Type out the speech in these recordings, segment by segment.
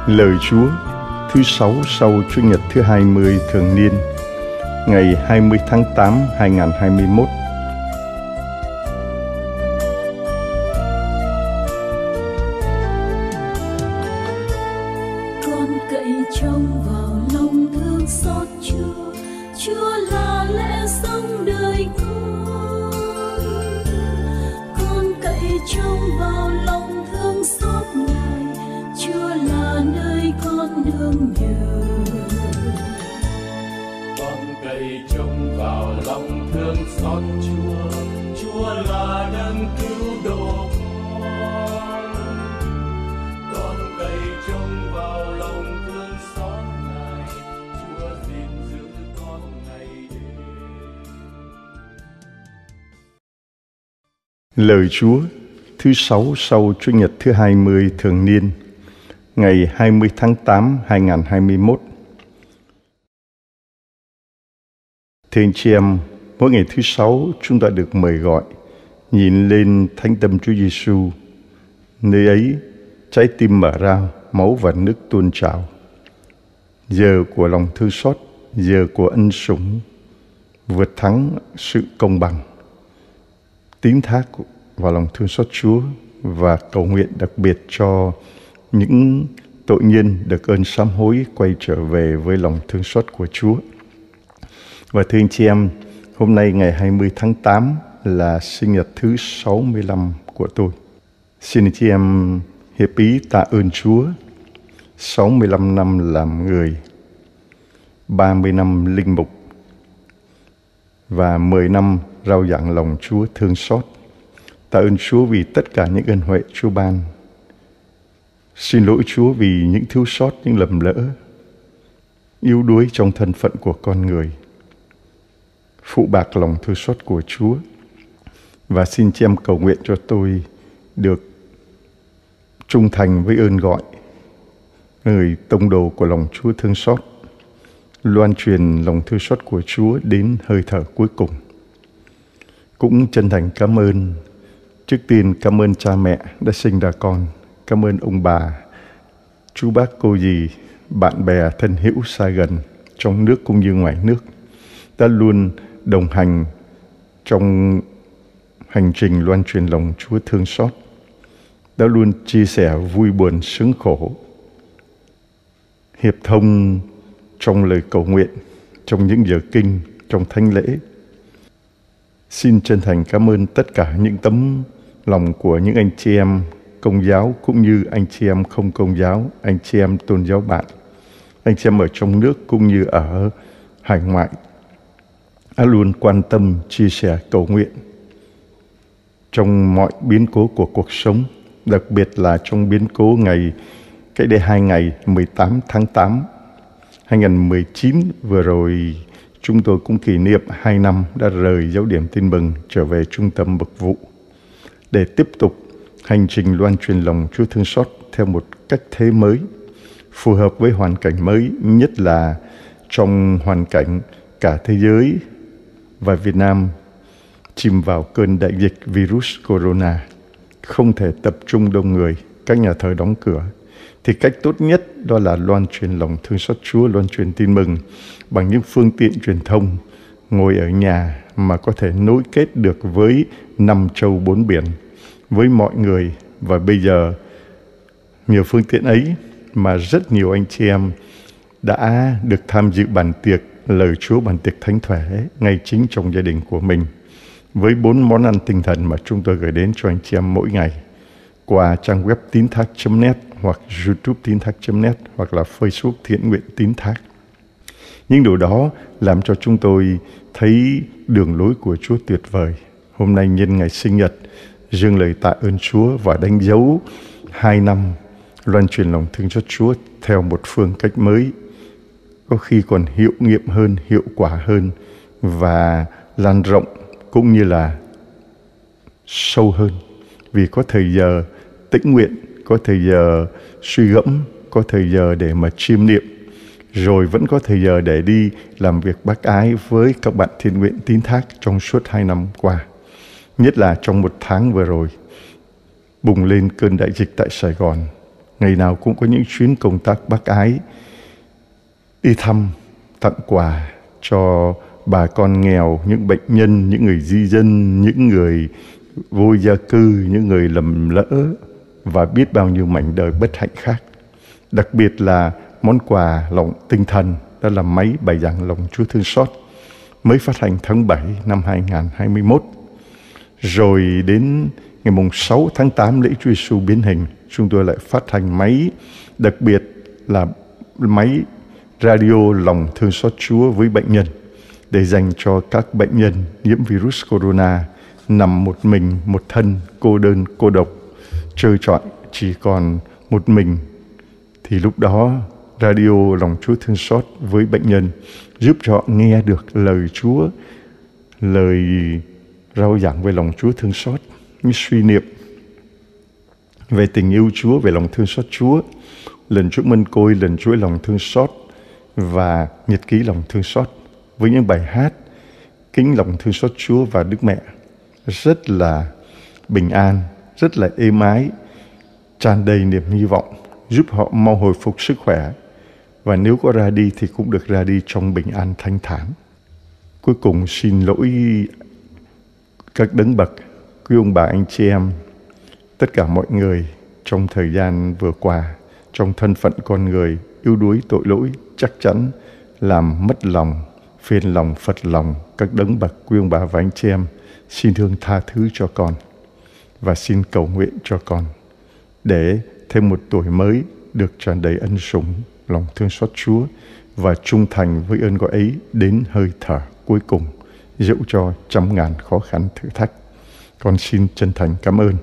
Lời Chúa thứ 6 sau Chủ nhật thứ 20 thường niên, ngày 20 tháng 8, 2021. Con cậy trông vào lòng thương xót Chúa, Chúa là lẽ sống đời con. Con cậy trông vào lòng thương xót Ngài, Chúa là nơi con nương nhờ. Con cậy trông vào lòng thương xót Chúa, Chúa là đấng cứu độ con. Con cậy trông vào lòng thương xót Ngài, Chúa gìn giữ con ngày đêm. Lời Chúa thứ 6 sau Chủ nhật thứ 20 thường niên, ngày 20 tháng 8, 2021. Thưa anh chị em, mỗi ngày thứ 6 chúng ta được mời gọi nhìn lên thánh tâm Chúa Giêsu. Nơi ấy, trái tim mở ra, máu và nước tuôn trào. Giờ của lòng thương xót, giờ của ân sủng, vượt thắng sự công bằng. Tín thác vào lòng thương xót Chúa và cầu nguyện đặc biệt cho những tội nhân được ơn sám hối quay trở về với lòng thương xót của Chúa. Và thưa anh chị em, hôm nay ngày 20 tháng 8 là sinh nhật thứ 65 của tôi. Xin anh chị em hiệp ý tạ ơn Chúa 65 năm làm người, 30 năm linh mục và 10 năm rao giảng lòng Chúa thương xót. Tạ ơn Chúa vì tất cả những ân huệ Chúa ban. Xin lỗi Chúa vì những thiếu sót, những lầm lỡ, yếu đuối trong thân phận của con người. Phụ bạc lòng thương xót của Chúa. Và xin chị em cầu nguyện cho tôi được trung thành với ơn gọi, người tông đồ của lòng Chúa thương xót, loan truyền lòng thương xót của Chúa đến hơi thở cuối cùng. Cũng chân thành cảm ơn, trước tiên cảm ơn cha mẹ đã sinh ra con, cảm ơn ông bà, chú bác cô dì, bạn bè thân hữu xa gần, trong nước cũng như ngoài nước, đã luôn đồng hành trong hành trình loan truyền lòng Chúa thương xót, đã luôn chia sẻ vui buồn sướng khổ, hiệp thông trong lời cầu nguyện, trong những giờ kinh, trong thánh lễ. Xin chân thành cảm ơn tất cả những tấm lòng của những anh chị em Công giáo cũng như anh chị em không Công giáo, anh chị em tôn giáo bạn, anh chị em ở trong nước cũng như ở hải ngoại, đã luôn quan tâm, chia sẻ, cầu nguyện trong mọi biến cố của cuộc sống, đặc biệt là trong biến cố cách đây 2 ngày 18 tháng 8 2019 vừa rồi. Chúng tôi cũng kỷ niệm 2 năm đã rời giáo điểm Tin Mừng trở về trung tâm mục vụ để tiếp tục hành trình loan truyền lòng Chúa thương xót theo một cách thế mới, phù hợp với hoàn cảnh mới, nhất là trong hoàn cảnh cả thế giới và Việt Nam chìm vào cơn đại dịch virus corona, không thể tập trung đông người, các nhà thờ đóng cửa, thì cách tốt nhất đó là loan truyền lòng thương xót Chúa, loan truyền tin mừng bằng những phương tiện truyền thông, ngồi ở nhà mà có thể nối kết được với 5 châu 4 biển, với mọi người. Và bây giờ nhiều phương tiện ấy mà rất nhiều anh chị em đã được tham dự bàn tiệc lời Chúa, bàn tiệc thánh thể ngay chính trong gia đình của mình, với 4 món ăn tinh thần mà chúng tôi gửi đến cho anh chị em mỗi ngày qua trang web tín thác.net hoặc YouTube tín thác.net hoặc là Facebook Thiện Nguyện Tín Thác. Những điều đó làm cho chúng tôi thấy đường lối của Chúa tuyệt vời. Hôm nay nhân ngày sinh nhật, dâng lời tạ ơn Chúa và đánh dấu 2 năm loan truyền lòng thương xót Chúa theo một phương cách mới, có khi còn hiệu nghiệm hơn, hiệu quả hơn và lan rộng cũng như là sâu hơn, vì có thời giờ tĩnh nguyện, có thời giờ suy gẫm, có thời giờ để mà chiêm niệm, rồi vẫn có thời giờ để đi làm việc bác ái với các bạn thiện nguyện tín thác trong suốt 2 năm qua. Nhất là trong 1 tháng vừa rồi, bùng lên cơn đại dịch tại Sài Gòn, Ngày nào cũng có những chuyến công tác bác ái, đi thăm, tặng quà cho bà con nghèo, những bệnh nhân, những người di dân, những người vô gia cư, những người lầm lỡ và biết bao nhiêu mảnh đời bất hạnh khác. Đặc biệt là món quà lòng tinh thần, đó là máy bài giảng lòng Chúa thương xót, mới phát hành tháng 7 năm 2021. Rồi đến ngày 6 tháng 8 lễ Chúa Giêsu biến hình, chúng tôi lại phát hành máy, đặc biệt là máy radio lòng thương xót Chúa với bệnh nhân, để dành cho các bệnh nhân nhiễm virus corona, nằm một mình, một thân, cô đơn, cô độc, trơ trọi, chỉ còn một mình. Thì lúc đó radio lòng Chúa thương xót với bệnh nhân giúp cho họ nghe được lời Chúa, lời rao giảng về lòng Chúa thương xót, những suy niệm về tình yêu Chúa, về lòng thương xót Chúa, lần chuỗi mân côi, lần chuỗi lòng thương xót và nhật ký lòng thương xót với những bài hát kính lòng thương xót Chúa và Đức Mẹ rất là bình an, rất là êm ái, tràn đầy niềm hy vọng, giúp họ mau hồi phục sức khỏe, và nếu có ra đi thì cũng được ra đi trong bình an thanh thản. Cuối cùng xin lỗi các đấng bậc, quý ông bà anh chị em, tất cả mọi người trong thời gian vừa qua, trong thân phận con người yếu đuối tội lỗi, chắc chắn làm mất lòng, phiền lòng, phật lòng các đấng bậc, quý ông bà và anh chị em. Xin thương tha thứ cho con và xin cầu nguyện cho con để thêm một tuổi mới được tràn đầy ân sủng, lòng thương xót Chúa và trung thành với ơn gọi ấy đến hơi thở cuối cùng, dẫu cho trăm ngàn khó khăn thử thách. Con xin chân thành cảm ơn.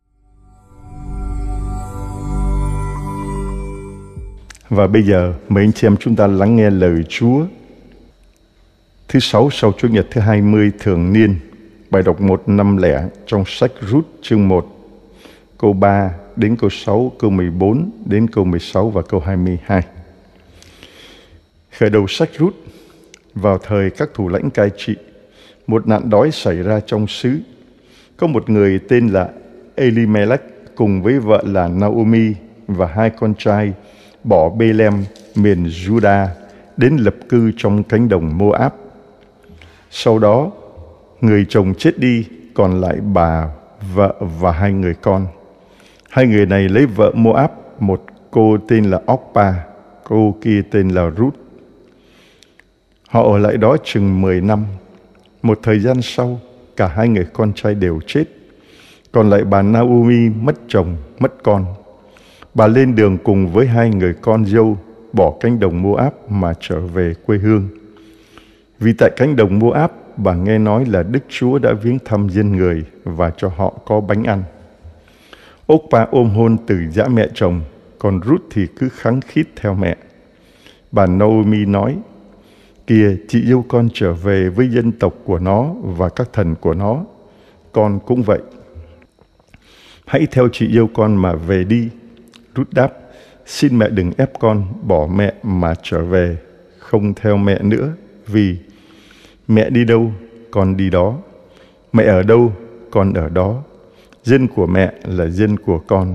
Và bây giờ mời anh chị em chúng ta lắng nghe lời Chúa. Thứ Sáu sau Chủ nhật thứ 20 thường niên, bài đọc 150 trong sách Rút chương 1, câu 3 đến câu 6, câu 14 đến câu 16 và câu 22. Khởi đầu sách Rút, vào thời các thủ lãnh cai trị, một nạn đói xảy ra trong xứ. Có một người tên là Elimelech cùng với vợ là Naomi và hai con trai bỏ Bê-lem miền Juda đến lập cư trong cánh đồng Moab. Sau đó, người chồng chết đi, còn lại bà, vợ và hai người con. Hai người này lấy vợ Moab, một cô tên là Orpa, cô kia tên là Rút. Họ ở lại đó chừng 10 năm. Một thời gian sau, cả hai người con trai đều chết. Còn lại bà Naomi mất chồng, mất con. Bà lên đường cùng với hai người con dâu bỏ cánh đồng Moab mà trở về quê hương. Vì tại cánh đồng Moab, bà nghe nói là Đức Chúa đã viếng thăm dân người và cho họ có bánh ăn. Orpa ôm hôn từ giã mẹ chồng, còn Rút thì cứ khăng khít theo mẹ. Bà Naomi nói: "Kìa, chị yêu con trở về với dân tộc của nó và các thần của nó. Con cũng vậy. Hãy theo chị yêu con mà về đi." Rút đáp: "Xin mẹ đừng ép con bỏ mẹ mà trở về, không theo mẹ nữa, vì mẹ đi đâu, con đi đó. Mẹ ở đâu, con ở đó. Dân của mẹ là dân của con.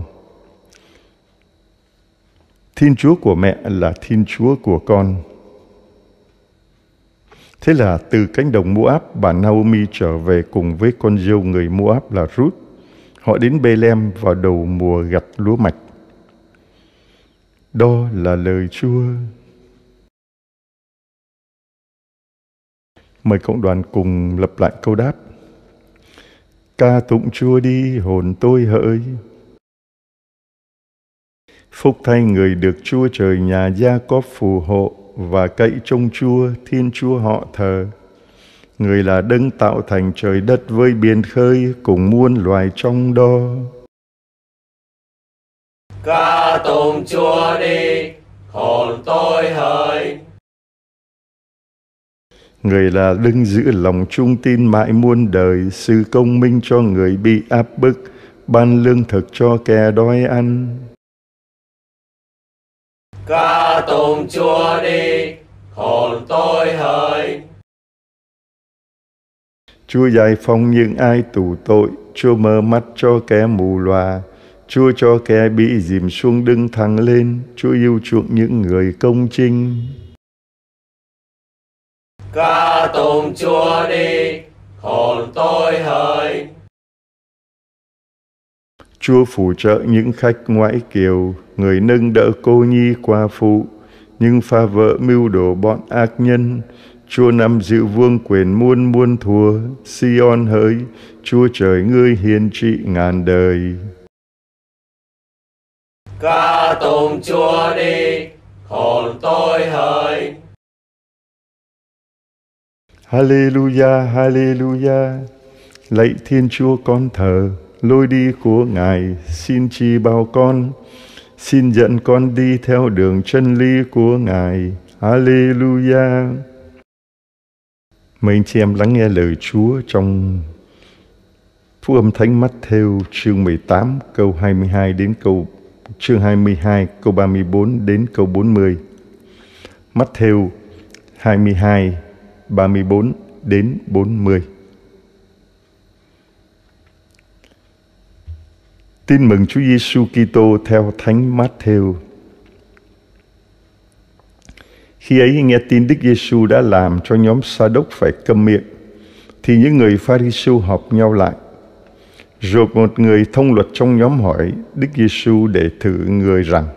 Thiên Chúa của mẹ là Thiên Chúa của con." Thế là từ cánh đồng Moab, bà Naomi trở về cùng với con dâu người Moab là Rút. Họ đến Bê-lem vào đầu mùa gặt lúa mạch. Đó là lời Chúa. Mời cộng đoàn cùng lặp lại câu đáp. Ca tụng Chúa đi, hồn tôi hỡi. Phúc thay người được Chúa trời nhà Gia-cốp phù hộ và cậy trông Chúa, Thiên Chúa họ thờ. Người là đấng tạo thành trời đất với biển khơi cùng muôn loài trong đó. Ca tụng Chúa đi, hồn tôi hỡi. Người là đấng giữ lòng trung tín mãi muôn đời, sự công minh cho người bị áp bức, ban lương thực cho kẻ đói ăn. Ca tụng Chúa đi, hồn tôi hỡi. Chúa giải phóng những ai tù tội, Chúa mở mắt cho kẻ mù lòa, Chúa cho kẻ bị dìm xuống đứng thẳng lên. Chúa yêu chuộng những người công chính. Ca tụng Chúa đi, hồn tôi hỡi. Chúa phù trợ những khách ngoại kiều, người nâng đỡ cô nhi qua phụ, nhưng phá vỡ mưu đồ bọn ác nhân. Chúa nắm giữ vương quyền muôn muôn thuở. Sion hỡi, Chúa trời ngươi hiền trị ngàn đời. Ca tụng Chúa đi, hồn tôi hỡi. Hallelujah, hallelujah. Lạy Thiên Chúa con thờ, lối đi của Ngài xin chỉ bảo con, xin dẫn con đi theo đường chân lý của Ngài. Hallelujah. Mời anh chị em lắng nghe lời Chúa trong Phúc âm Thánh Mát-thêu chương 18 câu 22 đến chương 22 câu 34 đến câu 40. Mát-thêu 22 34 đến 40. Tin mừng Chúa Giêsu Kitô theo Thánh Mát-thêu. Khi ấy nghe tin Đức Giêsu đã làm cho nhóm Sa-đốc phải câm miệng, thì những người Pha-ri-siêu họp nhau lại. Rồi một người thông luật trong nhóm hỏi Đức Giêsu để thử người rằng: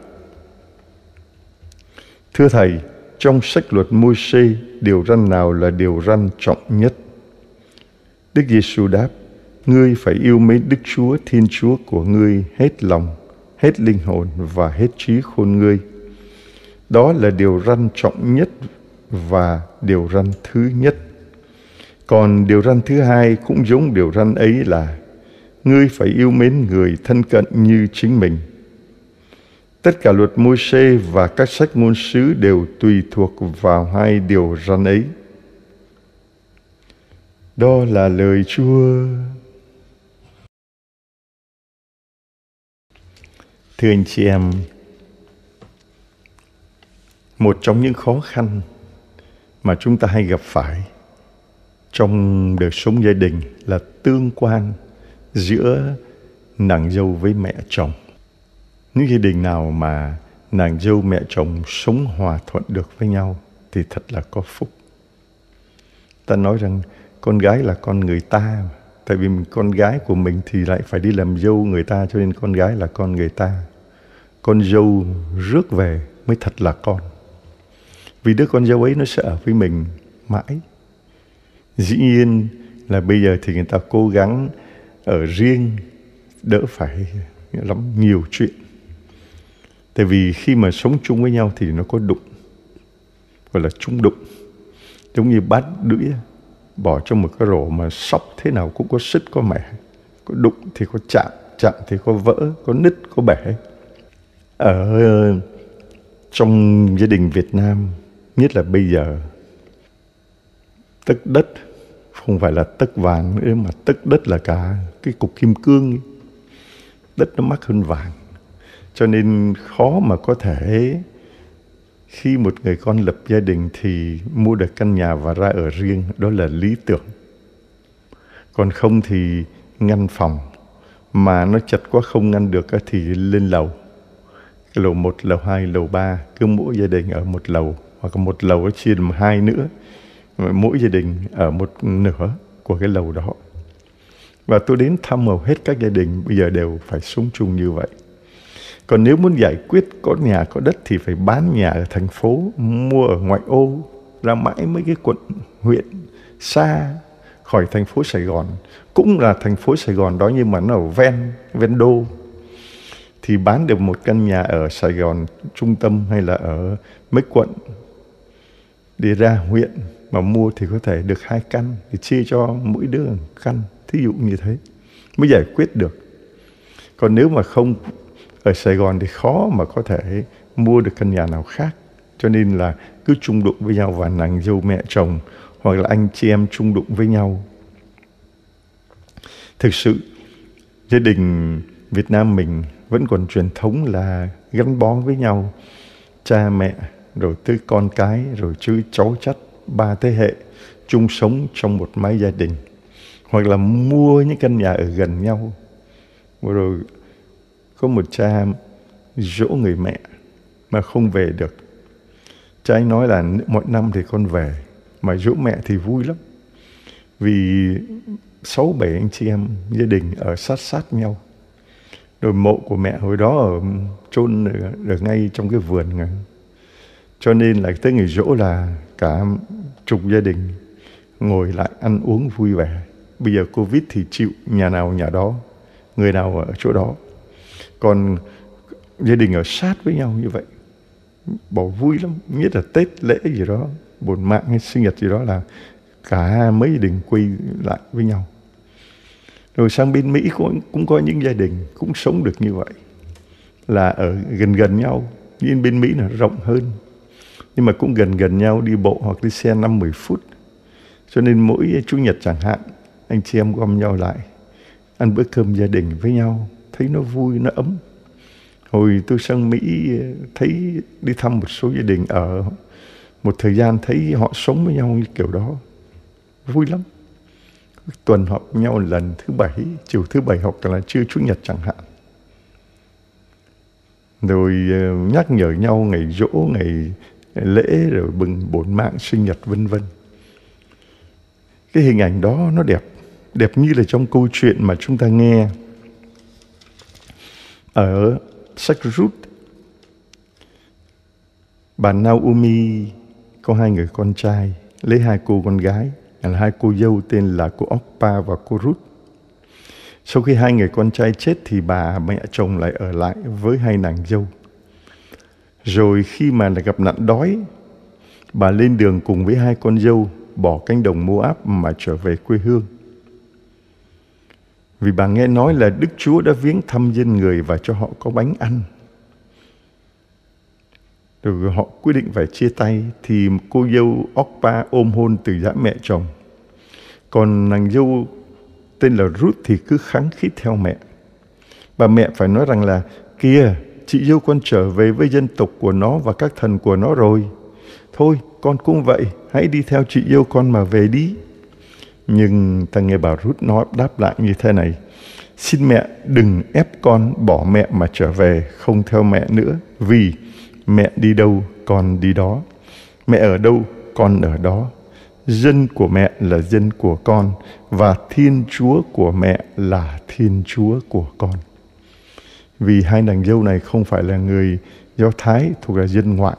Thưa Thầy, trong sách luật Môi-se, điều răn nào là điều răn trọng nhất? Đức Giêsu đáp: Ngươi phải yêu mến Đức Chúa Thiên Chúa của ngươi hết lòng, hết linh hồn và hết trí khôn ngươi. Đó là điều răn trọng nhất và điều răn thứ nhất. Còn điều răn thứ hai cũng giống điều răn ấy là: Ngươi phải yêu mến người thân cận như chính mình. Tất cả luật Môi-se và các sách ngôn sứ đều tùy thuộc vào hai điều răn ấy. Đó là lời Chúa. Thưa anh chị em, một trong những khó khăn mà chúng ta hay gặp phải trong đời sống gia đình là tương quan giữa nàng dâu với mẹ chồng. Những gia đình nào mà nàng dâu mẹ chồng sống hòa thuận được với nhau thì thật là có phúc. Ta nói rằng con gái là con người ta, tại vì con gái của mình thì lại phải đi làm dâu người ta, cho nên con gái là con người ta. Con dâu rước về mới thật là con. Vì đứa con dâu ấy nó sẽ ở với mình mãi. Dĩ nhiên là bây giờ thì người ta cố gắng ở riêng, đỡ phải lắm nhiều chuyện. Tại vì khi mà sống chung với nhau thì nó có đụng, gọi là chung đụng. Giống như bát đũa bỏ trong một cái rổ mà sóc thế nào cũng có sứt có mẻ. Có đụng thì có chạm, chạm thì có vỡ, có nứt, có bể. Ở trong gia đình Việt Nam, nhất là bây giờ, tấc đất không phải là tấc vàng nữa, mà tấc đất là cả cái cục kim cương ấy. Đất nó mắc hơn vàng. Cho nên khó mà có thể khi một người con lập gia đình thì mua được căn nhà và ra ở riêng, đó là lý tưởng. Còn không thì ngăn phòng, mà nó chật quá không ngăn được thì lên lầu. Lầu 1, lầu 2, lầu 3, cứ mỗi gia đình ở một lầu, hoặc một lầu chia làm hai nữa. Mỗi gia đình ở một nửa của cái lầu đó. Và tôi đến thăm hầu hết các gia đình bây giờ đều phải sống chung như vậy. Còn nếu muốn giải quyết có nhà có đất thì phải bán nhà ở thành phố, mua ở ngoại ô, ra mãi mấy cái quận, huyện xa khỏi thành phố Sài Gòn. Cũng là thành phố Sài Gòn đó nhưng mà nó ở ven đô. Thì bán được một căn nhà ở Sài Gòn trung tâm hay là ở mấy quận. Đi ra huyện mà mua thì có thể được 2 căn, thì chia cho mỗi đứa 1 căn, thí dụ như thế, mới giải quyết được. Còn nếu mà không ở Sài Gòn thì khó mà có thể mua được căn nhà nào khác. Cho nên là cứ chung đụng với nhau, và nàng dâu mẹ chồng hoặc là anh chị em chung đụng với nhau. Thực sự gia đình Việt Nam mình vẫn còn truyền thống là gắn bó với nhau, cha mẹ rồi tới con cái rồi chứ cháu chắt 3 thế hệ chung sống trong một mái gia đình, hoặc là mua những căn nhà ở gần nhau rồi Có một cha dỗ người mẹ mà không về được. Cha anh nói là mọi năm thì con về, mà dỗ mẹ thì vui lắm. Vì 6-7 anh chị em gia đình ở sát nhau. Rồi mộ của mẹ hồi đó ở chôn ở ngay trong cái vườn này. Cho nên là tới ngày giỗ là cả chục gia đình ngồi lại ăn uống vui vẻ. Bây giờ Covid thì chịu nhà nào nhà đó, người nào ở chỗ đó. Còn gia đình ở sát với nhau như vậy, bỏ vui lắm. Nhất là Tết lễ gì đó, bổn mạng hay sinh nhật gì đó là cả mấy gia đình quay lại với nhau. Rồi sang bên Mỹ cũng có những gia đình cũng sống được như vậy, là ở gần nhau. Nhưng bên Mỹ là rộng hơn, nhưng mà cũng gần nhau, đi bộ hoặc đi xe 5-10 phút. Cho nên mỗi Chủ nhật chẳng hạn, anh chị em gom nhau lại ăn bữa cơm gia đình với nhau, thấy nó vui, nó ấm. Hồi tôi sang Mỹ thấy đi thăm một số gia đình ở một thời gian, thấy họ sống với nhau như kiểu đó, vui lắm. Tuần họp nhau lần thứ 7, chiều thứ 7 hoặc là trưa Chủ nhật chẳng hạn. Rồi nhắc nhở nhau ngày giỗ, ngày lễ, rồi bừng bổn mạng sinh nhật vân vân. Cái hình ảnh đó nó đẹp như là trong câu chuyện mà chúng ta nghe ở sách Ruth. Bà Naomi có 2 người con trai, lấy 2 cô con gái, là 2 cô dâu tên là cô Orpa và cô Ruth. Sau khi 2 người con trai chết thì bà mẹ chồng lại ở lại với 2 nàng dâu. Rồi khi mà gặp nạn đói, bà lên đường cùng với 2 con dâu bỏ cánh đồng Moab mà trở về quê hương. Vì bà nghe nói là Đức Chúa đã viếng thăm dân người và cho họ có bánh ăn. Rồi họ quyết định phải chia tay, thì cô dâu Orpa ôm hôn từ dã mẹ chồng. Còn nàng dâu tên là Ruth thì cứ khăng khít theo mẹ. Bà mẹ phải nói rằng là: kìa, chị dâu con trở về với dân tộc của nó và các thần của nó rồi. Thôi, con cũng vậy, hãy đi theo chị dâu con mà về đi. Nhưng ta nghe bà Ruth nói đáp lại như thế này: xin mẹ đừng ép con bỏ mẹ mà trở về, không theo mẹ nữa. Vì mẹ đi đâu, con đi đó. Mẹ ở đâu, con ở đó. Dân của mẹ là dân của con, và Thiên Chúa của mẹ là Thiên Chúa của con. Vì 2 nàng dâu này không phải là người Do Thái thuộc là dân ngoại,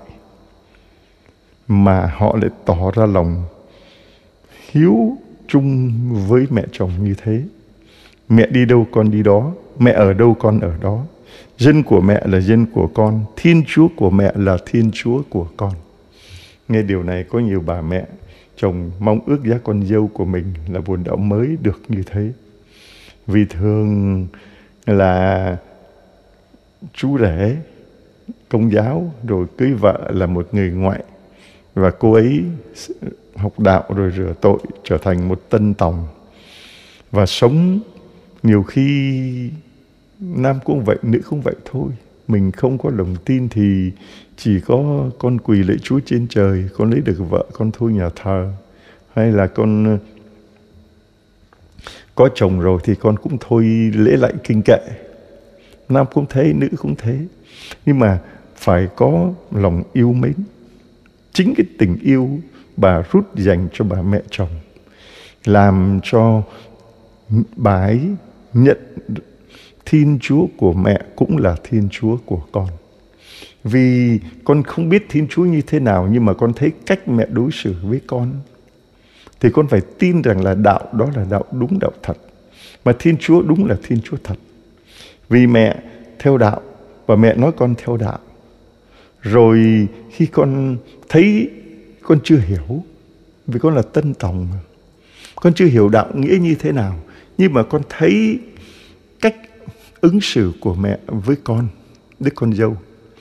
mà họ lại tỏ ra lòng hiếu chung với mẹ chồng như thế. Mẹ đi đâu con đi đó, mẹ ở đâu con ở đó. Dân của mẹ là dân của con, Thiên Chúa của mẹ là Thiên Chúa của con. Nghe điều này, có nhiều bà mẹ chồng mong ước giá con dâu của mình là buồn đậu mới được như thế. Vì thường là chú rể Công giáo rồi cưới vợ là một người ngoại, và cô ấy học đạo rồi rửa tội trở thành một tân tòng, và sống nhiều khi nam cũng vậy, nữ cũng vậy thôi. Mình không có lòng tin thì chỉ có con quỳ lạy Chúa trên trời, con lấy được vợ con thôi nhà thờ, hay là con có chồng rồi thì con cũng thôi lễ lạy kinh kệ. Nam cũng thế, nữ cũng thế. Nhưng mà phải có lòng yêu mến. Chính cái tình yêu bà Ruth dành cho bà mẹ chồng làm cho bà ấy nhận Thiên Chúa của mẹ cũng là Thiên Chúa của con. Vì con không biết Thiên Chúa như thế nào, nhưng mà con thấy cách mẹ đối xử với con, thì con phải tin rằng là đạo đó là đạo đúng, đạo thật. Mà Thiên Chúa đúng là Thiên Chúa thật. Vì mẹ theo đạo và mẹ nói con theo đạo. Rồi khi con thấy con chưa hiểu, vì con là tân tòng mà, con chưa hiểu đạo nghĩa như thế nào, nhưng mà con thấy cách ứng xử của mẹ với con, đứa con dâu,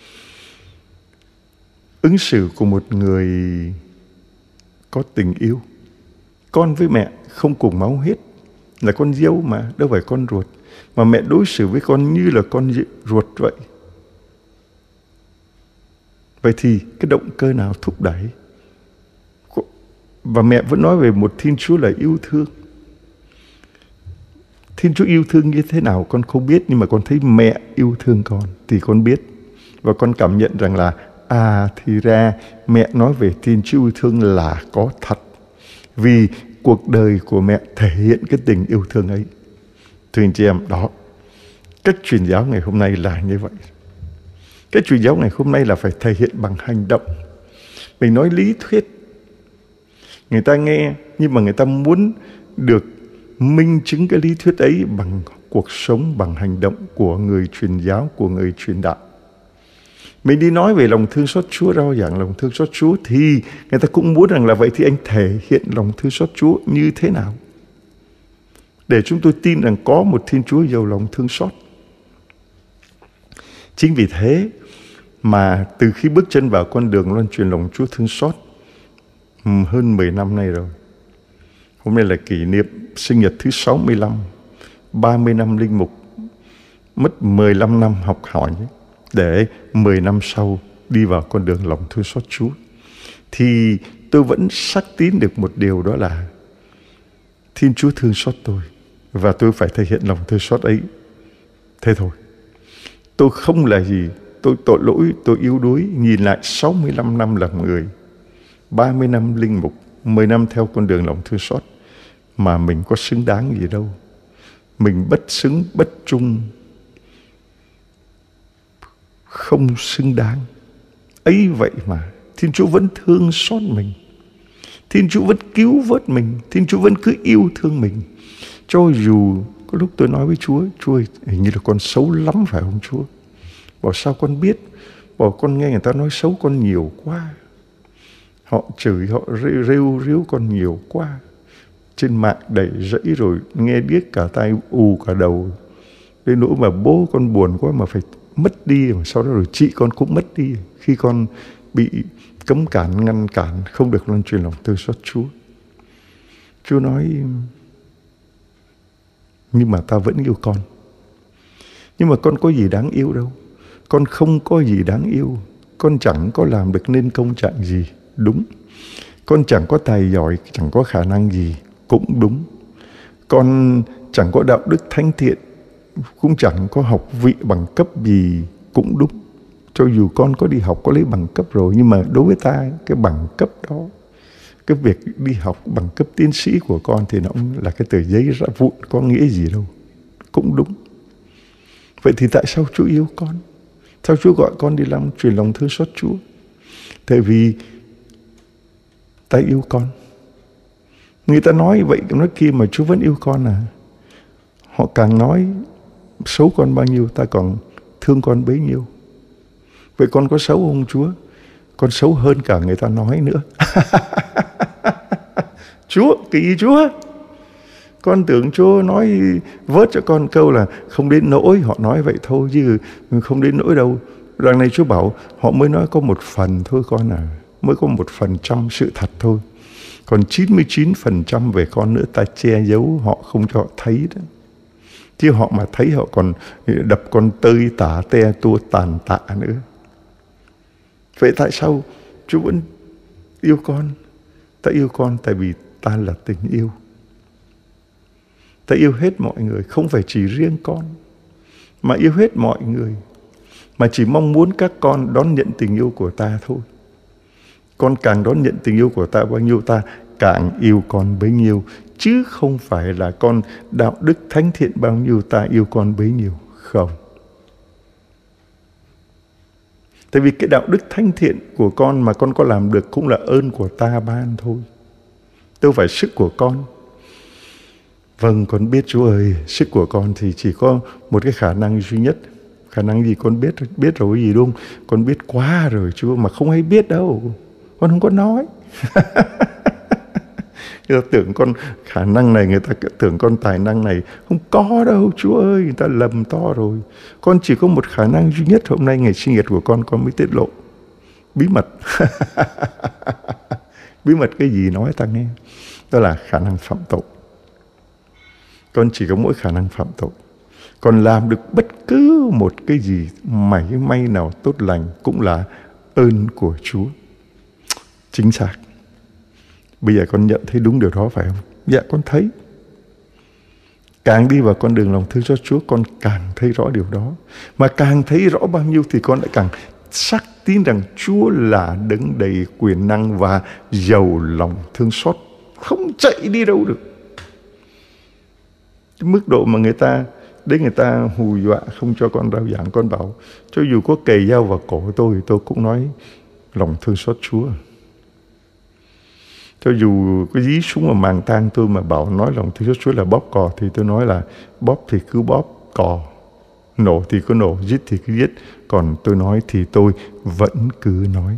ứng xử của một người có tình yêu. Con với mẹ không cùng máu huyết, là con dâu mà, đâu phải con ruột, mà mẹ đối xử với con như là con ruột vậy. Vậy thì cái động cơ nào thúc đẩy? Và mẹ vẫn nói về một Thiên Chúa là yêu thương. Thiên Chúa yêu thương như thế nào con không biết, nhưng mà con thấy mẹ yêu thương con thì con biết. Và con cảm nhận rằng là thì ra mẹ nói về Thiên Chúa yêu thương là có thật. Vì cuộc đời của mẹ thể hiện cái tình yêu thương ấy. Thưa anh chị em, đó, cách truyền giáo ngày hôm nay là như vậy. Cách truyền giáo ngày hôm nay là phải thể hiện bằng hành động. Mình nói lý thuyết, người ta nghe, nhưng mà người ta muốn được minh chứng cái lý thuyết ấy bằng cuộc sống, bằng hành động của người truyền giáo, của người truyền đạo. Mình đi nói về lòng thương xót Chúa, rao giảng lòng thương xót Chúa, thì người ta cũng muốn rằng là vậy thì anh thể hiện lòng thương xót Chúa như thế nào, để chúng tôi tin rằng có một Thiên Chúa giàu lòng thương xót. Chính vì thế mà từ khi bước chân vào con đường loan truyền lòng Chúa thương xót hơn 10 năm nay rồi. Hôm nay là kỷ niệm sinh nhật thứ 65, 30 năm linh mục, mất 15 năm học hỏi để 10 năm sau đi vào con đường lòng thương xót Chúa. Thì tôi vẫn xác tín được một điều, đó là Thiên Chúa thương xót tôi và tôi phải thể hiện lòng thương xót ấy. Thế thôi. Tôi không là gì, tôi tội lỗi, tôi yếu đuối. Nhìn lại 65 năm làm người, 30 năm linh mục, 10 năm theo con đường lòng thương xót, mà mình có xứng đáng gì đâu. Mình bất xứng, bất trung, không xứng đáng. Ấy vậy mà Thiên Chúa vẫn thương xót mình, Thiên Chúa vẫn cứu vớt mình, Thiên Chúa vẫn cứ yêu thương mình. Cho dù có lúc tôi nói với Chúa, Chúa ơi, hình như là con xấu lắm phải không Chúa? Bảo sao con biết? Bảo con nghe người ta nói xấu con nhiều quá. Họ chửi, họ rêu ríu con nhiều quá. Trên mạng đầy rẫy rồi, nghe điếc cả tai, ù cả đầu. Đến nỗi mà bố con buồn quá mà phải mất đi, mà sau đó rồi chị con cũng mất đi khi con bị cấm cản, ngăn cản, không được loan truyền lòng thương xót Chúa. Chúa nói, nhưng mà ta vẫn yêu con. Nhưng mà con có gì đáng yêu đâu. Con không có gì đáng yêu. Con chẳng có làm được nên công trạng gì. Đúng. Con chẳng có tài giỏi, chẳng có khả năng gì. Cũng đúng. Con chẳng có đạo đức thánh thiện, cũng chẳng có học vị bằng cấp gì. Cũng đúng. Cho dù con có đi học, có lấy bằng cấp rồi, nhưng mà đối với ta, cái bằng cấp đó, cái việc đi học bằng cấp tiến sĩ của con thì nó cũng là cái tờ giấy rã vụn, có nghĩa gì đâu. Cũng đúng. Vậy thì tại sao Chúa yêu con? Sao Chúa gọi con đi làm truyền lòng thương xót Chúa? Tại vì ta yêu con. Người ta nói vậy, nói kia mà Chúa vẫn yêu con à. Họ càng nói xấu con bao nhiêu, ta còn thương con bấy nhiêu. Vậy con có xấu không Chúa? Con xấu hơn cả người ta nói nữa. Chúa, kỳ Chúa. Con tưởng Chúa nói vớt cho con câu là không đến nỗi, họ nói vậy thôi chứ không đến nỗi đâu. Rằng này Chúa bảo họ mới nói có một phần thôi con à. Mới có 1% sự thật thôi. Còn 99% về con nữa ta che giấu, họ không cho họ thấy đó. Chứ họ mà thấy họ còn đập con tơi tả te tua tàn tạ nữa. Vậy tại sao Chúa vẫn yêu con? Ta yêu con tại vì ta là tình yêu. Ta yêu hết mọi người, không phải chỉ riêng con, mà yêu hết mọi người. Mà chỉ mong muốn các con đón nhận tình yêu của ta thôi. Con càng đón nhận tình yêu của ta bao nhiêu, ta càng yêu con bấy nhiêu. Chứ không phải là con đạo đức thánh thiện bao nhiêu, ta yêu con bấy nhiêu. Không. Tại vì cái đạo đức thánh thiện của con mà con có làm được cũng là ơn của ta ban thôi. Đâu phải sức của con. Vâng, con biết Chúa ơi, sức của con thì chỉ có một cái khả năng duy nhất. Khả năng gì con biết rồi gì đúng không? Con biết quá rồi Chúa, mà không hay biết đâu. Con không có nói. Người ta tưởng con khả năng này, người ta tưởng con tài năng này. Không có đâu Chúa ơi, người ta lầm to rồi. Con chỉ có một khả năng duy nhất. Hôm nay ngày sinh nhật của con mới tiết lộ. Bí mật. Bí mật cái gì nói ta nghe. Đó là khả năng phạm tội. Con chỉ có mỗi khả năng phạm tội. Còn làm được bất cứ một cái gì mảy may nào tốt lành cũng là ơn của Chúa. Chính xác. Bây giờ con nhận thấy đúng điều đó phải không? Dạ con thấy. Càng đi vào con đường lòng thương xót Chúa, con càng thấy rõ điều đó. Mà càng thấy rõ bao nhiêu thì con lại càng xác tín rằng Chúa là đấng đầy quyền năng và giàu lòng thương xót, không chạy đi đâu được. Cái mức độ mà người ta hù dọa không cho con rao giảng, con bảo cho dù có kề dao vào cổ tôi cũng nói lòng thương xót Chúa. Cho dù có dí súng vào màng tang tôi mà bảo nói lòng thương xót Chúa là bóp cò, thì tôi nói là bóp thì cứ bóp cò, nổ thì cứ nổ, giết thì cứ giết. Còn tôi nói thì tôi vẫn cứ nói.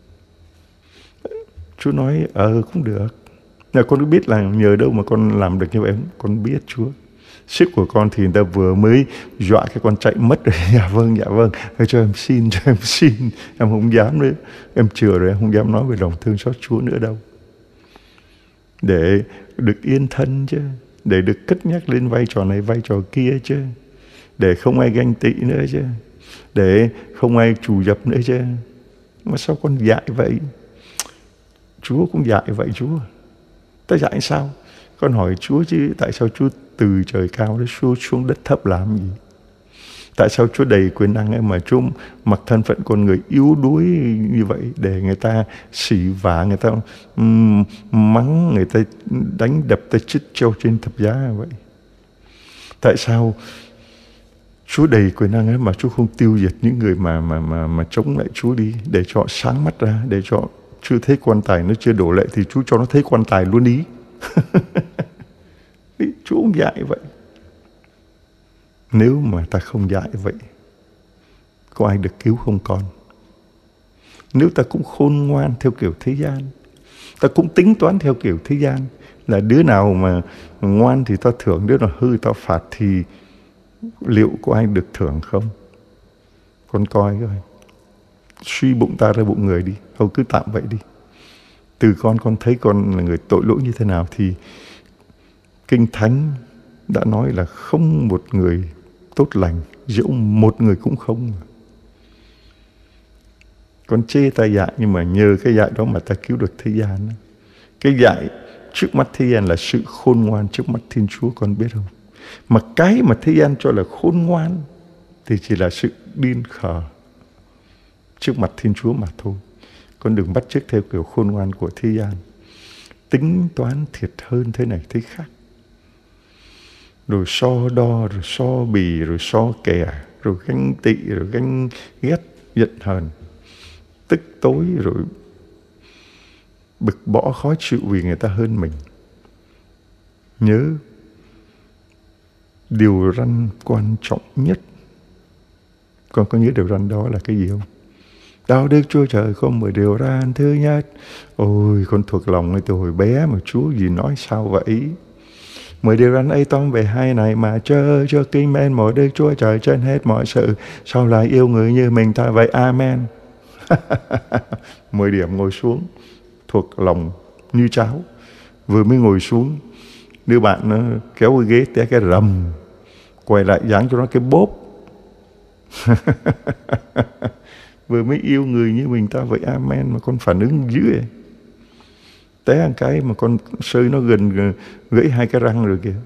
Chúa nói cũng được. Là con biết là nhờ đâu mà con làm được như vậy không? Con biết Chúa. Sức của con thì người ta vừa mới dọa cái con chạy mất rồi. Dạ vâng. Cho em xin. Em không dám nữa. Em chừa rồi, em không dám nói về lòng thương xót Chúa nữa đâu. Để được yên thân chứ. Để được cất nhắc lên vai trò này, vai trò kia chứ. Để không ai ganh tị nữa chứ. Để không ai trù dập nữa chứ. Mà sao con dạy vậy? Chúa cũng dạy vậy Chúa. Ta dạy sao? Con hỏi Chúa chứ tại sao Chúa từ trời cao đến xuống đất thấp làm gì? Tại sao Chúa đầy quyền năng ấy mà Chúa mặc thân phận con người yếu đuối như vậy để người ta xỉ vả, người ta mắng, người ta đánh đập, ta chích treo trên thập giá vậy? Tại sao Chúa đầy quyền năng ấy mà Chúa không tiêu diệt những người mà chống lại Chúa đi, để cho họ sáng mắt ra, để cho chưa thấy quan tài nó chưa đổ lệ thì Chúa cho nó thấy quan tài luôn ý. Chúa không dạy vậy. Nếu mà ta không dạy vậy, có ai được cứu không con? Nếu ta cũng khôn ngoan theo kiểu thế gian, ta cũng tính toán theo kiểu thế gian, là đứa nào mà ngoan thì ta thưởng, đứa nào hư ta phạt, thì liệu có ai được thưởng không? Con coi coi. Suy bụng ta ra bụng người đi, thôi cứ tạm vậy đi. Từ con thấy con là người tội lỗi như thế nào thì Kinh Thánh đã nói là không một người tốt lành, dẫu một người cũng không. Con chê ta dạy, nhưng mà nhờ cái dạy đó mà ta cứu được thế gian. Cái dạy trước mắt thế gian là sự khôn ngoan trước mắt Thiên Chúa, con biết không? Mà cái mà thế gian cho là khôn ngoan thì chỉ là sự điên khờ trước mặt Thiên Chúa mà thôi. Con đừng bắt chước theo kiểu khôn ngoan của thế gian, tính toán thiệt hơn thế này thế khác, rồi so đo, rồi so bì, rồi so kè, rồi ganh tị, rồi ganh ghét, giận hờn, tức tối, rồi bực bõ khó chịu vì người ta hơn mình. Nhớ điều răn quan trọng nhất. Con có nhớ điều răn đó là cái gì không? Đạo đức Chúa Trời có 10 điều răn thứ nhất. Ôi, con thuộc lòng ngay từ hồi bé mà Chúa gì nói sao vậy? 10 điều răn ấy tóm về hai này mà chớ cho kính mến một Đức Chúa Trời trên hết mọi sự, sau lại yêu người như mình ta vậy. Amen. 10 điểm ngồi xuống, thuộc lòng như cháo. Vừa mới ngồi xuống, đứa bạn nó kéo cái ghế té cái rầm, quay lại giáng cho nó cái bốp. Vừa mới yêu người như mình ta vậy. Amen. Mà con phản ứng dữ vậy. Té một cái mà con sơi nó gần gãy 2 cái răng rồi kìa.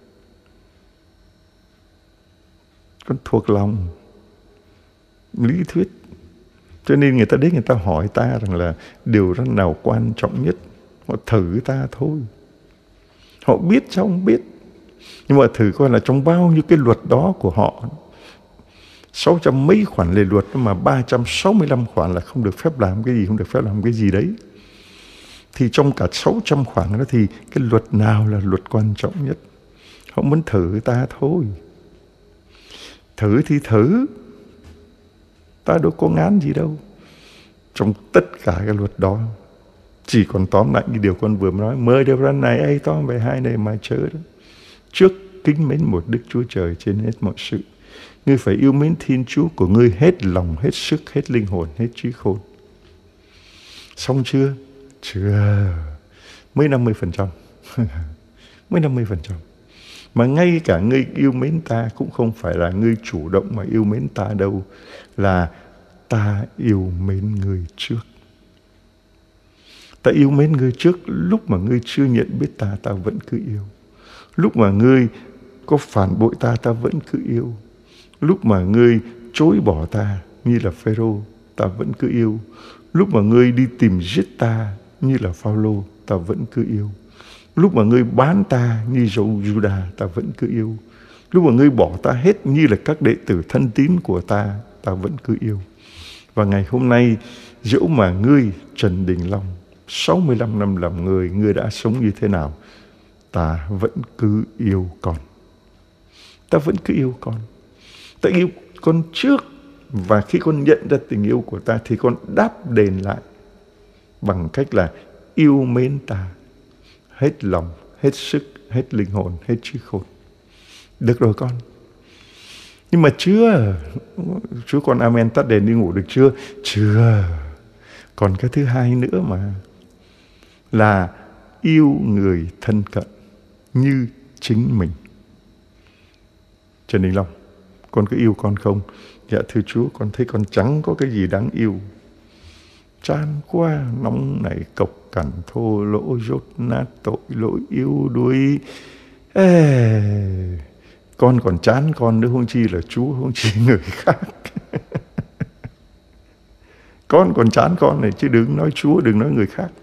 Con thuộc lòng lý thuyết. Cho nên người ta đến người ta hỏi ta rằng là điều răn nào quan trọng nhất. Họ thử ta thôi. Họ biết sao không biết. Nhưng mà thử coi là trong bao nhiêu cái luật đó của họ, 600 mấy khoản lề luật mà 365 khoản là không được phép làm cái gì, không được phép làm cái gì đấy. Thì trong cả 600 khoản đó thì cái luật nào là luật quan trọng nhất? Họ muốn thử ta thôi. Thử thì thử. Ta đâu có ngán gì đâu. Trong tất cả cái luật đó, chỉ còn tóm lại như điều con vừa mới nói. 10 điều răn này ấy tóm về hai này mà chớ đó. Trước kính mến một Đức Chúa Trời trên hết mọi sự. Ngươi phải yêu mến Thiên Chúa của ngươi hết lòng, hết sức, hết linh hồn, hết trí khôn. Xong chưa? Chưa. Mới 50%. Mới 50%. Mà ngay cả ngươi yêu mến ta cũng không phải là ngươi chủ động mà yêu mến ta đâu. Là ta yêu mến ngươi trước. Ta yêu mến ngươi trước lúc mà ngươi chưa nhận biết ta, ta vẫn cứ yêu. Lúc mà ngươi có phản bội ta, ta vẫn cứ yêu. Lúc mà ngươi chối bỏ ta như là Phêrô, ta vẫn cứ yêu. Lúc mà ngươi đi tìm giết ta như là Phao-lô, ta vẫn cứ yêu. Lúc mà ngươi bán ta như Giu-đa, ta vẫn cứ yêu. Lúc mà ngươi bỏ ta hết như là các đệ tử thân tín của ta, ta vẫn cứ yêu. Và ngày hôm nay, dẫu mà ngươi Trần Đình Long 65 năm làm người, ngươi đã sống như thế nào, ta vẫn cứ yêu con. Ta vẫn cứ yêu con. Ta yêu con trước, và khi con nhận ra tình yêu của ta thì con đáp đền lại bằng cách là yêu mến ta hết lòng, hết sức, hết linh hồn, hết trí khôn. Được rồi con. Nhưng mà chưa. Chú con amen tắt đèn đi ngủ được chưa? Chưa. Còn cái thứ hai nữa mà, là yêu người thân cận như chính mình. Trần Đình Long, con có yêu con không? Dạ thưa Chúa, con thấy con chẳng có cái gì đáng yêu. Chán quá, nóng nảy, cộc cằn, thô lỗ, dốt nát, tội lỗi, yếu đuối. Con còn chán con nữa, huống chi là Chúa, huống chi người khác. Con còn chán con này, chứ đừng nói Chúa, đừng nói người khác.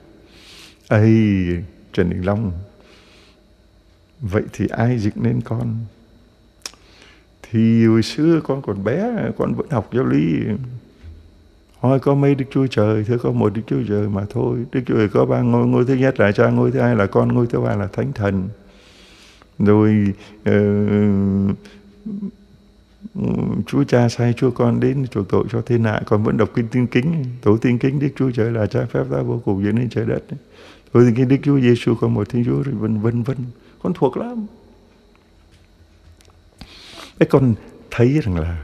Trần Đình Long, vậy thì ai dựng nên con? Thì hồi xưa con còn bé, con vẫn học giáo lý. Hỏi có mấy Đức Chúa Trời? Thưa có một Đức Chúa Trời mà thôi. Đức Chúa Trời có ba ngôi, ngôi thứ nhất là Cha, ngôi thứ hai là Con, ngôi thứ ba là Thánh Thần. Rồi Chúa Cha sai Chúa Con đến chuộc tội cho thiên hạ. Con vẫn đọc kinh Tiên Kính, tổ tiên kính Đức Chúa Trời là Cha phép ta vô cùng dựng nên trời đất. Tổ tiên kính Đức Chúa Giêsu có một Thiên Chúa, rồi vân vân. Con thuộc lắm. Thế con thấy rằng là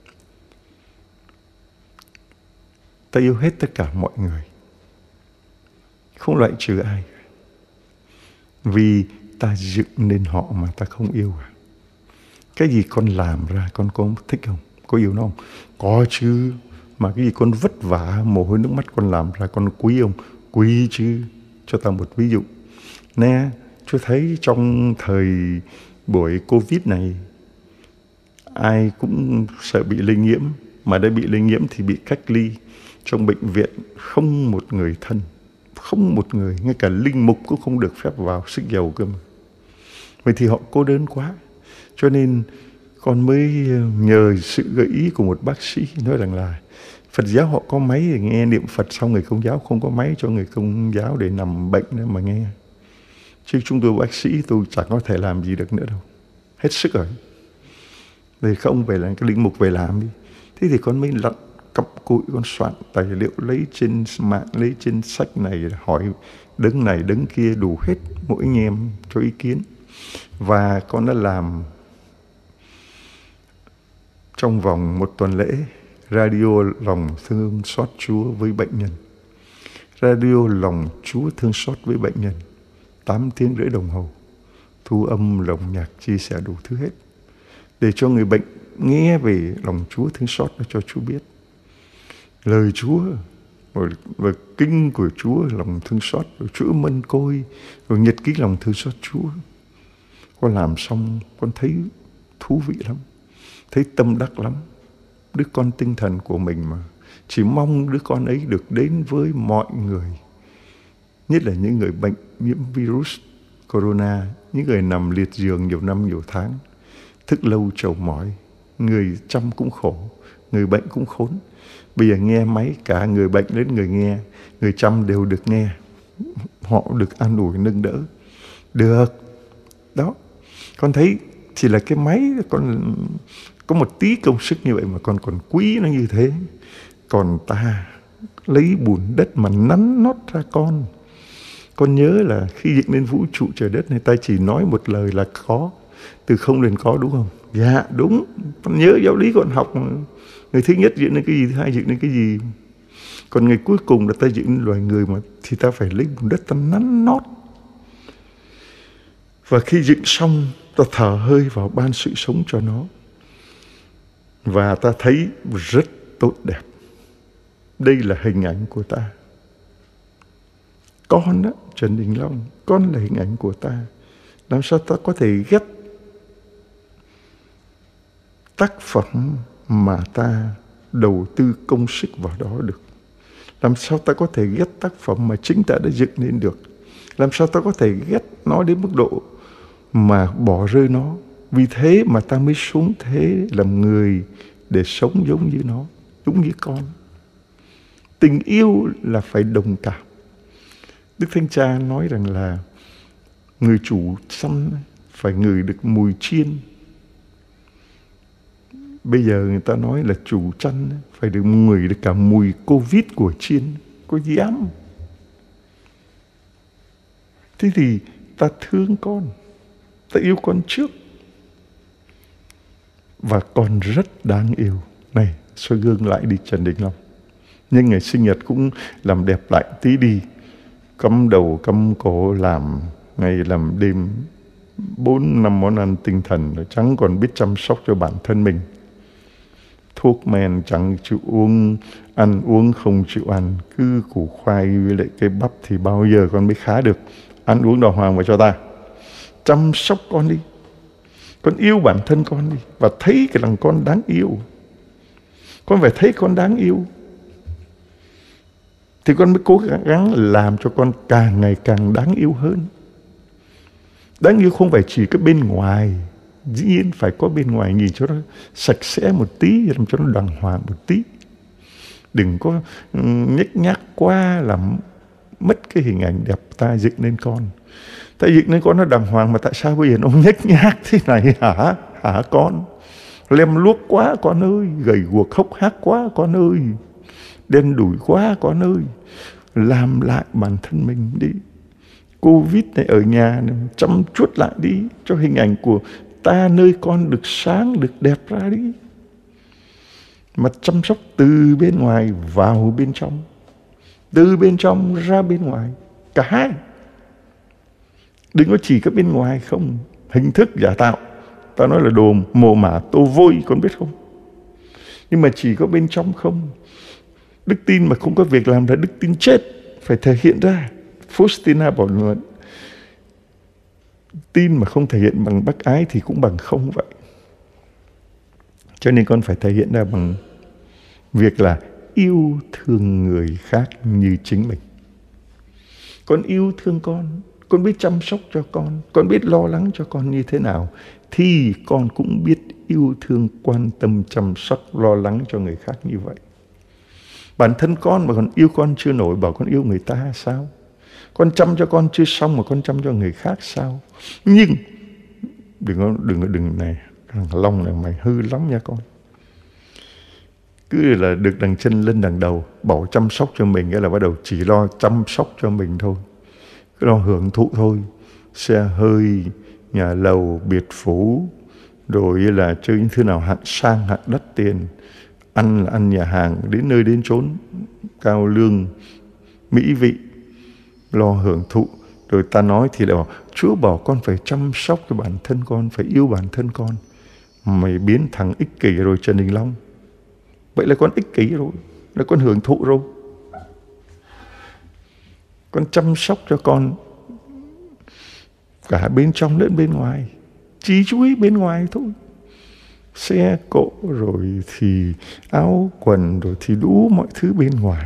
ta yêu hết tất cả mọi người, không loại trừ ai, vì ta dựng nên họ mà ta không yêu à? Cái gì con làm ra con có thích không? Có yêu nó không? Có chứ. Mà cái gì con vất vả mồ hôi nước mắt con làm ra con quý không? Quý chứ. Cho ta một ví dụ nè, Chúa thấy trong thời buổi Covid này, ai cũng sợ bị lây nhiễm, mà đã bị lây nhiễm thì bị cách ly trong bệnh viện, không một người thân, không một người, ngay cả linh mục cũng không được phép vào, sức dầu cơ mà. Vậy thì họ cô đơn quá, cho nên con mới nhờ sự gợi ý của một bác sĩ nói rằng là Phật giáo họ có máy để nghe niệm Phật, xong người Công giáo không có máy cho người Công giáo để nằm bệnh nữa mà nghe. Chứ chúng tôi bác sĩ tôi chẳng có thể làm gì được nữa đâu, hết sức rồi. Thì không về là cái linh mục về làm đi. Thế thì con mới lặn cặm cụi, con soạn tài liệu, lấy trên mạng, lấy trên sách này, hỏi đấng này đấng kia, đủ hết mỗi anh em cho ý kiến. Và con đã làm trong vòng 1 tuần lễ radio lòng thương xót Chúa với bệnh nhân. Radio lòng Chúa thương xót với bệnh nhân 8 tiếng rưỡi đồng hồ, thu âm, lồng nhạc, chia sẻ đủ thứ hết, để cho người bệnh nghe về lòng Chúa thương xót, cho Chúa biết lời Chúa và kinh của Chúa lòng thương xót, rồi chữ mân côi, rồi nhật ký lòng thương xót Chúa. Con làm xong con thấy thú vị lắm, thấy tâm đắc lắm. Đứa con tinh thần của mình mà, chỉ mong đứa con ấy được đến với mọi người, nhất là những người bệnh nhiễm virus corona, những người nằm liệt giường nhiều năm nhiều tháng, thức lâu trầu mỏi, người chăm cũng khổ, người bệnh cũng khốn. Bây giờ nghe máy, cả người bệnh đến người nghe, người chăm đều được nghe, họ được an ủi nâng đỡ. Được đó, con thấy chỉ là cái máy, con có một tí công sức như vậy mà con còn quý nó như thế. Còn ta lấy bùn đất mà nắn nót ra con. Con nhớ là khi dựng nên vũ trụ trời đất này, ta chỉ nói một lời là có, từ không đến có, đúng không? Dạ đúng, con nhớ giáo lý con học mà. Người thứ nhất dựng nên cái gì, thứ hai dựng nên cái gì. Còn ngày cuối cùng là ta dựng nên loài người mà, thì ta phải lấy bùn đất ta nắn nót. Và khi dựng xong, ta thở hơi vào ban sự sống cho nó. Và ta thấy rất tốt đẹp. Đây là hình ảnh của ta. Con đó, Trần Đình Long, con là hình ảnh của ta. Làm sao ta có thể ghét tác phẩm mà ta đầu tư công sức vào đó được. Làm sao ta có thể ghét tác phẩm mà chính ta đã dựng nên được? Làm sao ta có thể ghét nó đến mức độ mà bỏ rơi nó? Vì thế mà ta mới xuống thế làm người để sống giống như nó, giống như con. Tình yêu là phải đồng cảm. Đức Thánh Cha nói rằng là người chủ săn phải ngửi được mùi chiên. Bây giờ người ta nói là chủ chăn phải được ngửi được cả mùi Covid của chiên. Có dám. Thế thì ta thương con, ta yêu con trước. Và con rất đáng yêu. Này, soi gương lại đi Trần Đình Long. Nhưng ngày sinh nhật cũng làm đẹp lại tí đi. Cắm đầu cắm cổ làm ngày làm đêm 4-5 món ăn tinh thần, chẳng còn biết chăm sóc cho bản thân mình. Thuốc men chẳng chịu uống, ăn uống không chịu ăn, cứ củ khoai với lại cây bắp thì bao giờ con mới khá được. Ăn uống đàng hoàng vào cho ta. Chăm sóc con đi. Con yêu bản thân con đi. Và thấy cái lòng con đáng yêu. Con phải thấy con đáng yêu. Thì con mới cố gắng làm cho con càng ngày càng đáng yêu hơn. Đáng yêu không phải chỉ cái bên ngoài. Dĩ nhiên phải có bên ngoài nhìn cho nó sạch sẽ một tí, làm cho nó đàng hoàng một tí. Đừng có nhếch nhác quá làm mất cái hình ảnh đẹp ta dựng nên con. Ta dựng nên con nó đàng hoàng mà tại sao bây giờ nó nhếch nhác thế này hả? Hả con? Lem luốc quá con ơi, gầy guộc hốc hác quá con ơi, đen đủi quá con ơi. Làm lại bản thân mình đi. Covid này ở nhà này, chăm chút lại đi cho hình ảnh của ta nơi con được sáng, được đẹp ra đi. Mà chăm sóc từ bên ngoài vào bên trong, từ bên trong ra bên ngoài, cả hai. Đừng có chỉ có bên ngoài không. Hình thức giả tạo, ta nói là đồ mồ mả tô vôi, con biết không? Nhưng mà chỉ có bên trong không. Đức tin mà không có việc làm là đức tin chết. Phải thể hiện ra. Faustina bảo là tin mà không thể hiện bằng bác ái thì cũng bằng không vậy. Cho nên con phải thể hiện ra bằng việc là yêu thương người khác như chính mình. Con yêu thương con biết chăm sóc cho con biết lo lắng cho con như thế nào, thì con cũng biết yêu thương, quan tâm, chăm sóc, lo lắng cho người khác như vậy. Bản thân con mà còn yêu con chưa nổi, bảo con yêu người ta sao? Con chăm cho con chưa xong mà con chăm cho người khác sao? Nhưng đừng này, thằng Long này mày hư lắm nha con. Cứ là được đằng chân lên đằng đầu, bảo chăm sóc cho mình, nghĩa là bắt đầu chỉ lo chăm sóc cho mình thôi, cứ lo hưởng thụ thôi. Xe hơi, nhà lầu, biệt phủ, rồi là chơi những thứ nào hạng sang, hạng đắt tiền. Ăn là ăn nhà hàng, đến nơi đến chốn, cao lương, mỹ vị, lo hưởng thụ. Rồi ta nói thì là Chúa bảo con phải chăm sóc cho bản thân con, phải yêu bản thân con. Mày biến thằng ích kỷ rồi Trần Đình Long. Vậy là con ích kỷ rồi, là con hưởng thụ rồi. Con chăm sóc cho con cả bên trong lẫn bên ngoài, chỉ chú ý bên ngoài thôi. Xe cộ rồi thì áo quần rồi thì đủ mọi thứ bên ngoài.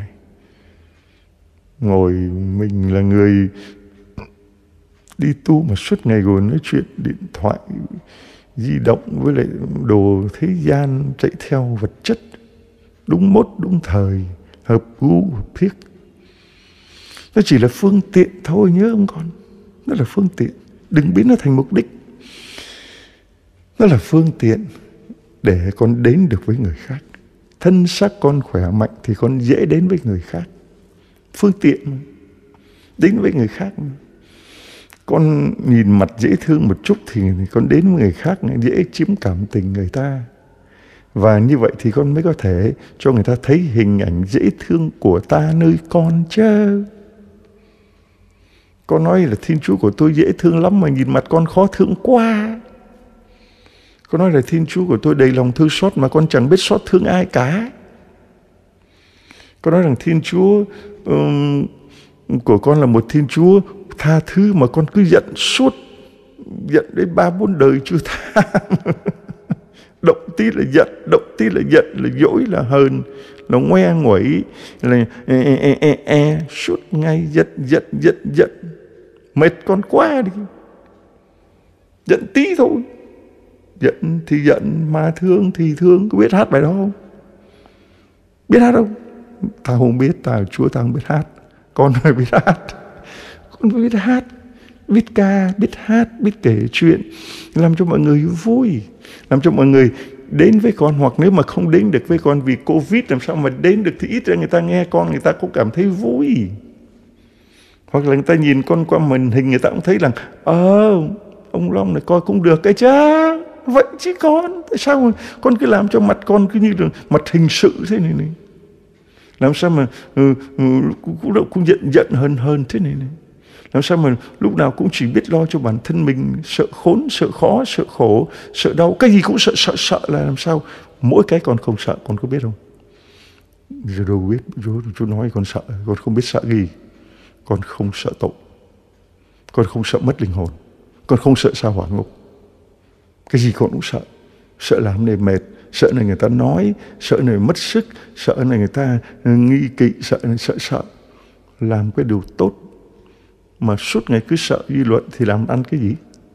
Ngồi mình là người đi tu mà suốt ngày ngồi nói chuyện điện thoại di động với lại đồ thế gian, chạy theo vật chất, đúng mốt đúng thời, hợp gu hợp thiết. Nó chỉ là phương tiện thôi, nhớ không con? Nó là phương tiện, đừng biến nó thành mục đích. Nó là phương tiện để con đến được với người khác. Thân xác con khỏe mạnh thì con dễ đến với người khác. Phương tiện mà. Đến với người khác mà. Con nhìn mặt dễ thương một chút thì con đến với người khác dễ chiếm cảm tình người ta. Và như vậy thì con mới có thể cho người ta thấy hình ảnh dễ thương của ta nơi con chứ. Con nói là Thiên Chúa của tôi dễ thương lắm mà nhìn mặt con khó thương quá. Con nói là Thiên Chúa của tôi đầy lòng thương xót mà con chẳng biết xót thương ai cả. Con nói rằng Thiên Chúa của con là một Thiên Chúa tha thứ mà con cứ giận suốt, giận đến 3-4 đời chưa tha. Động tí là giận, động tí là giận, là dỗi, là hờn, là ngoe nguẩy, là suốt ngày giận. Mệt con quá đi. Giận tí thôi. Giận thì giận, mà thương thì thương. Có biết hát bài đó không? Biết hát không? Tao không biết, Chúa tao không biết hát. Con phải biết hát. Con phải biết hát, biết ca, biết hát, biết kể chuyện, làm cho mọi người vui, làm cho mọi người đến với con. Hoặc nếu mà không đến được với con vì Covid, làm sao mà đến được, thì ít ra người ta nghe con, người ta cũng cảm thấy vui. Hoặc là người ta nhìn con qua màn hình, người ta cũng thấy rằng ông Long này coi cũng được cái chứ. Vậy chứ con, tại sao mà con cứ làm cho mặt con cứ như là mặt hình sự thế này này? Làm sao mà cũng giận hơn thế này này? Làm sao mà lúc nào cũng chỉ biết lo cho bản thân mình, sợ khốn, sợ khó, sợ khổ, sợ đau, cái gì cũng sợ là làm sao? Mỗi cái con không sợ, con có biết không? Giờ đâu biết, chú nói con sợ, con không biết sợ gì. Con không sợ tội, con không sợ mất linh hồn, con không sợ sa hỏa ngục. Cái gì con cũng sợ. Sợ làm này mệt, sợ này người ta nói, sợ này mất sức, sợ này người ta nghi kỵ, sợ. Làm cái điều tốt mà suốt ngày cứ sợ dư luận thì làm ăn cái gì?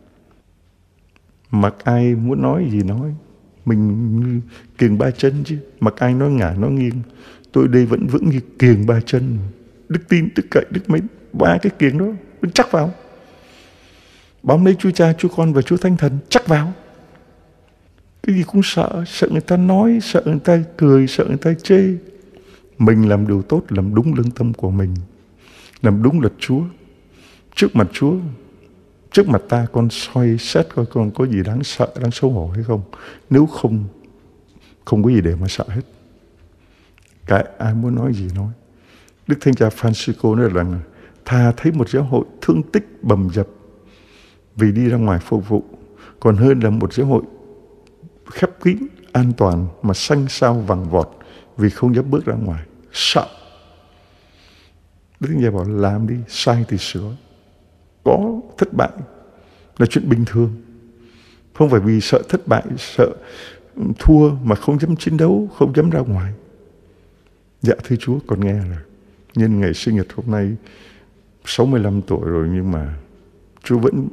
Mặc ai muốn nói gì nói, mình kiềng ba chân chứ. Mặc ai nói ngả nói nghiêng, tôi đây vẫn vững như kiềng ba chân. Đức tin, đức cậy, đức mến, ba cái kiềng đó chắc vào. Bám lấy Chúa Cha, Chúa Con và Chúa Thánh Thần, chắc vào. Cái gì cũng sợ người ta nói, sợ người ta cười, sợ người ta chê. Mình làm điều tốt, làm đúng lương tâm của mình, làm đúng luật Chúa. Trước mặt Chúa, trước mặt ta, con soi xét coi con có gì đáng sợ, đáng xấu hổ hay không. Nếu không có gì để mà sợ hết. Cái ai muốn nói gì nói. Đức Thánh Cha Francisco nói rằng thà thấy một giáo hội thương tích bầm dập vì đi ra ngoài phục vụ, còn hơn là một giáo hội khép kín, an toàn mà xanh xao vằng vọt vì không dám bước ra ngoài, sợ. Đức Thánh Cha bảo làm đi, sai thì sửa. Có thất bại là chuyện bình thường. Không phải vì sợ thất bại, sợ thua mà không dám chiến đấu, không dám ra ngoài. Dạ thưa Chúa, con nghe là nhân ngày sinh nhật hôm nay 65 tuổi rồi, nhưng mà Chúa vẫn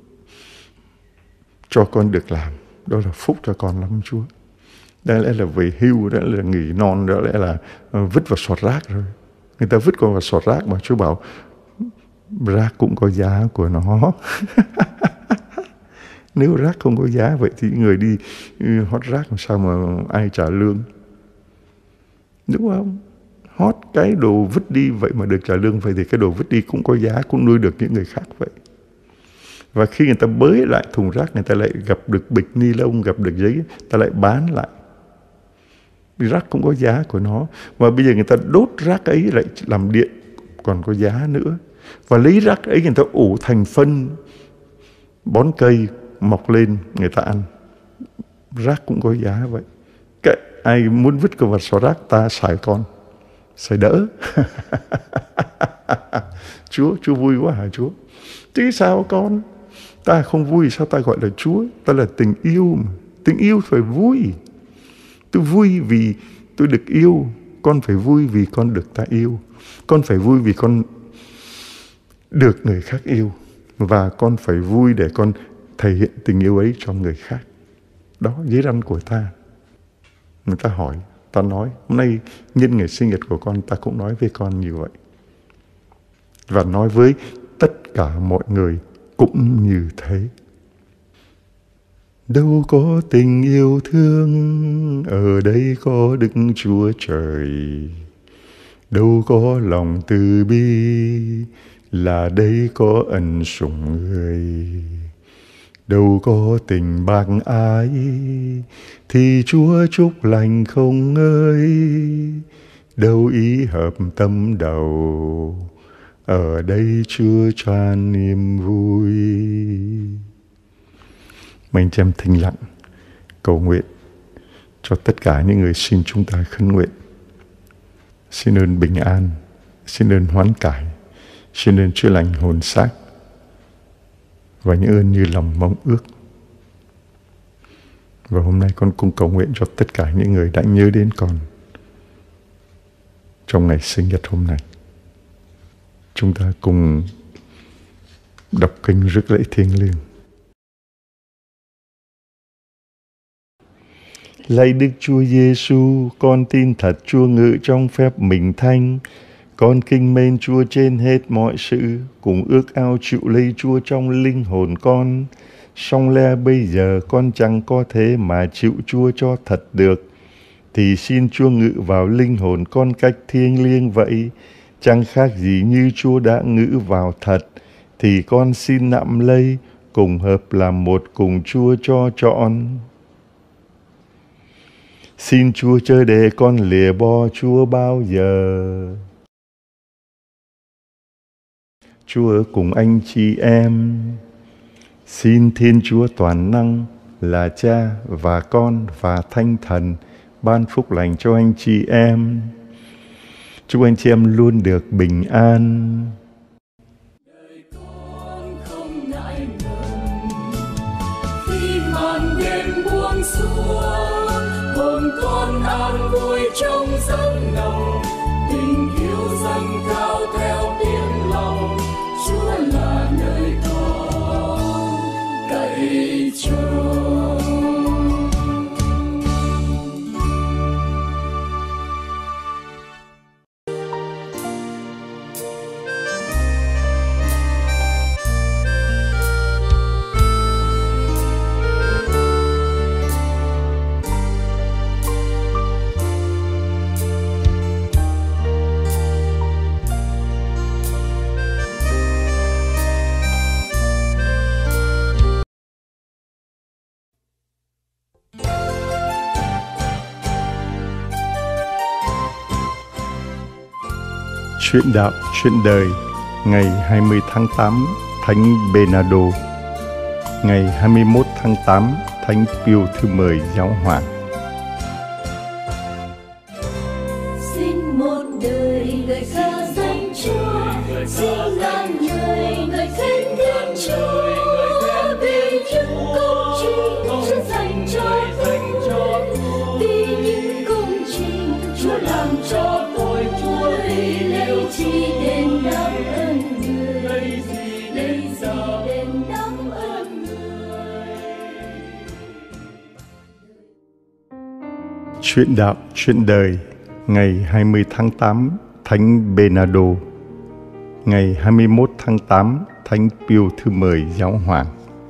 cho con được làm. Đó là phúc cho con lắm Chúa. Đó lẽ là về hưu, đó là nghỉ non, đó lẽ là vứt vào sọt rác rồi. Người ta vứt con vào sọt rác mà Chúa bảo rác cũng có giá của nó. Nếu rác không có giá, vậy thì người đi hót rác làm sao mà ai trả lương? Đúng không? Hót cái đồ vứt đi vậy mà được trả lương, vậy thì cái đồ vứt đi cũng có giá, cũng nuôi được những người khác vậy. Và khi người ta bới lại thùng rác, người ta lại gặp được bịch ni lông, gặp được giấy, ta lại bán lại. Rác cũng có giá của nó. Và bây giờ người ta đốt rác ấy lại làm điện, còn có giá nữa. Và lấy rác ấy người ta ủ thành phân, bón cây, mọc lên, người ta ăn. Rác cũng có giá vậy. Cái ai muốn vứt con vào xó rác, ta xài con, xài đỡ. Chúa vui quá hả Chúa? Chứ sao con? Ta không vui sao ta gọi là Chúa? Ta là tình yêu mà. Tình yêu phải vui. Tôi vui vì tôi được yêu. Con phải vui vì con được ta yêu. Con phải vui vì con được người khác yêu. Và con phải vui để con thể hiện tình yêu ấy cho người khác. Đó, dưới răn của ta. Người ta hỏi, ta nói, hôm nay nhân ngày sinh nhật của con, ta cũng nói với con như vậy. Và nói với tất cả mọi người cũng như thế. Đâu có tình yêu thương, ở đây có Đức Chúa Trời. Đâu có lòng từ bi, là đây có ân sủng người. Đâu có tình bác ái, thì Chúa chúc lành không ngơi. Đâu ý hợp tâm đầu, ở đây Chúa tràn niềm vui. Mình chăm thinh lặng cầu nguyện cho tất cả những người xin chúng ta khấn nguyện. Xin ơn bình an, xin ơn hoán cải, xin ơn chữa lành hồn xác, và những ơn như lòng mong ước. Và hôm nay con cũng cầu nguyện cho tất cả những người đã nhớ đến con trong ngày sinh nhật hôm nay. Chúng ta cùng đọc kinh rước lễ thiêng liêng. Lạy Đức Chúa Giêsu, con tin thật Chúa ngự trong phép mình thánh. Con kính mến Chúa trên hết mọi sự, cũng ước ao chịu lấy Chúa trong linh hồn con. Song lẽ bây giờ con chẳng có thế mà chịu Chúa cho thật được, thì xin Chúa ngự vào linh hồn con cách thiêng liêng vậy. Chẳng khác gì như Chúa đã ngự vào thật, thì con xin nặm lấy, cùng hợp làm một cùng Chúa cho trọn. Xin Chúa chớ để con lìa bỏ Chúa bao giờ. Chúa ở cùng anh chị em. Xin Thiên Chúa toàn năng là Cha và Con và Thánh Thần ban phúc lành cho anh chị em. Chúc anh chị em luôn được bình an. Đời con không ngại ngần khi màn đêm buông xuống, hồn con an vui trong giấc nồng, tình yêu dâng cao theo tiếng lòng. Chúa là nơi con cậy trông. Chuyện đạo, chuyện đời, ngày 20 tháng 8, Thánh Bernardo. Ngày 21 tháng 8, Thánh Pio thứ 10 Giáo hoàng. Xin một đời ngợi ca danh Chúa, xin ngàn người khen Thiên Chúa, vì những công trình Chúa dành cho tôi, vì những công trình Chúa làm cho tôi. Chúa lấy chi đền đáp ơn người, lấy gì đền đáp ơn người. Chuyện đạo, chuyện đời, ngày 20 tháng 8, Thánh Bernardo. Ngày 21 tháng 8, Thánh Pio thứ 10 Giáo hoàng.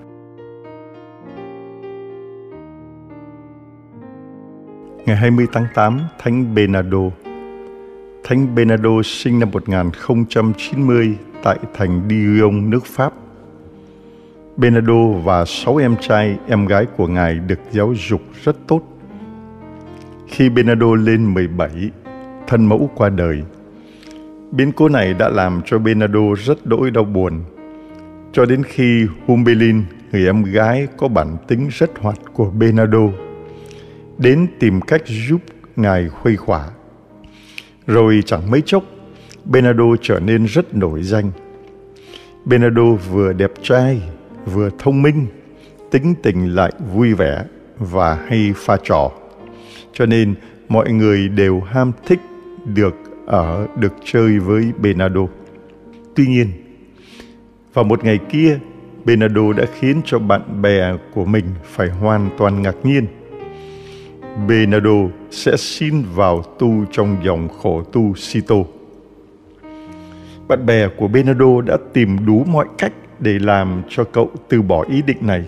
Ngày 20 tháng 8, Thánh Bernardo. Thánh Bernardo sinh năm 1090 tại thành Dijon, nước Pháp. Bernardo và 6 em trai, em gái của Ngài được giáo dục rất tốt. Khi Bernardo lên 17, thân mẫu qua đời. Biến cố này đã làm cho Bernardo rất đỗi đau buồn, cho đến khi Humbelin, người em gái có bản tính rất hoạt của Bernardo, đến tìm cách giúp Ngài khuây khỏa. Rồi chẳng mấy chốc, Bernardo trở nên rất nổi danh. Bernardo vừa đẹp trai, vừa thông minh, tính tình lại vui vẻ và hay pha trò. Cho nên mọi người đều ham thích được chơi với Bernardo. Tuy nhiên, vào một ngày kia, Bernardo đã khiến cho bạn bè của mình phải hoàn toàn ngạc nhiên. Bernardo sẽ xin vào tu trong dòng khổ tu Cîteaux. Bạn bè của Bernardo đã tìm đủ mọi cách để làm cho cậu từ bỏ ý định này.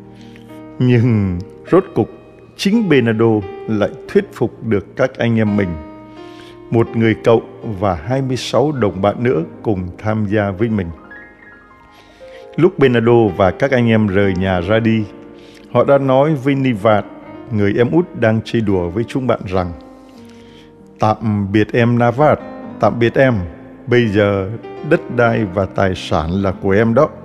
Nhưng rốt cục, chính Bernardo lại thuyết phục được các anh em mình. Một người cậu và 26 đồng bạn nữa cùng tham gia với mình. Lúc Bernardo và các anh em rời nhà ra đi, họ đã nói với Nivat, người em út đang chơi đùa với chúng bạn rằng: "Tạm biệt em Navat, tạm biệt em, bây giờ đất đai và tài sản là của em đó."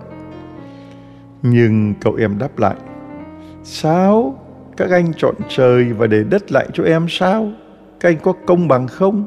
Nhưng cậu em đáp lại: "Sao? Các anh chọn trời và để đất lại cho em sao? Các anh có công bằng không?"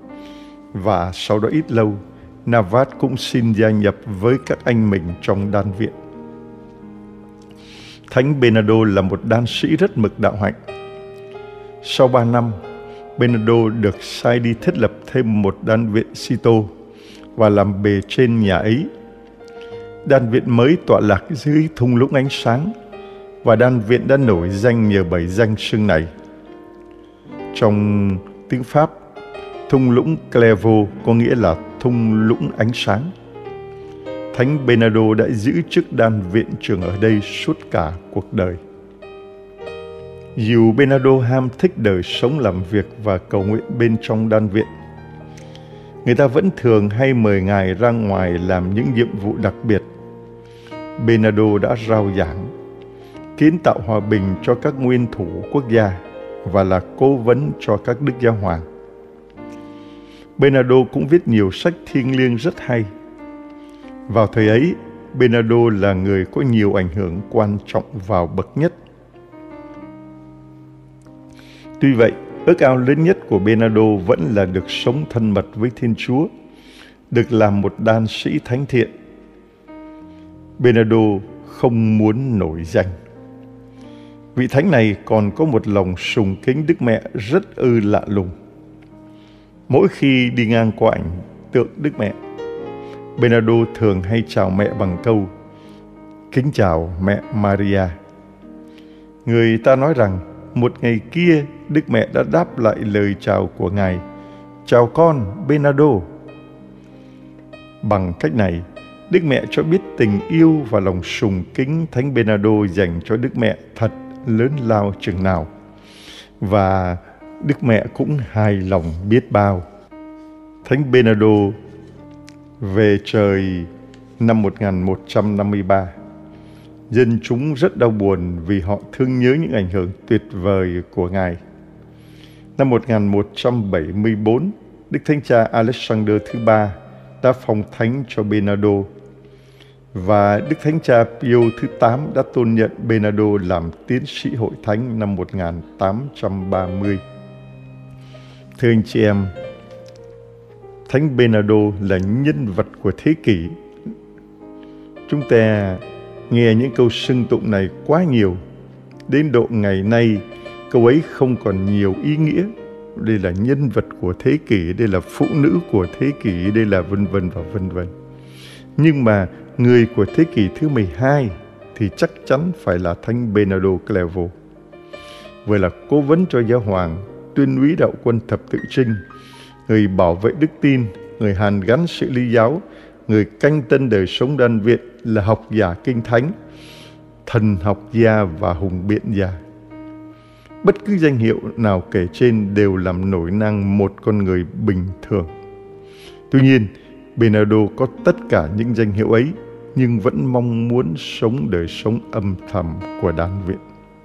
Và sau đó ít lâu, Navat cũng xin gia nhập với các anh mình trong đan viện. Thánh Bernardo là một đan sĩ rất mực đạo hạnh. Sau 3 năm, Bernardo được sai đi thiết lập thêm một đan viện Cito và làm bề trên nhà ấy. Đan viện mới tọa lạc dưới thung lũng ánh sáng, và đan viện đã nổi danh nhờ bảy danh xưng này. Trong tiếng Pháp, thung lũng Clairvaux có nghĩa là thung lũng ánh sáng. Thánh Bernardo đã giữ chức đan viện trưởng ở đây suốt cả cuộc đời. Dù Bernardo ham thích đời sống làm việc và cầu nguyện bên trong đan viện, người ta vẫn thường hay mời Ngài ra ngoài làm những nhiệm vụ đặc biệt. Bernardo đã rao giảng, kiến tạo hòa bình cho các nguyên thủ quốc gia và là cố vấn cho các đức giáo hoàng. Bernardo cũng viết nhiều sách thiêng liêng rất hay. Vào thời ấy, Bernardo là người có nhiều ảnh hưởng quan trọng vào bậc nhất. Tuy vậy, ước ao lớn nhất của Bernardo vẫn là được sống thân mật với Thiên Chúa, được làm một đan sĩ thánh thiện. Bernardo không muốn nổi danh. Vị thánh này còn có một lòng sùng kính Đức Mẹ rất lạ lùng. Mỗi khi đi ngang qua ảnh tượng Đức Mẹ, Bernardo thường hay chào mẹ bằng câu kính chào mẹ Maria. Người ta nói rằng một ngày kia Đức Mẹ đã đáp lại lời chào của Ngài: chào con Bernardo. Bằng cách này, Đức Mẹ cho biết tình yêu và lòng sùng kính Thánh Bernardo dành cho Đức Mẹ thật lớn lao chừng nào, và Đức Mẹ cũng hài lòng biết bao. Thánh Bernardo về trời năm 1153. Dân chúng rất đau buồn vì họ thương nhớ những ảnh hưởng tuyệt vời của Ngài. Năm 1174, Đức Thánh Cha Alexander thứ ba đã phong thánh cho Bernardo, và Đức Thánh Cha Pio thứ 8 đã tôn nhận Bernardo làm tiến sĩ hội thánh năm 1830. Thưa anh chị em, Thánh Bernardo là nhân vật của thế kỷ. Chúng ta nghe những câu xưng tụng này quá nhiều, đến độ ngày nay câu ấy không còn nhiều ý nghĩa. Đây là nhân vật của thế kỷ, đây là phụ nữ của thế kỷ, đây là vân vân và vân vân. Nhưng mà người của thế kỷ thứ 12 thì chắc chắn phải là Thánh Bernardo Clairvaux. Vừa là cố vấn cho giáo hoàng, tuyên úy đạo quân thập tự chinh, người bảo vệ đức tin, người hàn gắn sự ly giáo, người canh tân đời sống đan viện, là học giả kinh thánh, thần học gia và hùng biện gia. Bất cứ danh hiệu nào kể trên đều làm nổi năng một con người bình thường. Tuy nhiên, Bernardo có tất cả những danh hiệu ấy, nhưng vẫn mong muốn sống đời sống âm thầm của đan viện.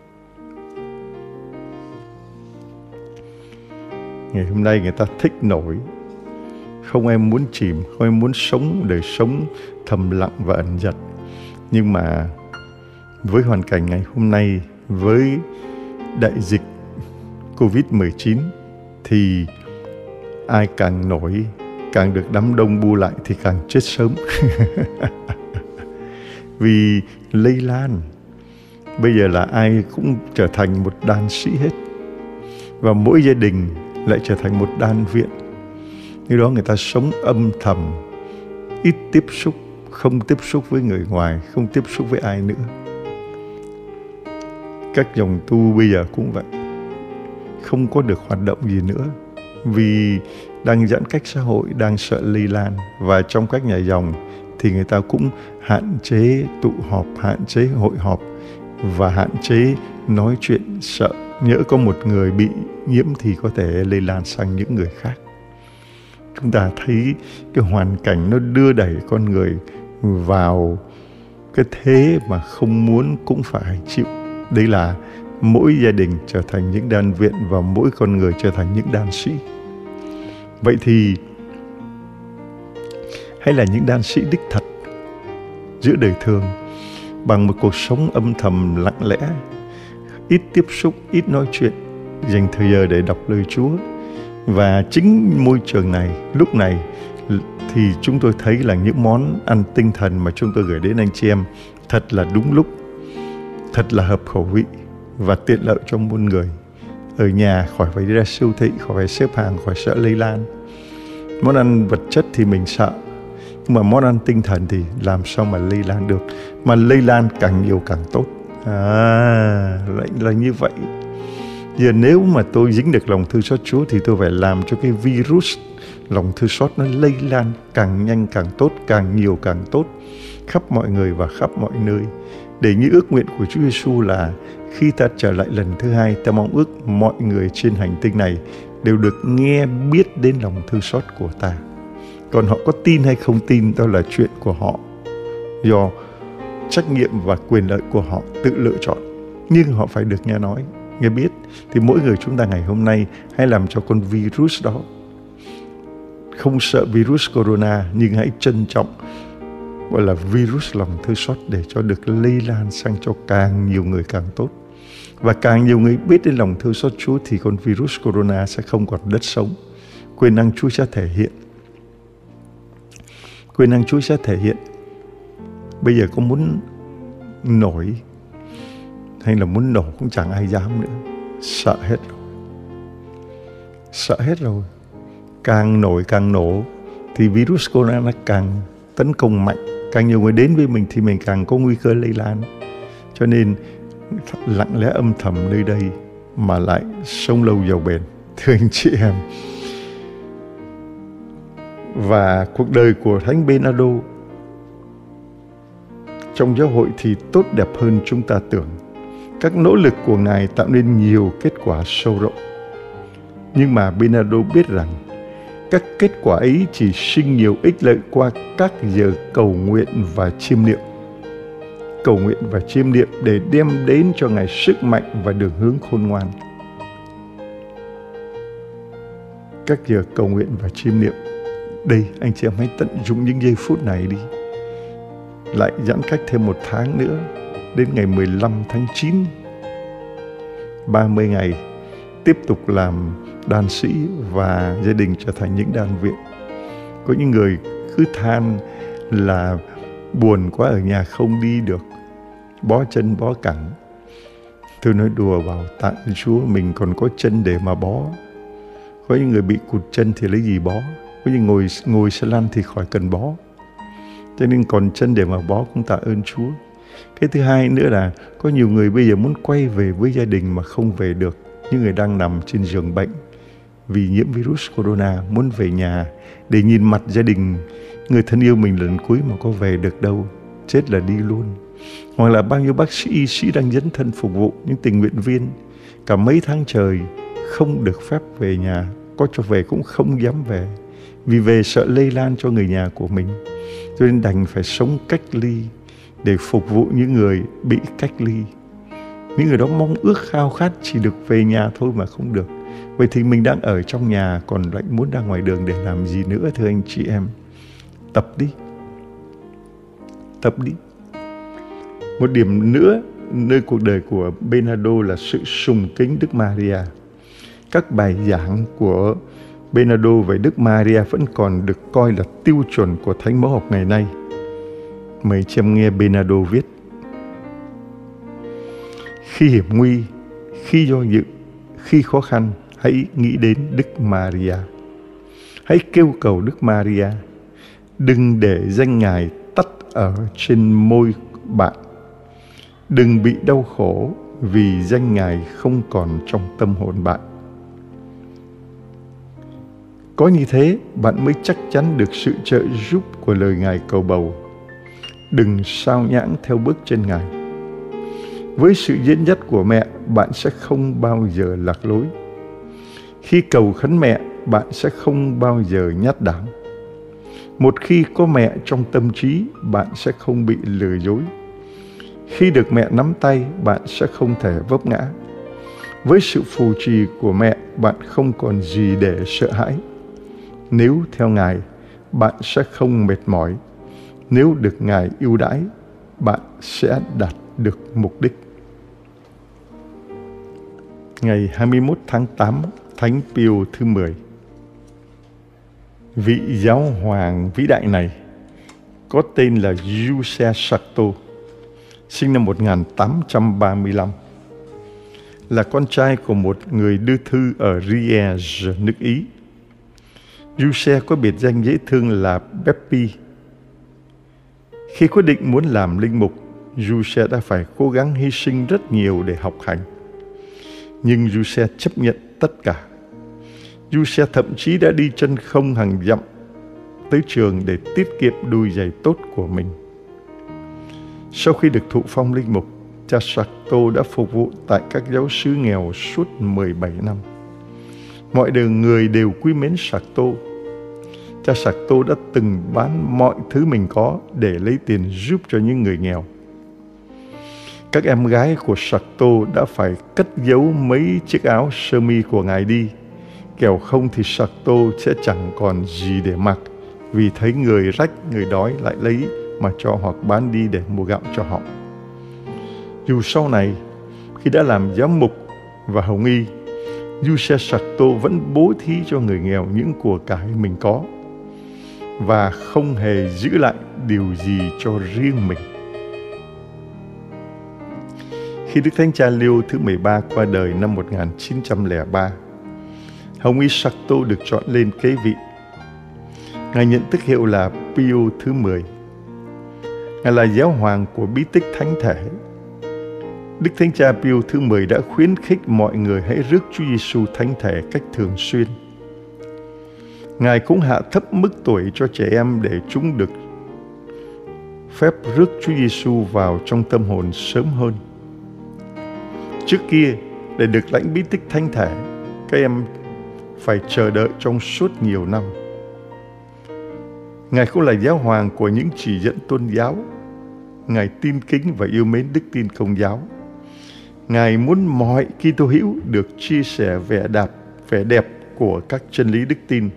Ngày hôm nay người ta thích nổi, không ai muốn chìm, không ai muốn sống đời sống thầm lặng và ẩn dật. Nhưng mà với hoàn cảnh ngày hôm nay, với đại dịch Covid-19 thì ai càng nổi, càng được đám đông bu lại thì càng chết sớm. Vì lây lan. Bây giờ là ai cũng trở thành một đan sĩ hết, và mỗi gia đình lại trở thành một đan viện. Như đó người ta sống âm thầm, ít tiếp xúc, không tiếp xúc với người ngoài, không tiếp xúc với ai nữa. Các dòng tu bây giờ cũng vậy, không có được hoạt động gì nữa, vì đang giãn cách xã hội, đang sợ lây lan. Và trong các nhà dòng thì người ta cũng hạn chế tụ họp, hạn chế hội họp và hạn chế nói chuyện, sợ nhỡ có một người bị nhiễm thì có thể lây lan sang những người khác. Chúng ta thấy cái hoàn cảnh nó đưa đẩy con người vào cái thế mà không muốn cũng phải chịu. Đấy là mỗi gia đình trở thành những đan viện và mỗi con người trở thành những đan sĩ. Vậy thì hay là những đan sĩ đích thật giữa đời thường, bằng một cuộc sống âm thầm lặng lẽ, ít tiếp xúc, ít nói chuyện, dành thời giờ để đọc lời Chúa. Và chính môi trường này, lúc này thì chúng tôi thấy là những món ăn tinh thần mà chúng tôi gửi đến anh chị em thật là đúng lúc, thật là hợp khẩu vị và tiện lợi cho muôn người. Ở nhà khỏi phải đi ra siêu thị, khỏi phải xếp hàng, khỏi sợ lây lan. Món ăn vật chất thì mình sợ, nhưng mà món ăn tinh thần thì làm sao mà lây lan được. Mà lây lan càng nhiều càng tốt. Lại là như vậy. Giờ nếu mà tôi dính được lòng thương xót Chúa thì tôi phải làm cho cái virus lòng thương xót nó lây lan càng nhanh càng tốt, càng nhiều càng tốt, khắp mọi người và khắp mọi nơi. Để như ước nguyện của Chúa Giêsu là khi ta trở lại lần thứ hai, ta mong ước mọi người trên hành tinh này đều được nghe biết đến lòng thương xót của ta. Còn họ có tin hay không tin đó là chuyện của họ, do trách nhiệm và quyền lợi của họ tự lựa chọn. Nhưng họ phải được nghe nói, nghe biết. Thì mỗi người chúng ta ngày hôm nay hãy làm cho con virus đó, không sợ virus corona, nhưng hãy trân trọng gọi là virus lòng thương xót để cho được lây lan sang cho càng nhiều người càng tốt. Và càng nhiều người biết đến lòng thương xót Chúa thì con virus corona sẽ không còn đất sống. Quyền năng Chúa sẽ thể hiện. Quyền năng Chúa sẽ thể hiện. Bây giờ có muốn nổi hay là muốn nổ cũng chẳng ai dám nữa. Sợ hết rồi. Sợ hết rồi. Càng nổi càng nổ thì virus corona nó càng tấn công mạnh. Càng nhiều người đến với mình thì mình càng có nguy cơ lây lan. Cho nên lặng lẽ âm thầm nơi đây mà lại sống lâu giàu bền. Thưa anh chị em, và cuộc đời của Thánh Bernardo trong giáo hội thì tốt đẹp hơn chúng ta tưởng. Các nỗ lực của Ngài tạo nên nhiều kết quả sâu rộng. Nhưng mà Bernardo biết rằng các kết quả ấy chỉ sinh nhiều ích lợi qua các giờ cầu nguyện và chiêm niệm. Cầu nguyện và chiêm niệm để đem đến cho Ngài sức mạnh và đường hướng khôn ngoan. Các giờ cầu nguyện và chiêm niệm. Đây, anh chị em hãy tận dụng những giây phút này đi. Lại giãn cách thêm 1 tháng nữa, đến ngày 15 tháng 9, 30 ngày, tiếp tục làm đàn sĩ và gia đình trở thành những đàn viện. Có những người cứ than là buồn quá, ở nhà không đi được, bó chân bó cẳng. Tôi nói đùa bảo tạ Chúa mình còn có chân để mà bó. Có những người bị cụt chân thì lấy gì bó. Có những ngồi xe lăn thì khỏi cần bó. Cho nên còn chân để mà bó cũng tạ ơn Chúa. Cái thứ hai nữa là có nhiều người bây giờ muốn quay về với gia đình mà không về được. Những người đang nằm trên giường bệnh vì nhiễm virus corona, muốn về nhà để nhìn mặt gia đình, người thân yêu mình lần cuối mà có về được đâu. Chết là đi luôn. Hoặc là bao nhiêu bác sĩ, y sĩ đang dấn thân phục vụ, những tình nguyện viên cả mấy tháng trời không được phép về nhà, có cho về cũng không dám về, vì về sợ lây lan cho người nhà của mình. Cho nên đành phải sống cách ly để phục vụ những người bị cách ly. Những người đó mong ước khao khát chỉ được về nhà thôi mà không được. Vậy thì mình đang ở trong nhà còn lại muốn ra ngoài đường để làm gì nữa, thưa anh chị em? Tập đi. Tập đi. Một điểm nữa nơi cuộc đời của Bernardo là sự sùng kính Đức Maria. Các bài giảng của Bernardo về Đức Maria vẫn còn được coi là tiêu chuẩn của thánh mẫu học ngày nay. Mời chị em nghe Bernardo viết: khi hiểm nguy, khi do dự, khi khó khăn, hãy nghĩ đến Đức Maria. Hãy kêu cầu Đức Maria. Đừng để danh Ngài tắt ở trên môi bạn. Đừng bị đau khổ vì danh Ngài không còn trong tâm hồn bạn. Có như thế, bạn mới chắc chắn được sự trợ giúp của lời Ngài cầu bầu. Đừng sao nhãng theo bước chân Ngài. Với sự dẫn dắt của mẹ, bạn sẽ không bao giờ lạc lối. Khi cầu khấn mẹ, bạn sẽ không bao giờ nhát đắng. Một khi có mẹ trong tâm trí, bạn sẽ không bị lừa dối. Khi được mẹ nắm tay, bạn sẽ không thể vấp ngã. Với sự phù trì của mẹ, bạn không còn gì để sợ hãi. Nếu theo Ngài, bạn sẽ không mệt mỏi. Nếu được Ngài ưu đãi, bạn sẽ đạt được mục đích. Ngày 21 tháng 8, Thánh Pio thứ 10. Vị giáo hoàng vĩ đại này có tên là Giuseppe Sarto. sinh năm 1835, là con trai của một người đưa thư ở Liège, nước Ý. Giuse có biệt danh dễ thương là Beppe. Khi quyết định muốn làm linh mục, Giuse đã phải cố gắng hy sinh rất nhiều để học hành. Nhưng Giuse chấp nhận tất cả. Giuse thậm chí đã đi chân không hàng dặm tới trường để tiết kiệm đôi giày tốt của mình. Sau khi được thụ phong linh mục, cha Sarto đã phục vụ tại các giáo xứ nghèo suốt 17 năm. Mọi người đều quý mến Sarto. Cha Sarto đã từng bán mọi thứ mình có để lấy tiền giúp cho những người nghèo. Các em gái của Sarto đã phải cất giấu mấy chiếc áo sơ mi của ngài đi, kẻo không thì Sarto sẽ chẳng còn gì để mặc, vì thấy người rách, người đói lại lấy mà cho hoặc bán đi để mua gạo cho họ. Dù sau này, khi đã làm giám mục và hồng y, Giuse Sarto vẫn bố thí cho người nghèo những của cải mình có và không hề giữ lại điều gì cho riêng mình. Khi Đức Thánh Cha Leo thứ 13 qua đời năm 1903, hồng y Sarto được chọn lên kế vị. Ngài nhận tước hiệu là Pio thứ 10. Ngài là giáo hoàng của bí tích thánh thể. Đức Thánh Cha Pio thứ 10 đã khuyến khích mọi người hãy rước Chúa Giêsu thánh thể cách thường xuyên. Ngài cũng hạ thấp mức tuổi cho trẻ em để chúng được phép rước Chúa Giêsu vào trong tâm hồn sớm hơn. Trước kia, để được lãnh bí tích thánh thể, các em phải chờ đợi trong suốt nhiều năm. Ngài cũng là giáo hoàng của những chỉ dẫn tôn giáo. Ngài tin kính và yêu mến đức tin Công giáo. Ngài muốn mọi Kitô hữu được chia sẻ vẻ đẹp của các chân lý đức tin.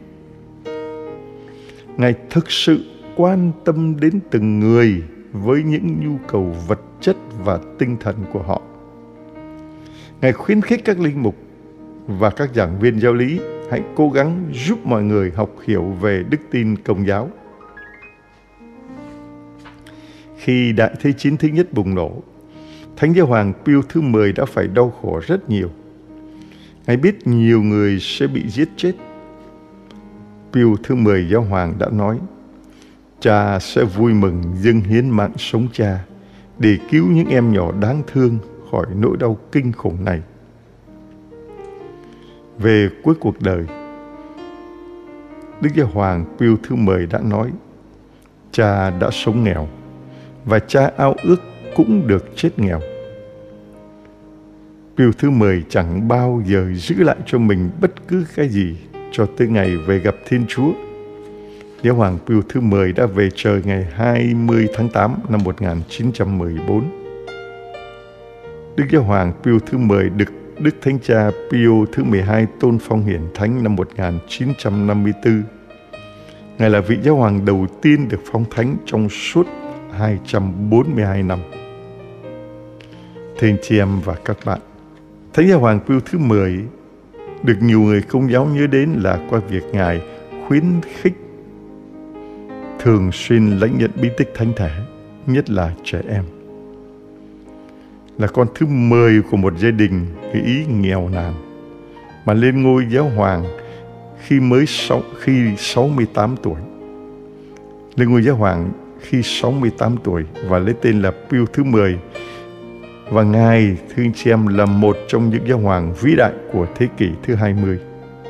Ngài thực sự quan tâm đến từng người với những nhu cầu vật chất và tinh thần của họ. Ngài khuyến khích các linh mục và các giảng viên giáo lý hãy cố gắng giúp mọi người học hiểu về đức tin Công giáo. Khi Đại Thế Chiến thứ nhất bùng nổ, Thánh Giáo hoàng Pio thứ 10 đã phải đau khổ rất nhiều. Ngài biết nhiều người sẽ bị giết chết. Pio thứ 10 Giáo hoàng đã nói, cha sẽ vui mừng dâng hiến mạng sống cha để cứu những em nhỏ đáng thương khỏi nỗi đau kinh khủng này. Về cuối cuộc đời, Đức Giáo hoàng Pio thứ 10 đã nói, cha đã sống nghèo và cha ao ước cũng được chết nghèo. Pio thứ 10 chẳng bao giờ giữ lại cho mình bất cứ cái gì cho tới ngày về gặp Thiên Chúa. Giáo hoàng Pio thứ 10 đã về trời ngày 20 tháng 8 năm 1914. Đức Giáo hoàng Pio thứ 10 được Đức Thánh Cha Pio thứ 12 tôn phong hiển thánh năm 1954. Ngài là vị giáo hoàng đầu tiên được phong thánh trong suốt 242 năm. Thưa anh chị em và các bạn, Thánh Giáo hoàng Pio thứ 10 được nhiều người Công giáo nhớ đến là qua việc Ngài khuyến khích thường xuyên lãnh nhận bí tích thánh thể, nhất là trẻ em. Là con thứ 10 của một gia đình người Ý nghèo nàn, mà lên ngôi giáo hoàng khi 68 tuổi. Lên ngôi giáo hoàng khi 68 tuổi và lấy tên là Pio thứ 10. Và Ngài, thưa anh chị em, là một trong những giáo hoàng vĩ đại của thế kỷ thứ 20.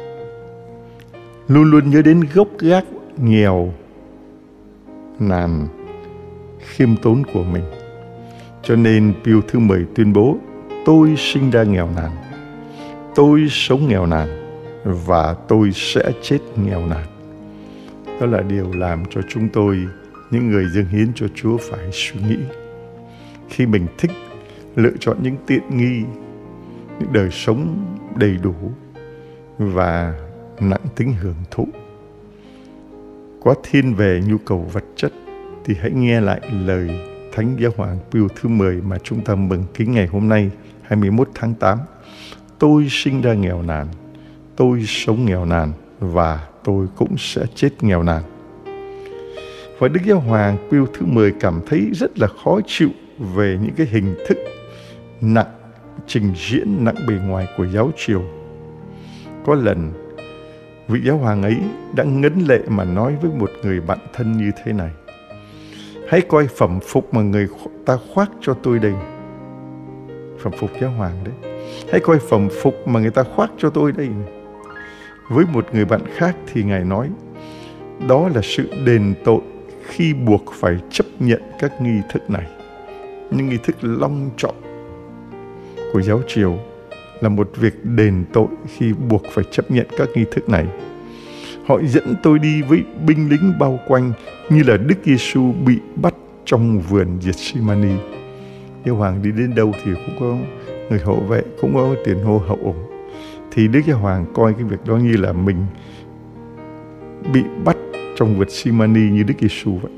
Luôn luôn nhớ đến gốc gác nghèo nàn khiêm tốn của mình. Cho nên Pio thứ 10 tuyên bố, tôi sinh ra nghèo nàn, tôi sống nghèo nàn và tôi sẽ chết nghèo nàn. Đó là điều làm cho chúng tôi, những người dâng hiến cho Chúa, phải suy nghĩ. Khi mình thích lựa chọn những tiện nghi, những đời sống đầy đủ và nặng tính hưởng thụ, quá thiên về nhu cầu vật chất, thì hãy nghe lại lời Thánh Giáo hoàng Pio thứ 10 mà chúng ta mừng kính ngày hôm nay, 21 tháng 8. Tôi sinh ra nghèo nàn, tôi sống nghèo nàn và tôi cũng sẽ chết nghèo nàn. Và Đức Giáo hoàng Pio thứ 10 cảm thấy rất là khó chịu về những cái hình thức nặng, trình diễn nặng bề ngoài của giáo triều. Có lần, vị giáo hoàng ấy đã ngấn lệ mà nói với một người bạn thân như thế này: hãy coi phẩm phục mà người ta khoác cho tôi đây. Phẩm phục giáo hoàng đấy. Hãy coi phẩm phục mà người ta khoác cho tôi đây. Với một người bạn khác thì Ngài nói, đó là sự đền tội khi buộc phải chấp nhận các nghi thức này. Những nghi thức long trọng của giáo triều là một việc đền tội khi buộc phải chấp nhận các nghi thức này. Họ dẫn tôi đi với binh lính bao quanh như là Đức Giêsu bị bắt trong vườn Gethsemane. Giáo hoàng đi đến đâu thì cũng có người hộ vệ, cũng có tiền hô hậu ủng. Thì Đức Giáo hoàng coi cái việc đó như là mình bị bắt trong vườn Gethsemane như Đức Giêsu vậy.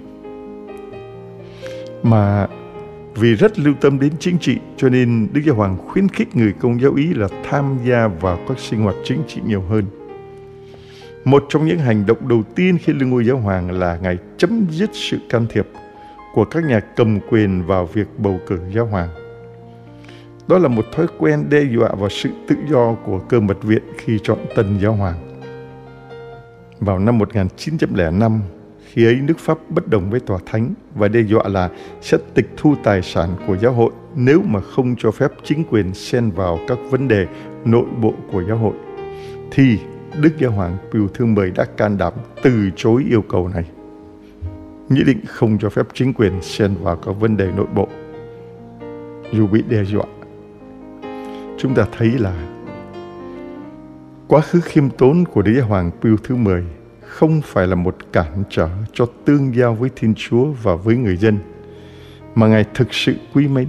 Mà vì rất lưu tâm đến chính trị, cho nên Đức Giáo hoàng khuyến khích người Công giáo Ý là tham gia vào các sinh hoạt chính trị nhiều hơn. Một trong những hành động đầu tiên khi lên ngôi giáo hoàng là Ngài chấm dứt sự can thiệp của các nhà cầm quyền vào việc bầu cử giáo hoàng. Đó là một thói quen đe dọa vào sự tự do của cơ mật viện khi chọn tân giáo hoàng. Vào năm 1905, khi ấy nước Pháp bất đồng với tòa thánh và đe dọa là sẽ tịch thu tài sản của giáo hội nếu mà không cho phép chính quyền xen vào các vấn đề nội bộ của giáo hội, thì Đức Giáo hoàng Pius thứ 10 đã can đảm từ chối yêu cầu này, nhất định không cho phép chính quyền xen vào các vấn đề nội bộ dù bị đe dọa. Chúng ta thấy là quá khứ khiêm tốn của Đức Giáo hoàng Pius thứ 10 không phải là một cản trở cho tương giao với Thiên Chúa và với người dân, mà Ngài thực sự quý mến.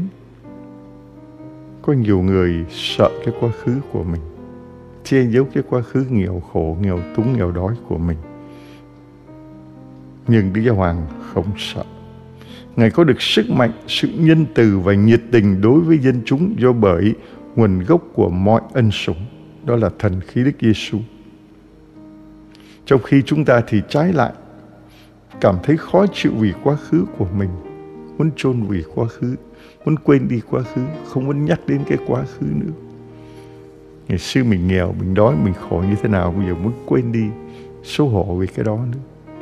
Có nhiều người sợ cái quá khứ của mình, che giấu cái quá khứ nghèo khổ, nghèo túng, nghèo đói của mình. Nhưng Đức Giáo hoàng không sợ. Ngài có được sức mạnh, sự nhân từ và nhiệt tình đối với dân chúng do bởi nguồn gốc của mọi ân sủng, đó là thần khí Đức Giêsu. Trong khi chúng ta thì trái lại, cảm thấy khó chịu vì quá khứ của mình, muốn chôn vùi quá khứ, muốn quên đi quá khứ, không muốn nhắc đến cái quá khứ nữa. Ngày xưa mình nghèo, mình đói, mình khổ như thế nào, bây giờ muốn quên đi, xấu hổ vì cái đó nữa.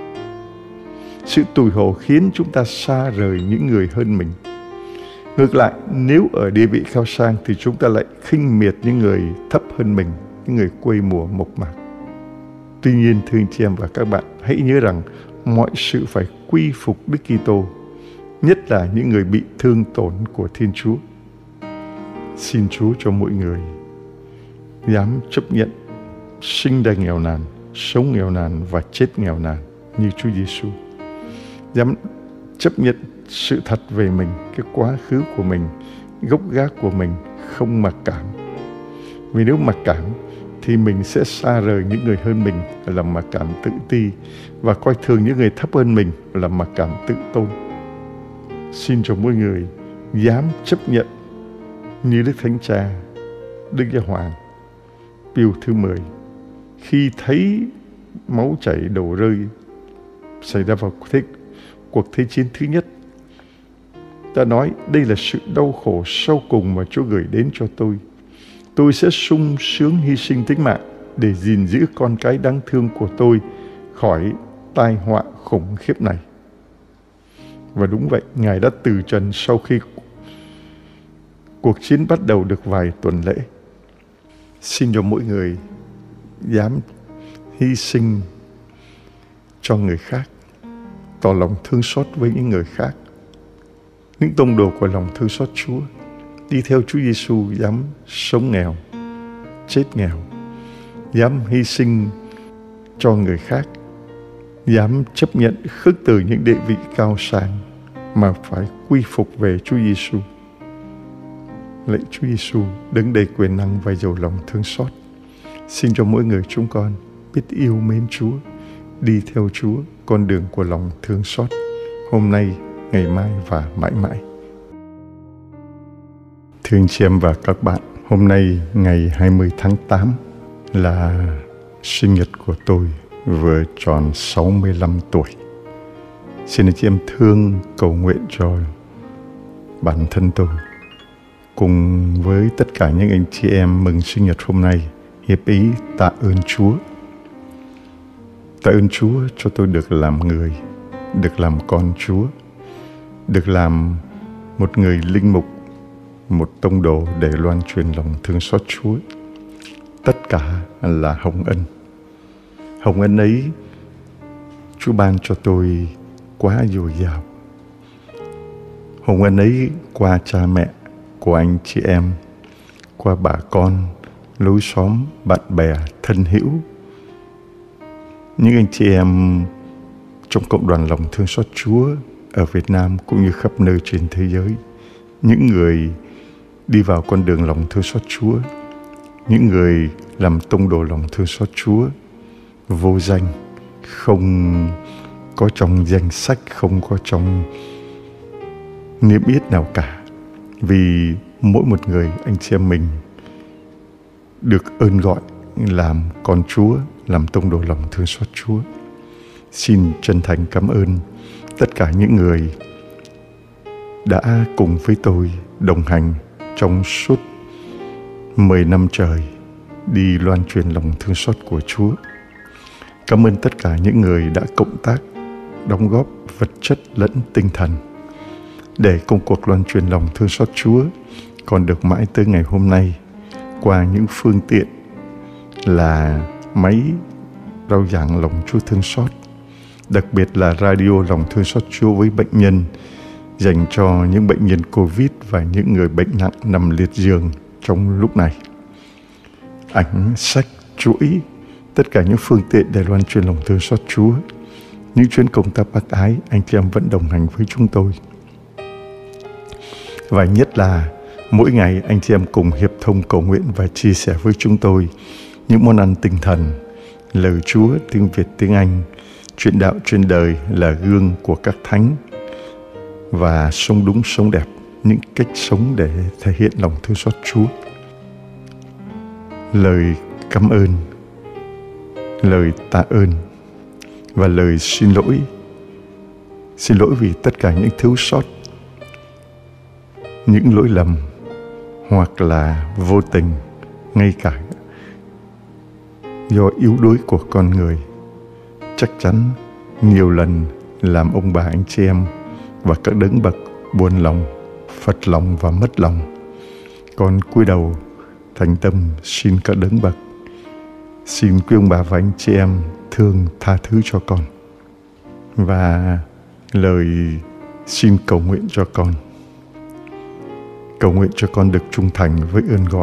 Sự tủi hổ khiến chúng ta xa rời những người hơn mình. Ngược lại, nếu ở địa vị cao sang thì chúng ta lại khinh miệt những người thấp hơn mình, những người quê mùa mộc mạc. Tuy nhiên, thưa anh chị em và các bạn, hãy nhớ rằng mọi sự phải quy phục Đức Kitô, nhất là những người bị thương tổn của Thiên Chúa. Xin Chúa cho mỗi người dám chấp nhận sinh ra nghèo nàn, sống nghèo nàn và chết nghèo nàn như Chúa Giêsu. Dám chấp nhận sự thật về mình, cái quá khứ của mình, gốc gác của mình, không mặc cảm. Vì nếu mặc cảm thì mình sẽ xa rời những người hơn mình là mặc cảm tự ti, và coi thường những người thấp hơn mình là mặc cảm tự tôn. Xin cho mỗi người dám chấp nhận như Đức Thánh Cha, Đức Giáo hoàng Pius thứ 10 khi thấy máu chảy đổ rơi xảy ra vào cuộc Thế chiến thứ nhất đã nói: đây là sự đau khổ sau cùng mà Chúa gửi đến cho tôi. Tôi sẽ sung sướng hy sinh tính mạng để gìn giữ con cái đáng thương của tôi khỏi tai họa khủng khiếp này. Và đúng vậy, Ngài đã từ trần sau khi cuộc chiến bắt đầu được vài tuần lễ. Xin cho mỗi người dám hy sinh cho người khác, tỏ lòng thương xót với những người khác. Những tông đồ của lòng thương xót Chúa, đi theo Chúa Giêsu, dám sống nghèo, chết nghèo, dám hy sinh cho người khác, dám chấp nhận khước từ những địa vị cao sang mà phải quy phục về Chúa Giêsu. Lạy Chúa Giêsu, đấng đầy quyền năng và giàu lòng thương xót, xin cho mỗi người chúng con biết yêu mến Chúa, đi theo Chúa con đường của lòng thương xót, hôm nay, ngày mai và mãi mãi. Thưa anh chị em và các bạn, hôm nay ngày 20 tháng 8 là sinh nhật của tôi, vừa tròn 65 tuổi. Xin anh chị em thương cầu nguyện cho bản thân tôi. Cùng với tất cả những anh chị em mừng sinh nhật hôm nay, hiệp ý tạ ơn Chúa. Tạ ơn Chúa cho tôi được làm người, được làm con Chúa, được làm một người linh mục, một tông đồ để loan truyền lòng thương xót Chúa. Tất cả là hồng ân. Hồng ân ấy Chúa ban cho tôi quá dồi dào. Hồng ân ấy qua cha mẹ, của anh chị em, qua bà con, lối xóm, bạn bè, thân hữu, những anh chị em trong cộng đoàn lòng thương xót Chúa ở Việt Nam cũng như khắp nơi trên thế giới, những người đi vào con đường lòng thương xót Chúa, những người làm tông đồ lòng thương xót Chúa, vô danh, không có trong danh sách, không có trong niêm yết nào cả. Vì mỗi một người anh chị em mình được ơn gọi làm con Chúa, làm tông đồ lòng thương xót Chúa. Xin chân thành cảm ơn tất cả những người đã cùng với tôi đồng hành trong suốt 10 năm trời đi loan truyền lòng thương xót của Chúa. Cảm ơn tất cả những người đã cộng tác, đóng góp vật chất lẫn tinh thần để công cuộc loan truyền lòng thương xót Chúa còn được mãi tới ngày hôm nay qua những phương tiện là máy rao giảng lòng Chúa thương xót, đặc biệt là radio lòng thương xót Chúa với bệnh nhân, dành cho những bệnh nhân Covid và những người bệnh nặng nằm liệt giường trong lúc này. Ảnh, sách, chuỗi, tất cả những phương tiện để loan truyền lòng thương xót Chúa. Những chuyến công tác bác ái, anh chị em vẫn đồng hành với chúng tôi. Và nhất là mỗi ngày anh chị em cùng hiệp thông cầu nguyện và chia sẻ với chúng tôi những món ăn tinh thần, lời Chúa tiếng Việt tiếng Anh, chuyện đạo chuyên đời là gương của các thánh, và sống đúng sống đẹp, những cách sống để thể hiện lòng thương xót Chúa. Lời cảm ơn, lời tạ ơn và lời xin lỗi. Xin lỗi vì tất cả những thiếu sót, những lỗi lầm hoặc là vô tình, ngay cả do yếu đuối của con người, chắc chắn nhiều lần làm ông bà anh chị em và các đấng bậc buồn lòng, phật lòng và mất lòng. Con cúi đầu thành tâm xin các đấng bậc, xin quý ông bà và anh chị em thương tha thứ cho con, và lời xin cầu nguyện cho con. Cầu nguyện cho con được trung thành với ơn gọi,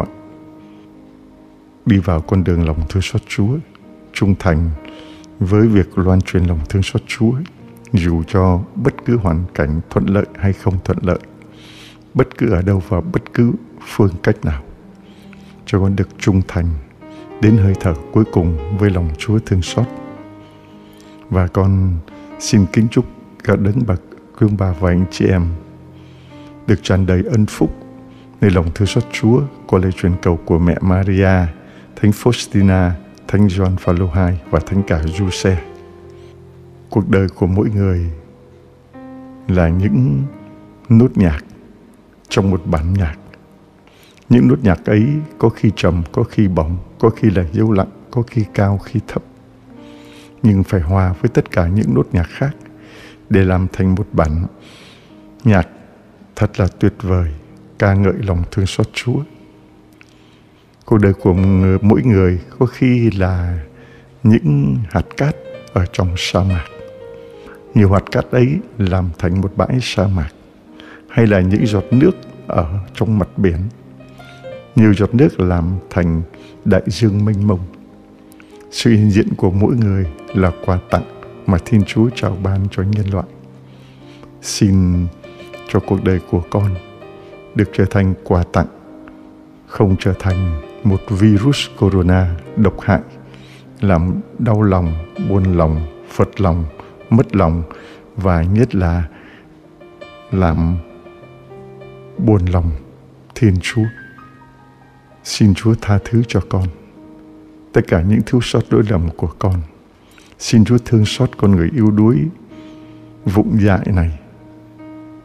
đi vào con đường lòng thương xót Chúa, trung thành với việc loan truyền lòng thương xót Chúa, dù cho bất cứ hoàn cảnh thuận lợi hay không thuận lợi, bất cứ ở đâu và bất cứ phương cách nào. Cho con được trung thành đến hơi thở cuối cùng với lòng Chúa thương xót. Và con xin kính chúc các đấng bậc, quý ông bà và anh chị em được tràn đầy ân phúc nơi lòng thương xót Chúa qua lời truyền cầu của mẹ Maria, Thánh Faustina, Thánh Gioan Phaolô II và Thánh cả Giuse. Cuộc đời của mỗi người là những nốt nhạc trong một bản nhạc. Những nốt nhạc ấy có khi trầm, có khi bổng, có khi là dấu lặng, có khi cao, khi thấp. Nhưng phải hòa với tất cả những nốt nhạc khác để làm thành một bản nhạc thật là tuyệt vời, ca ngợi lòng thương xót Chúa. Cuộc đời của mỗi người có khi là những hạt cát ở trong sa mạc. Nhiều hạt cát ấy làm thành một bãi sa mạc, hay là những giọt nước ở trong mặt biển. Nhiều giọt nước làm thành đại dương mênh mông. Sự hiện diện của mỗi người là quà tặng mà Thiên Chúa trao ban cho nhân loại. Xin cho cuộc đời của con được trở thành quà tặng, không trở thành một virus corona độc hại, làm đau lòng, buồn lòng, phật lòng, mất lòng, và nhất là làm buồn lòng Thiên Chúa. Xin Chúa tha thứ cho con tất cả những thiếu sót lỗi lầm của con. Xin Chúa thương xót con người yếu đuối, vụng dại này.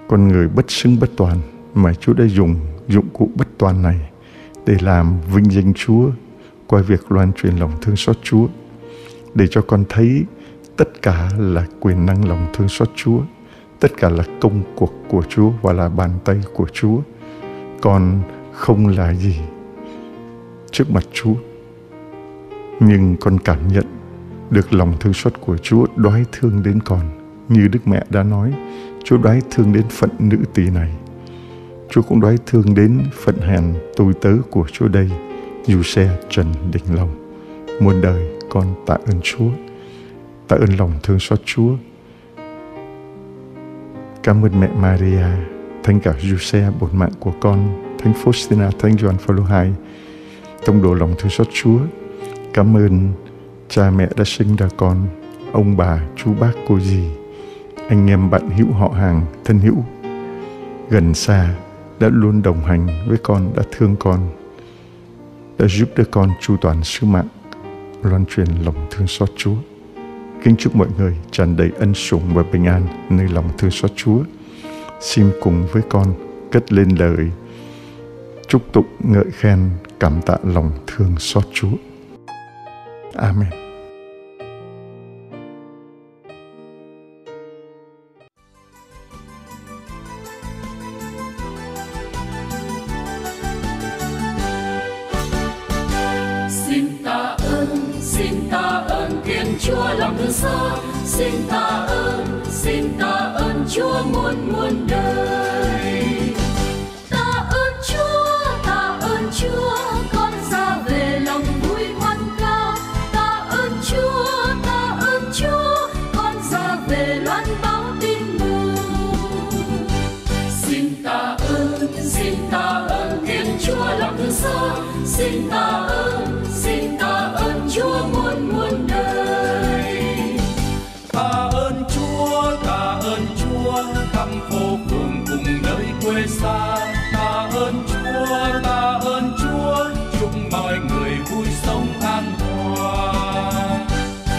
con người bất xứng bất toàn, mà Chúa đã dùng dụng cụ bất toàn này để làm vinh danh Chúa qua việc loan truyền lòng thương xót Chúa, để cho con thấy tất cả là quyền năng lòng thương xót Chúa, tất cả là công cuộc của Chúa và là bàn tay của Chúa. Con không là gì trước mặt Chúa, nhưng con cảm nhận được lòng thương xót của Chúa đoái thương đến con. Như Đức Mẹ đã nói, Chúa đoái thương đến phận nữ tỳ này. Chúa cũng đoái thương đến phận hèn tôi tớ của Chúa đây, Giuse Trần Đình Long. Muôn đời con tạ ơn Chúa, tạ ơn lòng thương xót Chúa. Cảm ơn mẹ Maria, Thánh cả Giuse bổn mạng của con, Thánh Faustina, Thánh Gioan Phaolô II, tông đồ lòng thương xót Chúa. Cảm ơn cha mẹ đã sinh ra con, ông bà, chú bác, cô dì, anh em bạn hữu họ hàng, thân hữu gần xa đã luôn đồng hành với con, đã thương con, đã giúp đỡ con chu toàn sứ mạng loan truyền lòng thương xót Chúa. Kính chúc mọi người tràn đầy ân sủng và bình an nơi lòng thương xót Chúa. Xin cùng với con cất lên lời chúc tụng ngợi khen cảm tạ lòng thương xót Chúa. Amen. Xin tạ ơn Thiên Chúa lòng thương xót. Xin tạ ơn Chúa muôn muôn đời. Tạ ơn Chúa, con ra về lòng vui hoan ca. Tạ ơn Chúa, con ra về loan báo tin mừng. Xin tạ ơn Thiên Chúa lòng thương xót. Xin tạ ơn Chúa muôn muôn đời. Tạ ơn Chúa khắp phố phường cùng nơi quê xa. Tạ ơn Chúa chúc mọi người vui sống an toàn.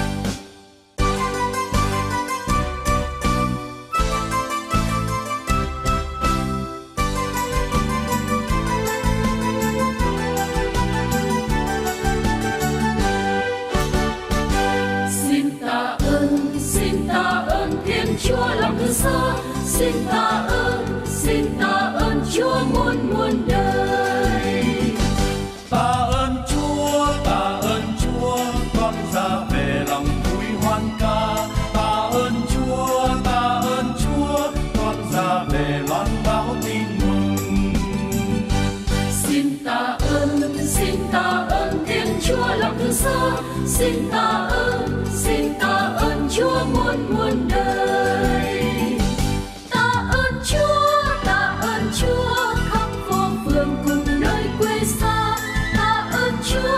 Xin tạ ơn Thiên Chúa lòng thương xót. Xin tạ ơn Chúa muôn muôn đời. Tạ ơn Chúa, con ra về lòng vui hoan ca. Tạ ơn Chúa, con ra về loan báo tin mừng. Xin tạ ơn Thiên Chúa lòng thương xót. Xin tạ ơn Chúa muôn muôn đời. Tạ ơn Chúa khắp phố phường cùng nơi quê xa. Tạ ơn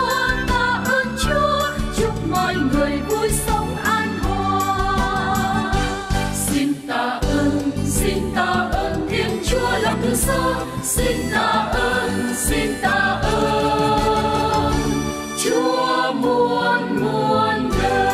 Chúa chúc mọi người vui sống an hòa. Xin tạ ơn Thiên Chúa lòng thương xót. Xin tạ ơn Chúa muôn muôn đời.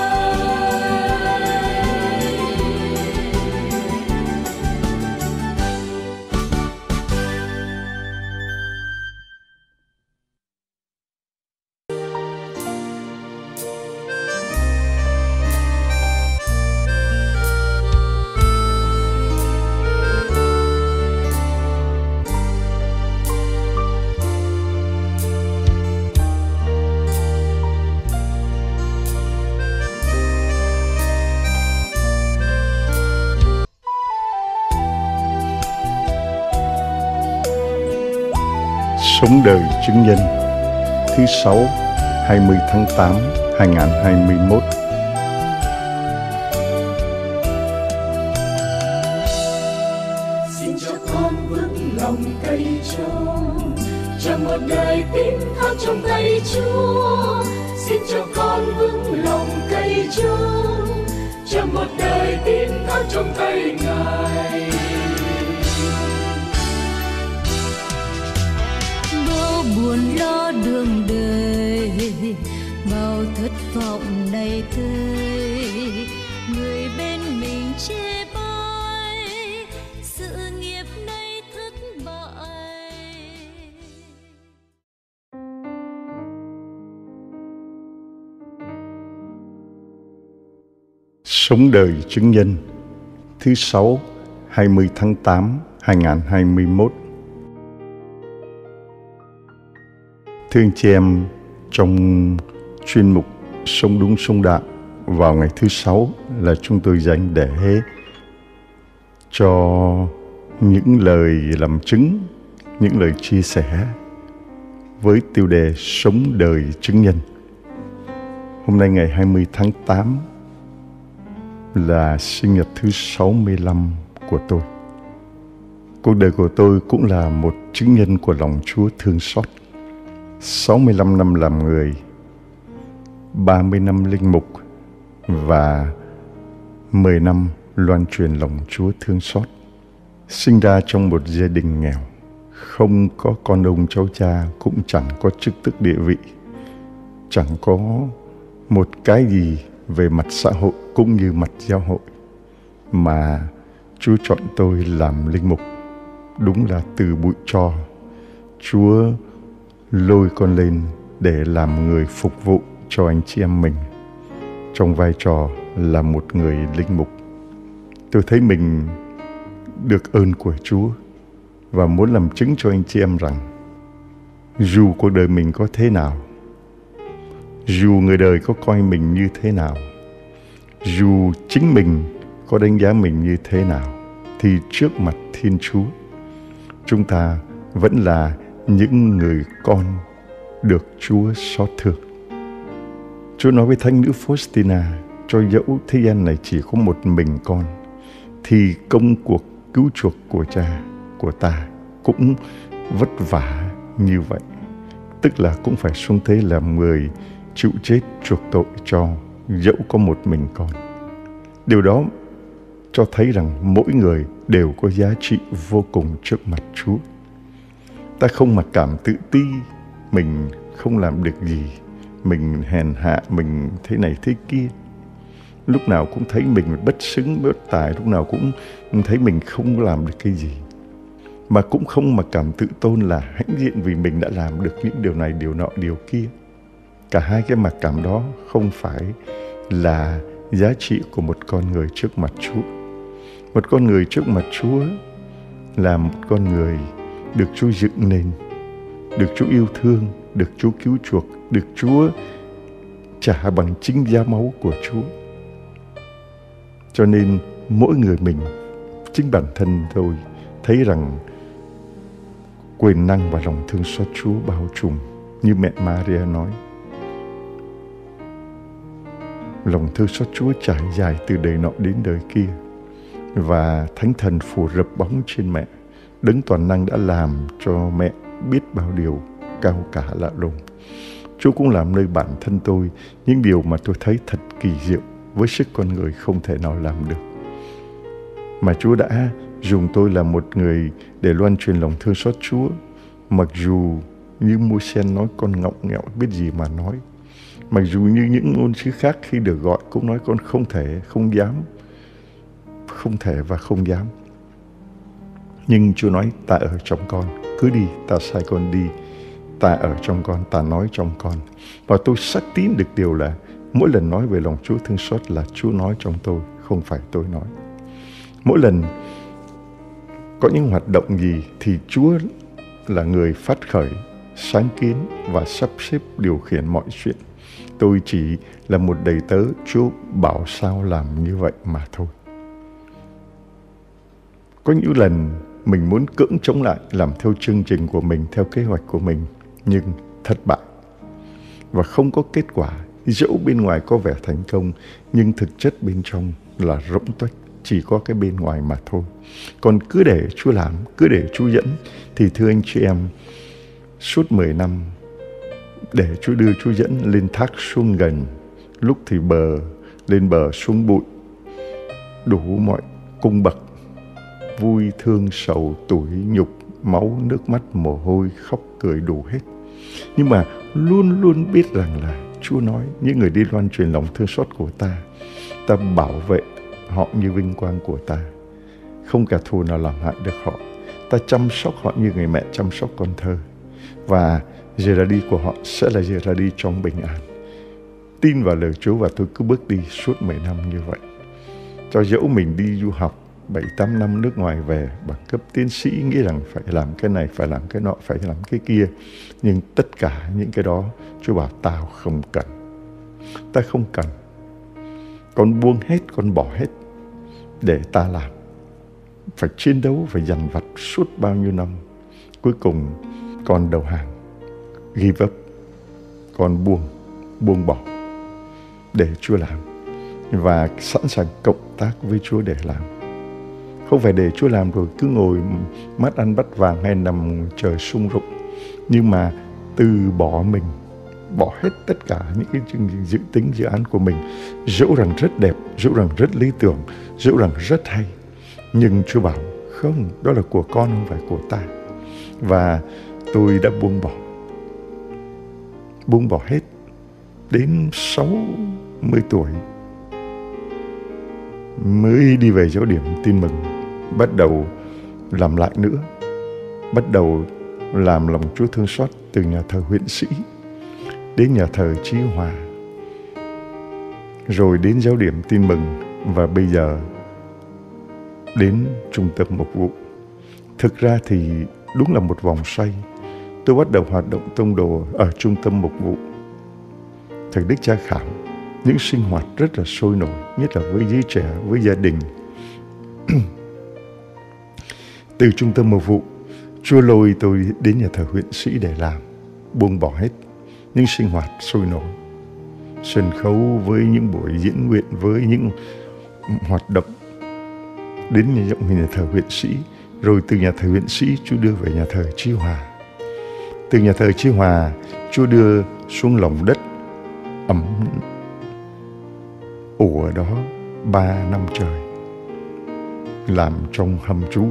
Sống đời chứng nhân thứ 6, 20 tháng 8, 2021. Xin cho con vững lòng cậy trông, cho một đời tín thác trong tay Chúa. Xin cho con vững lòng cậy trông, cho một đời tín thác trong tay Ngài. Buồn lo đường đời, bao thất vọng đầy tươi, người bên mình chê bai sự nghiệp. Sống đời chứng nhân, thứ Sáu, 20 tháng 8, 2021. Thưa anh chị em, trong chuyên mục Sống Đúng Sống Đạo vào ngày thứ Sáu là chúng tôi dành để cho những lời làm chứng, những lời chia sẻ với tiêu đề Sống đời chứng nhân. Hôm nay ngày 20 tháng 8 là sinh nhật thứ 65 của tôi. Cuộc đời của tôi cũng là một chứng nhân của lòng Chúa thương xót. 65 năm làm người, 30 năm linh mục và 10 năm loan truyền lòng Chúa thương xót. Sinh ra trong một gia đình nghèo, không có con ông cháu cha, cũng chẳng có chức tước địa vị, chẳng có một cái gì về mặt xã hội cũng như mặt giáo hội, mà Chúa chọn tôi làm linh mục. Đúng là từ bụi tro, Chúa lôi con lên để làm người phục vụ cho anh chị em mình trong vai trò là một người linh mục. Tôi thấy mình được ơn của Chúa và muốn làm chứng cho anh chị em rằng dù cuộc đời mình có thế nào, dù người đời có coi mình như thế nào, dù chính mình có đánh giá mình như thế nào, thì trước mặt Thiên Chúa, chúng ta vẫn là những người con được Chúa xót thương. Chúa nói với thánh nữ Faustina, cho dẫu thế gian này chỉ có một mình con, thì công cuộc cứu chuộc của Cha, của ta cũng vất vả như vậy. Tức là cũng phải xuống thế làm người, chịu chết chuộc tội cho dẫu có một mình con. Điều đó cho thấy rằng mỗi người đều có giá trị vô cùng trước mặt Chúa. Ta không mặc cảm tự ti, mình không làm được gì, mình hèn hạ, mình thế này thế kia. Lúc nào cũng thấy mình bất xứng, bất tài, lúc nào cũng thấy mình không làm được cái gì. Mà cũng không mặc cảm tự tôn là hãnh diện vì mình đã làm được những điều này, điều nọ, điều kia. Cả hai cái mặc cảm đó không phải là giá trị của một con người trước mặt Chúa. Một con người trước mặt Chúa là một con người được Chúa dựng nên, được Chúa yêu thương, được Chúa cứu chuộc, được Chúa trả bằng chính giá máu của Chúa. Cho nên mỗi người mình, chính bản thân tôi thấy rằng quyền năng và lòng thương xót Chúa bao trùm. Như mẹ Maria nói, lòng thương xót Chúa trải dài từ đời nọ đến đời kia, và Thánh Thần phủ rập bóng trên mẹ. Đấng toàn năng đã làm cho mẹ biết bao điều cao cả lạ lùng. Chúa cũng làm nơi bản thân tôi những điều mà tôi thấy thật kỳ diệu, với sức con người không thể nào làm được. Mà Chúa đã dùng tôi là một người để loan truyền lòng thương xót Chúa, mặc dù như Môi-se nói con ngọng nghẹo biết gì mà nói. Mặc dù như những ngôn sứ khác khi được gọi cũng nói con không thể, không dám, không thể và không dám. Nhưng Chúa nói ta ở trong con, cứ đi, ta sai con đi. Ta ở trong con, ta nói trong con. Và tôi xác tín được điều là mỗi lần nói về lòng Chúa thương xót là Chúa nói trong tôi, không phải tôi nói. Mỗi lần có những hoạt động gì thì Chúa là người phát khởi, sáng kiến và sắp xếp điều khiển mọi chuyện. Tôi chỉ là một đầy tớ, Chúa bảo sao làm như vậy mà thôi. Có những lần mình muốn cưỡng chống lại, làm theo chương trình của mình, theo kế hoạch của mình, nhưng thất bại và không có kết quả. Dẫu bên ngoài có vẻ thành công, nhưng thực chất bên trong là rỗng tuếch, chỉ có cái bên ngoài mà thôi. Còn cứ để Chúa làm, cứ để Chúa dẫn, thì thưa anh chị em, suốt 10 năm để Chúa đưa Chúa dẫn lên thác xuống gần, lúc thì lên bờ xuống bụi, đủ mọi cung bậc, vui thương sầu tủi nhục, máu nước mắt mồ hôi khóc cười đủ hết. Nhưng mà luôn luôn biết rằng là Chúa nói những người đi loan truyền lòng thương xót của ta bảo vệ họ như vinh quang của ta, không kẻ thù nào làm hại được họ. Ta chăm sóc họ như người mẹ chăm sóc con thơ, và giờ ra đi của họ sẽ là giờ ra đi trong bình an. Tin vào lời Chúa và tôi cứ bước đi suốt 10 năm như vậy. Cho dẫu mình đi du học 7-8 năm nước ngoài về bằng cấp tiến sĩ, nghĩ rằng phải làm cái này, phải làm cái nọ, phải làm cái kia. Nhưng tất cả những cái đó Chúa bảo tao không cần. Ta không cần. Con buông hết, con bỏ hết để ta làm. Phải chiến đấu, phải dằn vặt suốt bao nhiêu năm. Cuối cùng con đầu hàng, give up, con buông bỏ để Chúa làm. Và sẵn sàng cộng tác với Chúa để làm. Không phải để Chúa làm rồi cứ ngồi mắt ăn bắt vàng hay nằm chờ sung rụng. Nhưng mà từ bỏ mình, bỏ hết tất cả những cái chương trình dự tính dự án của mình. Dẫu rằng rất đẹp, dẫu rằng rất lý tưởng, dẫu rằng rất hay. Nhưng Chúa bảo không, đó là của con, không phải của ta. Và tôi đã buông bỏ hết. Đến 60 tuổi mới đi về giáo điểm Tin Mừng, bắt đầu làm lại nữa, bắt đầu làm lòng Chúa thương xót từ nhà thờ Huyện Sĩ đến nhà thờ Chí Hòa, rồi đến giáo điểm Tin Mừng, và bây giờ đến trung tâm mục vụ. Thực ra thì đúng là một vòng xoay. Tôi bắt đầu hoạt động tông đồ ở trung tâm mục vụ Thầy Đức Cha Khảm, những sinh hoạt rất là sôi nổi, nhất là với giới trẻ, với gia đình. Từ trung tâm mục vụ, Chúa lôi tôi đến nhà thờ Huyện Sĩ để làm, buông bỏ hết những sinh hoạt sôi nổi, sân khấu với những buổi diễn nguyện, với những hoạt động, đến nhà thờ Huyện Sĩ. Rồi từ nhà thờ Huyện Sĩ, Chúa đưa về nhà thờ Chí Hòa. Từ nhà thờ Chí Hòa, Chúa đưa xuống lòng đất ẩm ủ ở đó 3 năm trời, làm trong hầm trú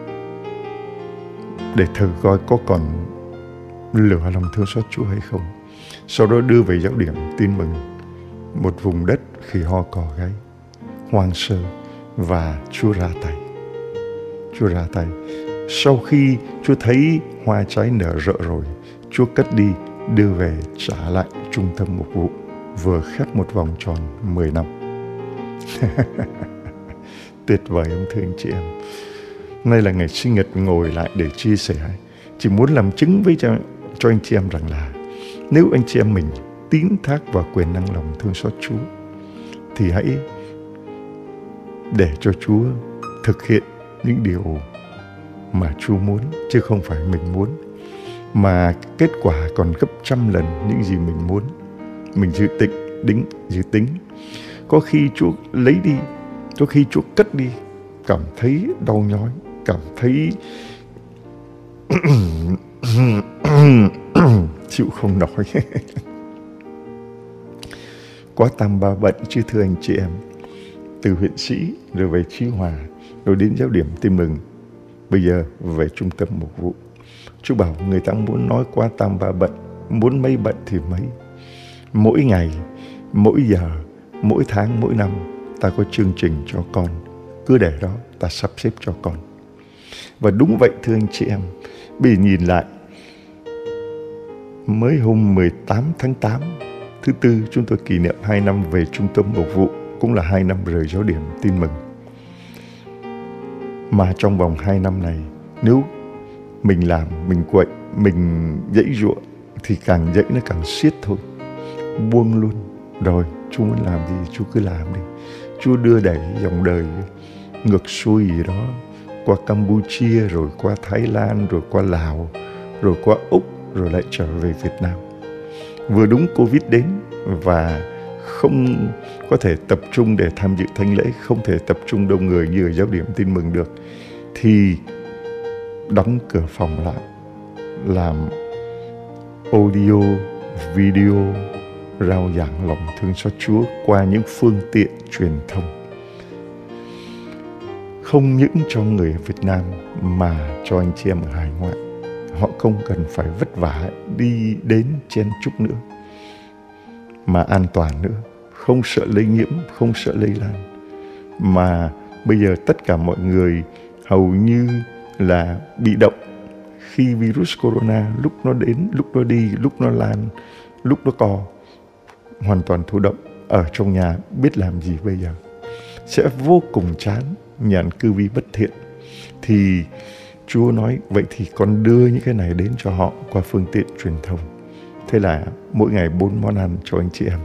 để thử coi có còn lửa lòng thương xót Chúa hay không. Sau đó đưa về giáo điểm Tin Mừng, một vùng đất khỉ ho cò gáy, hoang sơ, và Chúa ra tay. Chúa ra tay. Sau khi Chúa thấy hoa trái nở rộ rồi, Chúa cất đi, đưa về trả lại trung tâm mục vụ, vừa khép một vòng tròn 10 năm. Tuyệt vời không thưa anh chị em? Nay là ngày sinh nhật, ngồi lại để chia sẻ. Chỉ muốn làm chứng với cho anh chị em rằng là nếu anh chị em mình tín thác vào quyền năng lòng thương xót Chúa, thì hãy để cho Chúa thực hiện những điều mà Chúa muốn, chứ không phải mình muốn. Mà kết quả còn gấp trăm lần những gì mình muốn. Mình dự tính. Có khi Chúa lấy đi, có khi Chúa cất đi, cảm thấy đau nhói, cảm thấy chịu không nổi. Quá tam ba bận chứ thưa anh chị em. Từ Huyện Sĩ rồi về Chí Hòa, rồi đến giáo điểm Tin Mừng, bây giờ về trung tâm mục vụ. Chúa bảo người ta muốn nói quá tam ba bận, muốn mấy bận thì mấy. Mỗi ngày, mỗi giờ, mỗi tháng, mỗi năm ta có chương trình cho con, cứ để đó ta sắp xếp cho con. Và đúng vậy thưa anh chị em. Bây giờ nhìn lại, mới hôm 18 tháng 8 thứ Tư, chúng tôi kỷ niệm 2 năm về trung tâm mục vụ, cũng là 2 năm rời giáo điểm Tin Mừng. Mà trong vòng 2 năm này, nếu mình làm, mình quậy, mình dãy giụa thì càng dãy nó càng siết thôi. Buông luôn. Rồi, Chúa muốn làm gì, Chúa cứ làm đi. Chúa đưa đẩy dòng đời ngược xuôi gì đó, qua Campuchia, rồi qua Thái Lan, rồi qua Lào, rồi qua Úc, rồi lại trở về Việt Nam. Vừa đúng Covid đến và không có thể tập trung để tham dự thánh lễ, không thể tập trung đông người như ở giáo điểm Tin Mừng được, thì đóng cửa phòng lại, làm audio, video, rao giảng lòng thương xót Chúa qua những phương tiện truyền thông. Không những cho người ở Việt Nam mà cho anh chị em ở hải ngoại. Họ không cần phải vất vả đi đến chen chúc nữa, mà an toàn nữa, không sợ lây nhiễm, không sợ lây lan. Mà bây giờ tất cả mọi người hầu như là bị động khi virus corona lúc nó đến, lúc nó đi, lúc nó lan, lúc nó co, hoàn toàn thụ động ở trong nhà, biết làm gì bây giờ. sẽ vô cùng chán, nhàn cư vi bất thiện. Thì Chúa nói, vậy thì con đưa những cái này đến cho họ qua phương tiện truyền thông. Thế là mỗi ngày 4 món ăn cho anh chị em.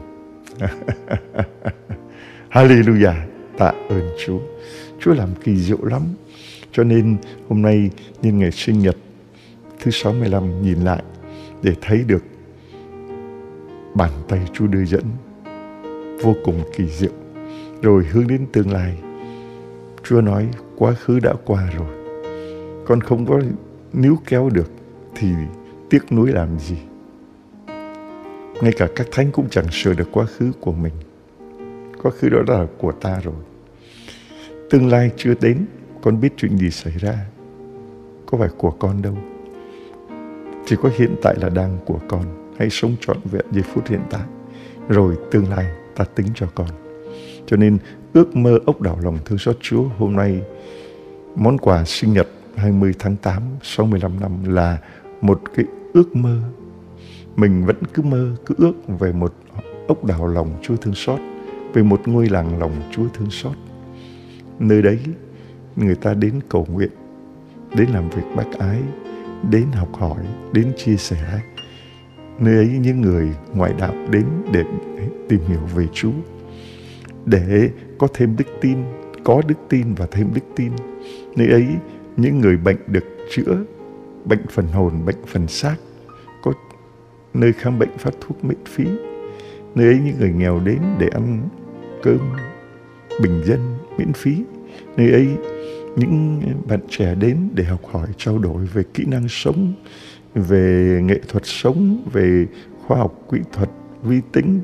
Hallelujah, tạ ơn Chúa. Chúa làm kỳ diệu lắm. Cho nên hôm nay nhân ngày sinh nhật thứ 65 nhìn lại để thấy được bàn tay Chúa đưa dẫn vô cùng kỳ diệu. Rồi hướng đến tương lai. Chúa nói quá khứ đã qua rồi, con không có níu kéo được thì tiếc nuối làm gì. Ngay cả các thánh cũng chẳng sửa được quá khứ của mình. Quá khứ đó là của ta rồi. Tương lai chưa đến, con biết chuyện gì xảy ra, có phải của con đâu. Chỉ có hiện tại là đang của con. Hãy sống trọn vẹn giây phút hiện tại, rồi tương lai ta tính cho con. Cho nên ước mơ ốc đảo lòng thương xót Chúa hôm nay, món quà sinh nhật 20 tháng 8, 65 năm là một cái ước mơ. Mình vẫn cứ mơ, cứ ước về một ốc đảo lòng Chúa thương xót, về một ngôi làng lòng Chúa thương xót. Nơi đấy người ta đến cầu nguyện, đến làm việc bác ái, đến học hỏi, đến chia sẻ. Nơi ấy những người ngoại đạo đến để tìm hiểu về Chúa, để có thêm đức tin, có đức tin và thêm đức tin. Nơi ấy những người bệnh được chữa, bệnh phần hồn, bệnh phần xác, có nơi khám bệnh phát thuốc miễn phí. Nơi ấy những người nghèo đến để ăn cơm bình dân miễn phí. Nơi ấy những bạn trẻ đến để học hỏi, trao đổi về kỹ năng sống, về nghệ thuật sống, về khoa học kỹ thuật, vi tính,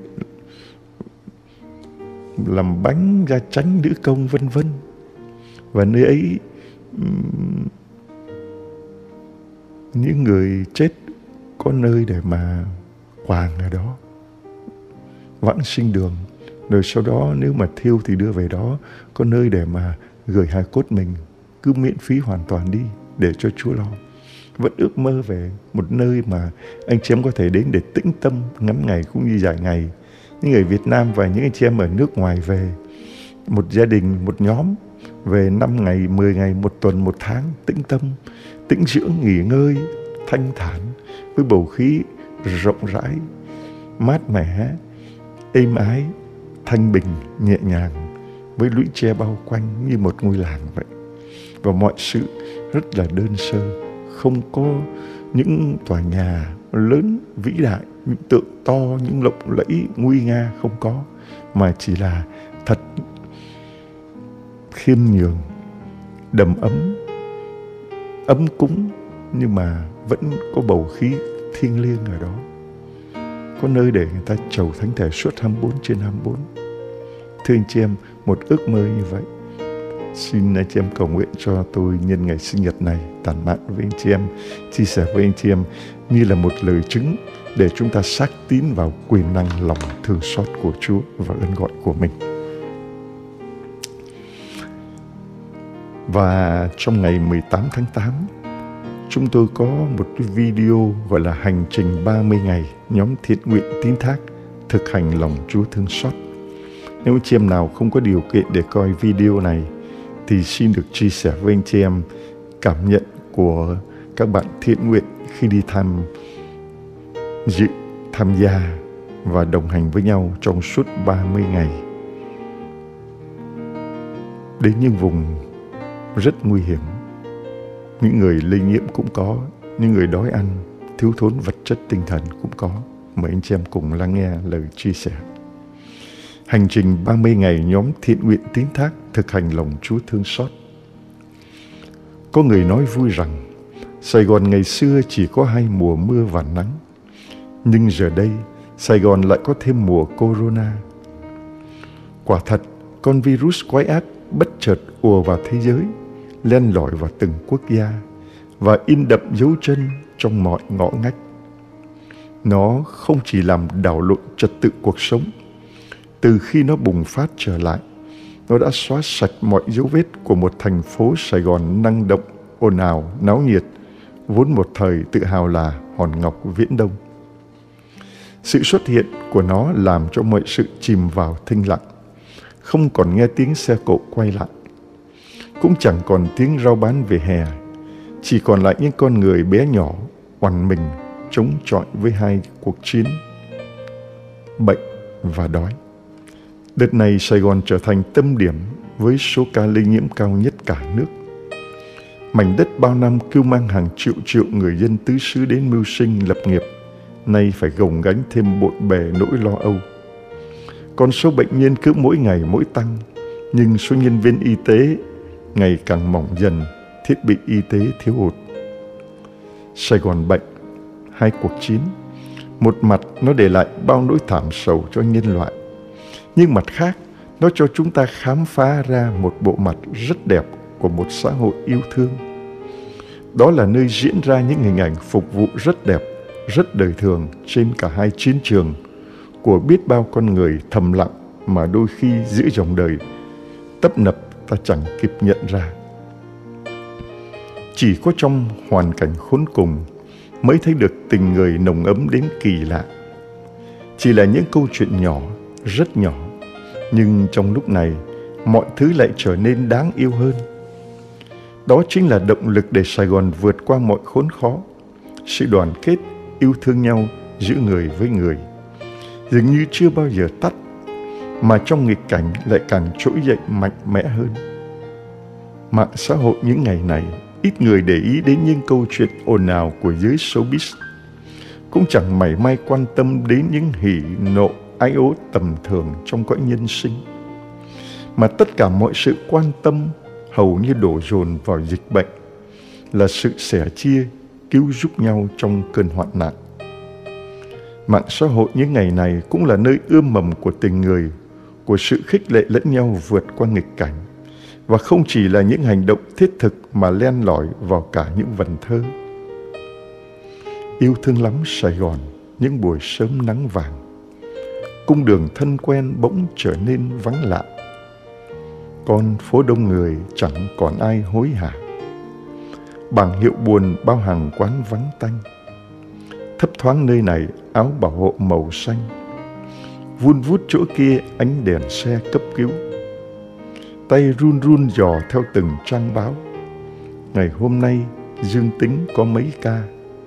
làm bánh, gia chánh, nữ công, vân vân. Và nơi ấy những người chết có nơi để mà quàng ở đó, vãng sinh đường. Rồi sau đó nếu mà thiêu thì đưa về đó, có nơi để mà gửi hài cốt mình, cứ miễn phí hoàn toàn đi để cho Chúa lo. Vẫn ước mơ về một nơi mà anh chị em có thể đến để tĩnh tâm ngắn ngày cũng như dài ngày. Những người Việt Nam và những anh chị em ở nước ngoài về, một gia đình, một nhóm về 5 ngày, 10 ngày, 1 tuần, 1 tháng, tĩnh tâm, tĩnh dưỡng, nghỉ ngơi, thanh thản, với bầu khí rộng rãi, mát mẻ, êm ái, thanh bình, nhẹ nhàng, với lũy tre bao quanh như một ngôi làng vậy. Và mọi sự rất là đơn sơ, không có những tòa nhà lớn, vĩ đại, những tượng to, những lộng lẫy, nguy nga, không có. Mà chỉ là thật khiêm nhường, đầm ấm, ấm cúng, nhưng mà vẫn có bầu khí thiêng liêng ở đó. Có nơi để người ta chầu thánh thể suốt 24/24. Thưa anh chị em, một ước mơ như vậy. Xin anh chị em cầu nguyện cho tôi nhân ngày sinh nhật này tản mạn với anh chị em, chia sẻ với anh chị em như là một lời chứng để chúng ta xác tín vào quyền năng lòng thương xót của Chúa và ơn gọi của mình. Và trong ngày 18 tháng 8, chúng tôi có một cái video gọi là hành trình 30 ngày nhóm thiện nguyện tín thác thực hành lòng Chúa thương xót. Nếu anh chị em nào không có điều kiện để coi video này thì xin được chia sẻ với anh chị em cảm nhận của các bạn thiện nguyện khi đi tham gia và đồng hành với nhau trong suốt 30 ngày đến những vùng rất nguy hiểm. Những người lây nhiễm cũng có, những người đói ăn, thiếu thốn vật chất tinh thần cũng có. Mời anh chị em cùng lắng nghe lời chia sẻ. Hành trình 30 ngày nhóm thiện nguyện tín thác thực hành lòng Chúa thương xót. Có người nói vui rằng Sài Gòn ngày xưa chỉ có 2 mùa mưa và nắng, nhưng giờ đây Sài Gòn lại có thêm mùa Corona. Quả thật, con virus quái ác bất chợt ùa vào thế giới, len lỏi vào từng quốc gia và in đậm dấu chân trong mọi ngõ ngách. Nó không chỉ làm đảo lộn trật tự cuộc sống. Từ khi nó bùng phát trở lại, nó đã xóa sạch mọi dấu vết của một thành phố Sài Gòn năng động, ồn ào, náo nhiệt, vốn một thời tự hào là hòn ngọc viễn đông. Sự xuất hiện của nó làm cho mọi sự chìm vào thinh lặng. không còn nghe tiếng xe cộ quay lại, cũng chẳng còn tiếng rao bán về hè, chỉ còn lại những con người bé nhỏ oằn mình chống chọi với hai cuộc chiến, bệnh và đói. Đợt này Sài Gòn trở thành tâm điểm với số ca lây nhiễm cao nhất cả nước. Mảnh đất bao năm cưu mang hàng triệu người dân tứ xứ đến mưu sinh lập nghiệp, nay phải gồng gánh thêm bộn bề nỗi lo âu. Con số bệnh nhân cứ mỗi ngày mỗi tăng, nhưng số nhân viên y tế ngày càng mỏng dần, thiết bị y tế thiếu hụt. Sài Gòn bệnh, hai cuộc chiến. Một mặt nó để lại bao nỗi thảm sầu cho nhân loại, nhưng mặt khác nó cho chúng ta khám phá ra một bộ mặt rất đẹp của một xã hội yêu thương. Đó là nơi diễn ra những hình ảnh phục vụ rất đẹp, rất đời thường trên cả hai chiến trường của biết bao con người thầm lặng mà đôi khi giữa dòng đời tấp nập ta chẳng kịp nhận ra. Chỉ có trong hoàn cảnh khốn cùng mới thấy được tình người nồng ấm đến kỳ lạ. Chỉ là những câu chuyện nhỏ, rất nhỏ, nhưng trong lúc này mọi thứ lại trở nên đáng yêu hơn. Đó chính là động lực để Sài Gòn vượt qua mọi khốn khó, sự đoàn kết, yêu thương nhau giữa người với người, dường như chưa bao giờ tắt, mà trong nghịch cảnh lại càng trỗi dậy mạnh mẽ hơn. Mạng xã hội những ngày này ít người để ý đến những câu chuyện ồn ào của giới showbiz, cũng chẳng mảy may quan tâm đến những hỉ nộ ái ố tầm thường trong cõi nhân sinh, mà tất cả mọi sự quan tâm hầu như đổ dồn vào dịch bệnh, là sự sẻ chia, cứu giúp nhau trong cơn hoạn nạn. Mạng xã hội những ngày này cũng là nơi ươm mầm của tình người, của sự khích lệ lẫn nhau vượt qua nghịch cảnh, và không chỉ là những hành động thiết thực mà len lỏi vào cả những vần thơ. Yêu thương lắm Sài Gòn, những buổi sớm nắng vàng, cung đường thân quen bỗng trở nên vắng lạ. Con phố đông người chẳng còn ai hối hả, bảng hiệu buồn bao hàng quán vắng tanh. Thấp thoáng nơi này áo bảo hộ màu xanh, vun vút chỗ kia ánh đèn xe cấp cứu. Tay run run dò theo từng trang báo, ngày hôm nay dương tính có mấy ca.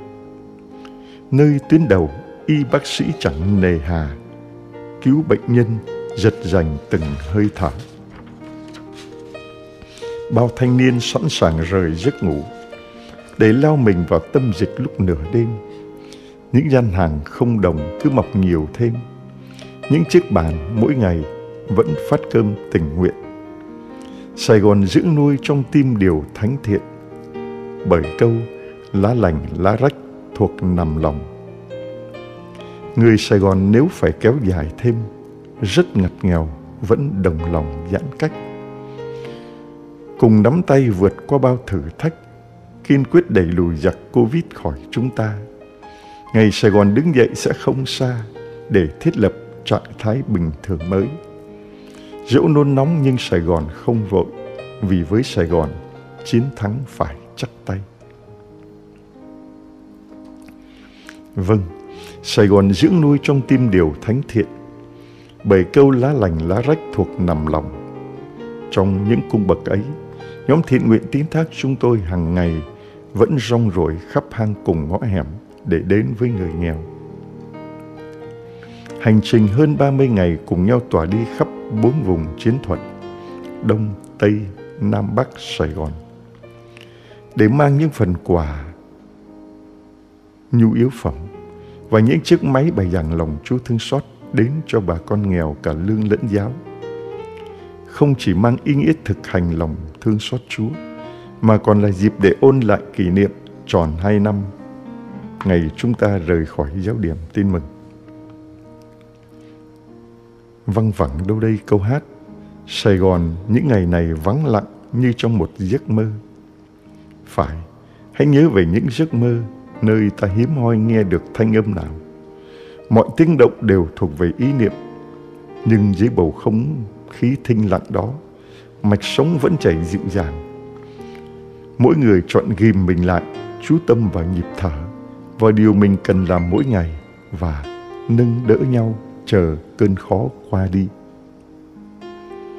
Nơi tuyến đầu y bác sĩ chẳng nề hà, cứu bệnh nhân giật giành từng hơi thở. Bao thanh niên sẵn sàng rời giấc ngủ để lao mình vào tâm dịch lúc nửa đêm. Những gian hàng không đồng cứ mọc nhiều thêm, những chiếc bàn mỗi ngày vẫn phát cơm tình nguyện. Sài Gòn dưỡng nuôi trong tim điều thánh thiện, bởi câu lá lành lá rách thuộc nằm lòng. Người Sài Gòn nếu phải kéo dài thêm, rất ngặt nghèo vẫn đồng lòng giãn cách, cùng nắm tay vượt qua bao thử thách, kiên quyết đẩy lùi giặc Covid khỏi chúng ta. Ngày Sài Gòn đứng dậy sẽ không xa để thiết lập trạng thái bình thường mới. Dẫu nôn nóng nhưng Sài Gòn không vội, vì với Sài Gòn chiến thắng phải chắc tay. Vâng, Sài Gòn dưỡng nuôi trong tim điều thánh thiện, bởi câu lá lành lá rách thuộc nằm lòng. Trong những cung bậc ấy, nhóm thiện nguyện tín thác chúng tôi hàng ngày vẫn rong ruổi khắp hang cùng ngõ hẻm để đến với người nghèo. Hành trình hơn 30 ngày cùng nhau tỏa đi khắp 4 vùng chiến thuật Đông, Tây, Nam, Bắc Sài Gòn, để mang những phần quà, nhu yếu phẩm và những chiếc máy bày giảng lòng Chúa thương xót đến cho bà con nghèo cả lương lẫn giáo. Không chỉ mang ý nghĩa thực hành lòng thương xót Chúa, mà còn là dịp để ôn lại kỷ niệm tròn 2 năm ngày chúng ta rời khỏi giáo điểm Tin Mừng. Văng vẳng đâu đây câu hát Sài Gòn những ngày này vắng lặng như trong một giấc mơ. Phải, hãy nhớ về những giấc mơ nơi ta hiếm hoi nghe được thanh âm nào. Mọi tiếng động đều thuộc về ý niệm, nhưng dưới bầu không khí thinh lặng đó, mạch sống vẫn chảy dịu dàng. Mỗi người chọn ghìm mình lại, chú tâm vào nhịp thở, vào điều mình cần làm mỗi ngày, và nâng đỡ nhau chờ cơn khó qua đi.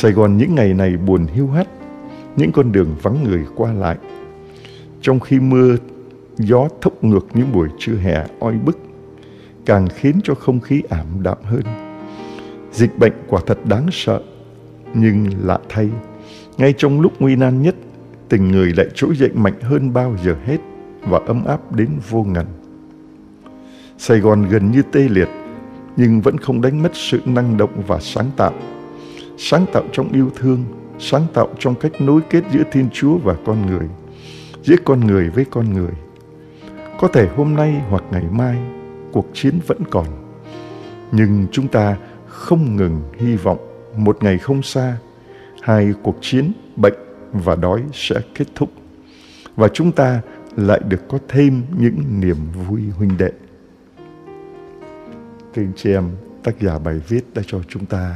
Sài Gòn những ngày này buồn hiu hắt, những con đường vắng người qua lại. Trong khi mưa gió thốc ngược những buổi trưa hè oi bức, càng khiến cho không khí ảm đạm hơn. Dịch bệnh quả thật đáng sợ, nhưng lạ thay, ngay trong lúc nguy nan nhất, tình người lại trỗi dậy mạnh hơn bao giờ hết và ấm áp đến vô ngần. Sài Gòn gần như tê liệt, nhưng vẫn không đánh mất sự năng động và sáng tạo. Sáng tạo trong yêu thương, sáng tạo trong cách nối kết giữa Thiên Chúa và con người, giữa con người với con người. Có thể hôm nay hoặc ngày mai, cuộc chiến vẫn còn, nhưng chúng ta không ngừng hy vọng một ngày không xa, hai cuộc chiến, bệnh và đói sẽ kết thúc, và chúng ta lại được có thêm những niềm vui huynh đệ. Thưa anh chị em, tác giả bài viết đã cho chúng ta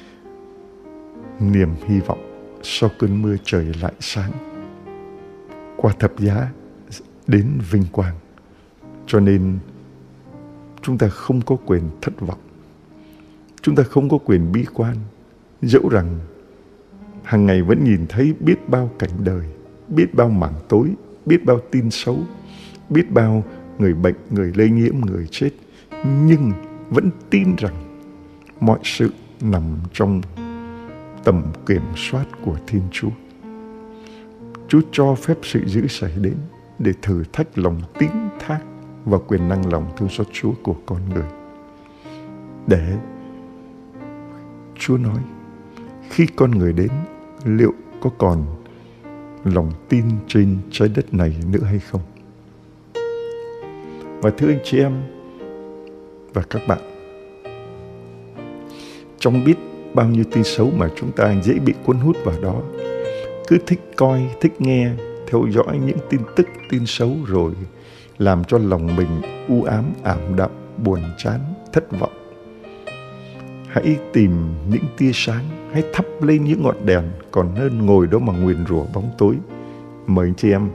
niềm hy vọng sau cơn mưa trời lại sáng, qua thập giá đến vinh quang. Cho nên chúng ta không có quyền thất vọng, chúng ta không có quyền bi quan, dẫu rằng hàng ngày vẫn nhìn thấy biết bao cảnh đời, biết bao mảng tối, biết bao tin xấu, biết bao người bệnh, người lây nhiễm, người chết, nhưng vẫn tin rằng mọi sự nằm trong tầm kiểm soát của Thiên Chúa. Chúa cho phép sự dữ xảy đến để thử thách lòng tín thác và quyền năng lòng thương xót Chúa của con người. Để Chúa nói, khi con người đến, liệu có còn lòng tin trên trái đất này nữa hay không? Và thưa anh chị em và các bạn, trong biết bao nhiêu tin xấu mà chúng ta dễ bị cuốn hút vào đó, cứ thích coi, thích nghe, theo dõi những tin tức, tin xấu rồi làm cho lòng mình u ám, ảm đạm, buồn chán, thất vọng. Hãy tìm những tia sáng, hãy thắp lên những ngọn đèn còn hơn ngồi đó mà nguyền rủa bóng tối. Mời anh chị em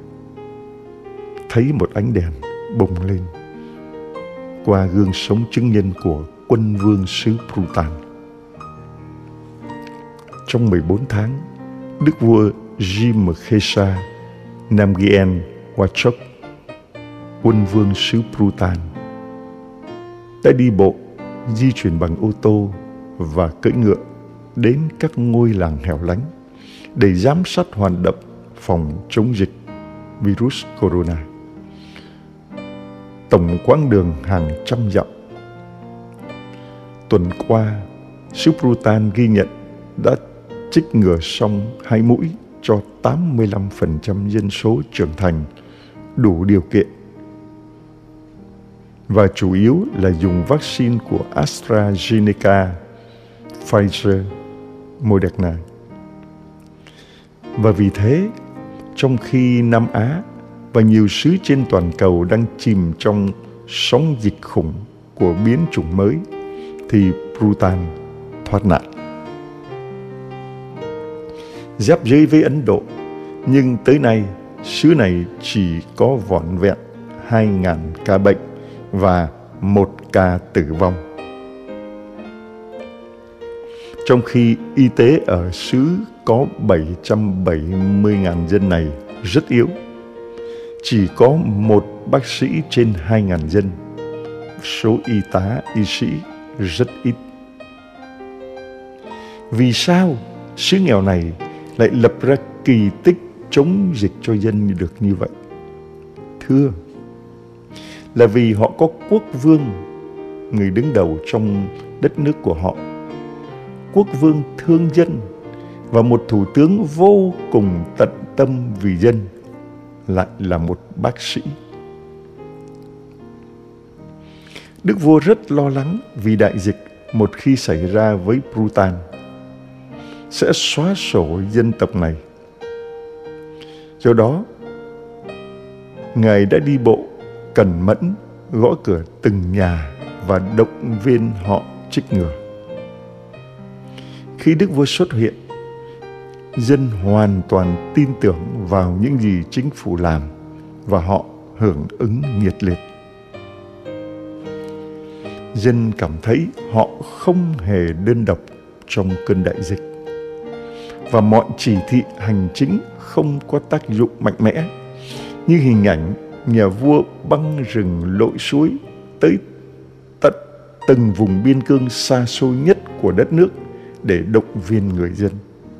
thấy một ánh đèn bùng lên qua gương sống chứng nhân của quân vương xứ Prutan. Trong 14 tháng, Đức vua Jimkesa Namgyel Wangchuck, quân vương xứ Prutan, đã đi bộ, di chuyển bằng ô tô và cưỡi ngựa đến các ngôi làng hẻo lánh để giám sát hoạt động phòng chống dịch virus corona. Tổng quãng đường hàng trăm dặm. Tuần qua, xứ Prutan ghi nhận đã trích ngừa xong 2 mũi cho 85% dân số trưởng thành đủ điều kiện, và chủ yếu là dùng vaccine của AstraZeneca, Pfizer, Moderna. Và vì thế, trong khi Nam Á và nhiều xứ trên toàn cầu đang chìm trong sóng dịch khủng của biến chủng mới, thì Prutan thoát nạn. Giáp giới với Ấn Độ, nhưng tới nay xứ này chỉ có vỏn vẹn 2.000 ca bệnh và 1 ca tử vong. Trong khi y tế ở xứ có 770.000 dân này rất yếu, chỉ có 1 bác sĩ trên 2.000 dân, số y tá, y sĩ rất ít. Vì sao xứ nghèo này lại lập ra kỳ tích chống dịch cho dân được như vậy? Thưa, là vì họ có quốc vương, người đứng đầu trong đất nước của họ, quốc vương thương dân, và một thủ tướng vô cùng tận tâm vì dân, lại là một bác sĩ. Đức vua rất lo lắng vì đại dịch một khi xảy ra với Prutan sẽ xóa sổ dân tộc này. Do đó, Ngài đã đi bộ cẩn mẫn, gõ cửa từng nhà và động viên họ trích ngừa. Khi Đức vua xuất hiện, dân hoàn toàn tin tưởng vào những gì chính phủ làm và họ hưởng ứng nhiệt liệt. Dân cảm thấy họ không hề đơn độc trong cơn đại dịch. và mọi chỉ thị hành chính không có tác dụng mạnh mẽ, như hình ảnh nhà vua băng rừng lội suối tới tận từng vùng biên cương xa xôi nhất của đất nước để động viên người dân.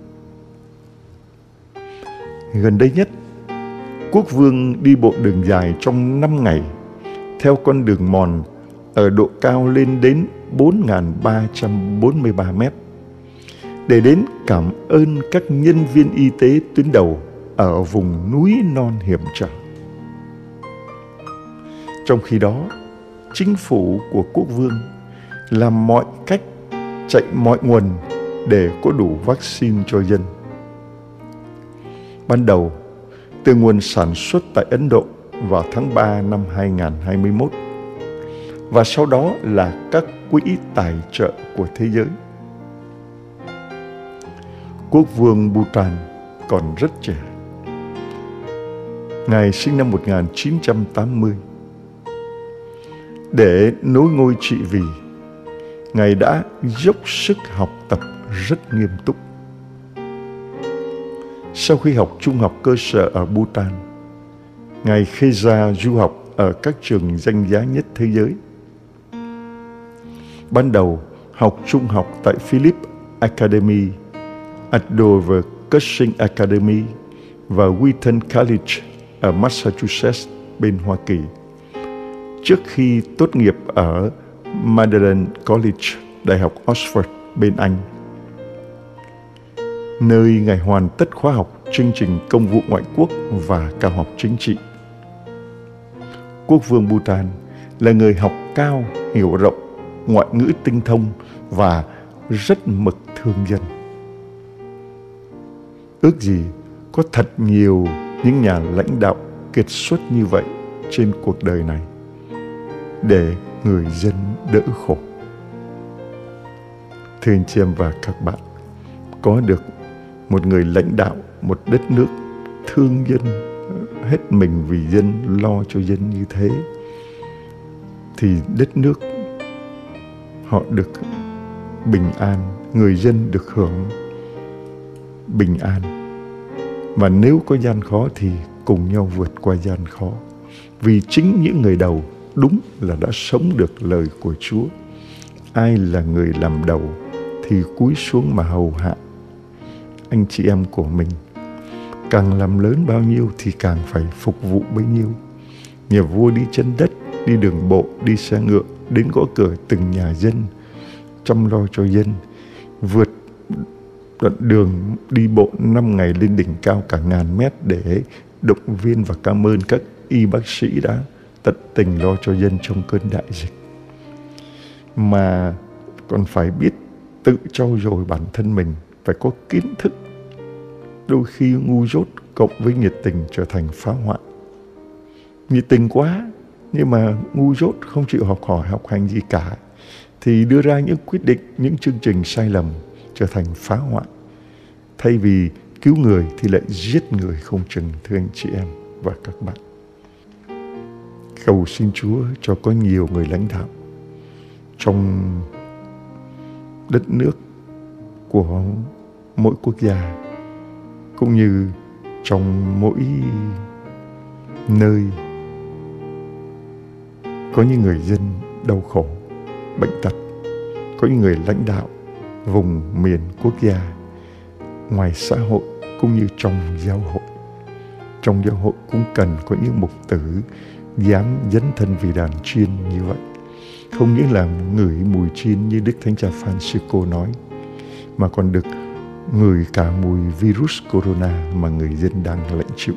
Gần đây nhất, quốc vương đi bộ đường dài trong 5 ngày theo con đường mòn ở độ cao lên đến 4.343 mét để đến cảm ơn các nhân viên y tế tuyến đầu ở vùng núi non hiểm trở. Trong khi đó, chính phủ của quốc vương làm mọi cách, chạy mọi nguồn để có đủ vaccine cho dân. Ban đầu, từ nguồn sản xuất tại Ấn Độ vào tháng 3 năm 2021, và sau đó là các quỹ tài trợ của thế giới. Quốc vương Bhutan còn rất trẻ. Ngài sinh năm 1980. Để nối ngôi trị vì, Ngài đã dốc sức học tập rất nghiêm túc. Sau khi học trung học cơ sở ở Bhutan, Ngài khê ra du học ở các trường danh giá nhất thế giới. Ban đầu học trung học tại Phillips Academy, Andover Cushing Academy và Wheaton College ở Massachusetts bên Hoa Kỳ, trước khi tốt nghiệp ở Magdalen College, Đại học Oxford bên Anh, nơi Ngài hoàn tất khóa học chương trình công vụ ngoại quốc và cao học chính trị. Quốc vương Bhutan là người học cao, hiểu rộng, ngoại ngữ tinh thông và rất mực thương dân. Ước gì có thật nhiều những nhà lãnh đạo kiệt xuất như vậy trên cuộc đời này để người dân đỡ khổ. Thưa anh chị em và các bạn, có được một người lãnh đạo một đất nước thương dân, hết mình vì dân, lo cho dân như thế, thì đất nước họ được bình an, người dân được hưởng bình an. Và nếu có gian khó thì cùng nhau vượt qua gian khó. Vì chính những người đầu đúng là đã sống được lời của Chúa. Ai là người làm đầu thì cúi xuống mà hầu hạ anh chị em của mình. Càng làm lớn bao nhiêu thì càng phải phục vụ bấy nhiêu. Nhà vua đi chân đất, đi đường bộ, đi xe ngựa, đến gõ cửa từng nhà dân, chăm lo cho dân, vượt đoạn đường đi bộ 5 ngày lên đỉnh cao cả ngàn mét để động viên và cảm ơn các y bác sĩ đã tận tình lo cho dân trong cơn đại dịch. Mà còn phải biết tự trau dồi bản thân mình, phải có kiến thức. Đôi khi ngu dốt cộng với nhiệt tình trở thành phá hoại. Nhiệt tình quá nhưng mà ngu dốt không chịu học hỏi, học hành gì cả, thì đưa ra những quyết định, những chương trình sai lầm trở thành phá hoại. Thay vì cứu người thì lại giết người không chừng, thưa anh chị em và các bạn. Cầu xin Chúa cho có nhiều người lãnh đạo trong đất nước của mỗi quốc gia, cũng như trong mỗi nơi có những người dân đau khổ, bệnh tật, có những người lãnh đạo vùng miền quốc gia, ngoài xã hội cũng như trong giáo hội. Trong giáo hội cũng cần có những mục tử dám dấn thân vì đàn chiên như vậy. Không những là ngửi mùi chiên như Đức Thánh Cha Francisco nói, mà còn được ngửi cả mùi virus corona mà người dân đang lãnh chịu.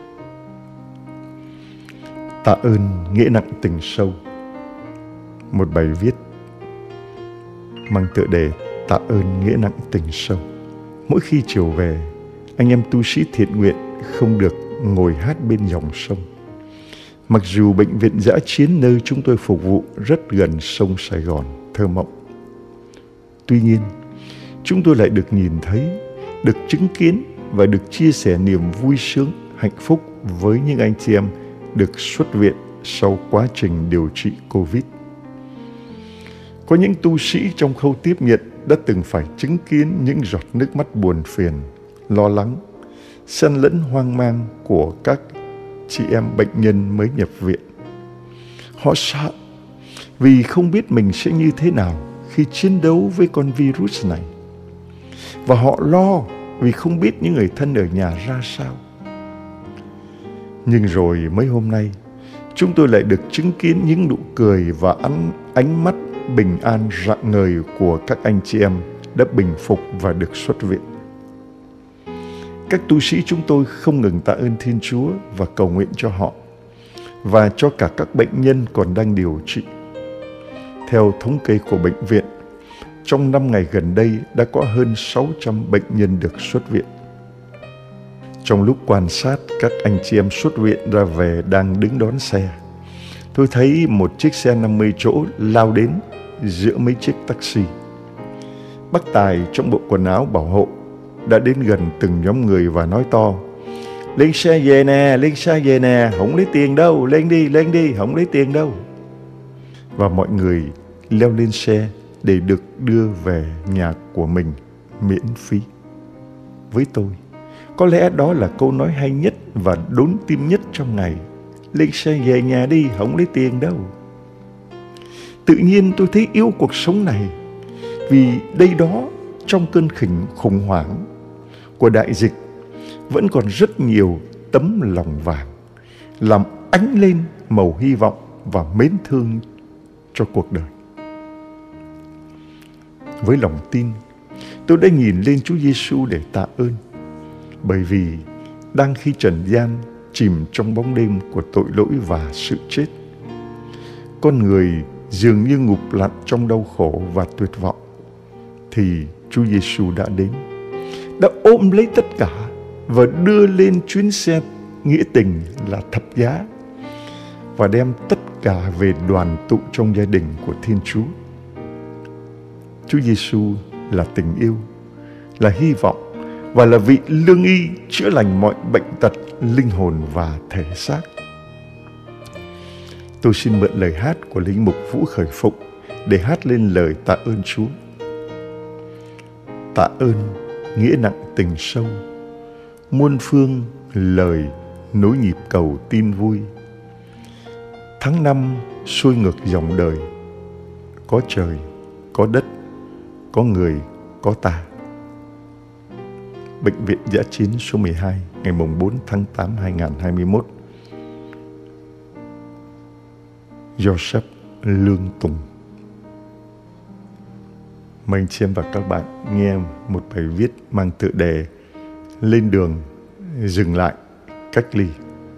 Tạ ơn nghĩa nặng tình sâu. Một bài viết mang tựa đề Tạ ơn nghĩa nặng tình sâu. Mỗi khi chiều về, anh em tu sĩ thiện nguyện không được ngồi hát bên dòng sông. Mặc dù bệnh viện dã chiến nơi chúng tôi phục vụ rất gần sông Sài Gòn, thơ mộng. Tuy nhiên, chúng tôi lại được nhìn thấy, được chứng kiến và được chia sẻ niềm vui sướng, hạnh phúc với những anh chị em được xuất viện sau quá trình điều trị Covid. Có những tu sĩ trong khâu tiếp nhận đã từng phải chứng kiến những giọt nước mắt buồn phiền lo lắng, xen lẫn hoang mang của các chị em bệnh nhân mới nhập viện. Họ sợ vì không biết mình sẽ như thế nào khi chiến đấu với con virus này. Và họ lo vì không biết những người thân ở nhà ra sao. Nhưng rồi mấy hôm nay, chúng tôi lại được chứng kiến những nụ cười và ánh mắt bình an rạng ngời của các anh chị em đã bình phục và được xuất viện. Các tu sĩ chúng tôi không ngừng tạ ơn Thiên Chúa và cầu nguyện cho họ và cho cả các bệnh nhân còn đang điều trị. Theo thống kê của bệnh viện, trong 5 ngày gần đây đã có hơn 600 bệnh nhân được xuất viện. Trong lúc quan sát các anh chị em xuất viện ra về đang đứng đón xe, tôi thấy một chiếc xe 50 chỗ lao đến giữa mấy chiếc taxi. Bác Tài trong bộ quần áo bảo hộ đã đến gần từng nhóm người và nói to: lên xe về nè, không lấy tiền đâu, lên đi, không lấy tiền đâu. Và mọi người leo lên xe để được đưa về nhà của mình miễn phí. Với tôi, có lẽ đó là câu nói hay nhất và đốn tim nhất trong ngày. Lên xe về nhà đi, không lấy tiền đâu. Tự nhiên tôi thấy yêu cuộc sống này, vì đây đó trong cơn khủng hoảng của đại dịch vẫn còn rất nhiều tấm lòng vàng làm ánh lên màu hy vọng và mến thương cho cuộc đời. Với lòng tin, tôi đã nhìn lên Chúa Giêsu để tạ ơn, bởi vì đang khi trần gian chìm trong bóng đêm của tội lỗi và sự chết, con người dường như ngụp lặn trong đau khổ và tuyệt vọng, thì Chúa Giêsu đã đến, đã ôm lấy tất cả và đưa lên chuyến xe nghĩa tình là thập giá và đem tất cả về đoàn tụ trong gia đình của Thiên Chúa. Chúa Giêsu là tình yêu, là hy vọng và là vị lương y chữa lành mọi bệnh tật, linh hồn và thể xác. Tôi xin mượn lời hát của linh mục Vũ Khởi Phụng để hát lên lời tạ ơn Chúa. Tạ ơn nghĩa nặng tình sâu, muôn phương lời nối nhịp cầu tin vui. Tháng 5 xuôi ngược dòng đời, có trời, có đất, có người, có ta. Bệnh viện Dã Chiến số 12 ngày 4 tháng 8 2021. Joseph Lương Tùng. Mời anh chị em và các bạn nghe một bài viết mang tựa đề Lên đường, dừng lại, cách ly.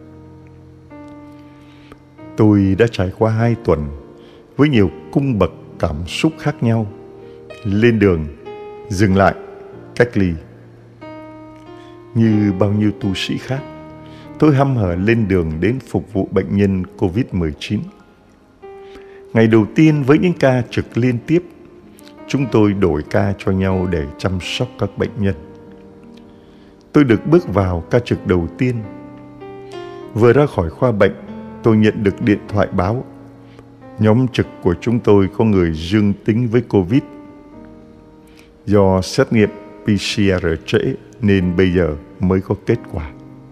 Tôi đã trải qua 2 tuần với nhiều cung bậc cảm xúc khác nhau. Lên đường, dừng lại, cách ly. Như bao nhiêu tu sĩ khác, tôi hăm hở lên đường đến phục vụ bệnh nhân COVID-19. Ngày đầu tiên với những ca trực liên tiếp, chúng tôi đổi ca cho nhau để chăm sóc các bệnh nhân. Tôi được bước vào ca trực đầu tiên. Vừa ra khỏi khoa bệnh, tôi nhận được điện thoại báo nhóm trực của chúng tôi có người dương tính với COVID. Do xét nghiệm PCR trễ nên bây giờ mới có kết quả.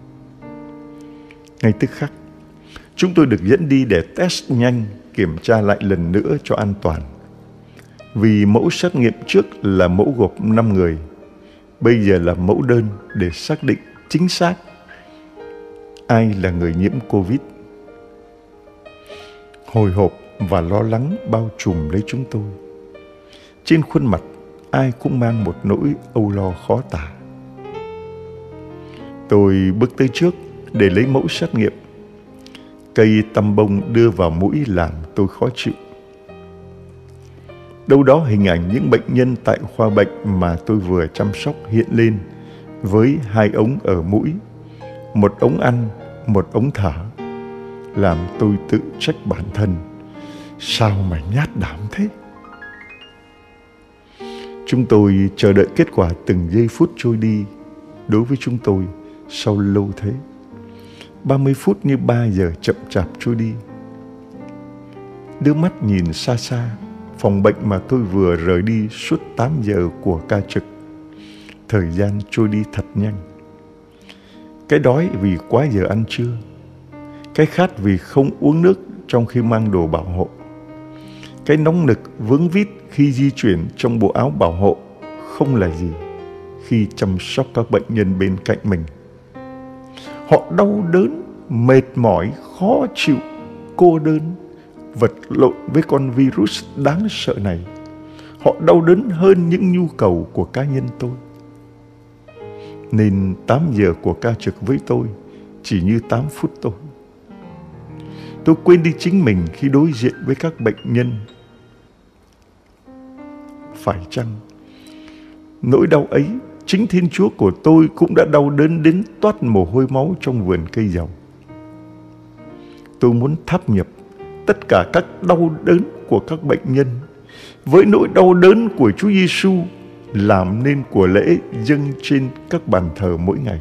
Ngay tức khắc, chúng tôi được dẫn đi để test nhanh, kiểm tra lại lần nữa cho an toàn. Vì mẫu xét nghiệm trước là mẫu gộp 5 người, bây giờ là mẫu đơn để xác định chính xác ai là người nhiễm COVID. Hồi hộp và lo lắng bao trùm lấy chúng tôi. Trên khuôn mặt ai cũng mang một nỗi âu lo khó tả. Tôi bước tới trước để lấy mẫu xét nghiệm. Cây tăm bông đưa vào mũi làm tôi khó chịu. Đâu đó hình ảnh những bệnh nhân tại khoa bệnh mà tôi vừa chăm sóc hiện lên với 2 ống ở mũi, 1 ống ăn, 1 ống thở, làm tôi tự trách bản thân. Sao mà nhát đảm thế? Chúng tôi chờ đợi kết quả từng giây phút trôi đi. Đối với chúng tôi, sao lâu thế? 30 phút như 3 giờ chậm chạp trôi đi. Đưa mắt nhìn xa xa, phòng bệnh mà tôi vừa rời đi suốt 8 giờ của ca trực, Thời gian trôi đi thật nhanh. Cái đói vì quá giờ ăn trưa, cái khát vì không uống nước trong khi mang đồ bảo hộ, cái nóng nực vướng vít khi di chuyển trong bộ áo bảo hộ không là gì khi chăm sóc các bệnh nhân bên cạnh mình. Họ đau đớn, mệt mỏi, khó chịu, cô đơn, vật lộn với con virus đáng sợ này. Họ đau đớn hơn những nhu cầu của cá nhân tôi. Nên 8 giờ của ca trực với tôi chỉ như 8 phút thôi. Tôi quên đi chính mình khi đối diện với các bệnh nhân. Phải chăng nỗi đau ấy, chính Thiên Chúa của tôi cũng đã đau đớn đến toát mồ hôi máu trong vườn cây dầu? Tôi muốn tháp nhập tất cả các đau đớn của các bệnh nhân với nỗi đau đớn của Chúa Giêsu, làm nên của lễ dâng trên các bàn thờ mỗi ngày.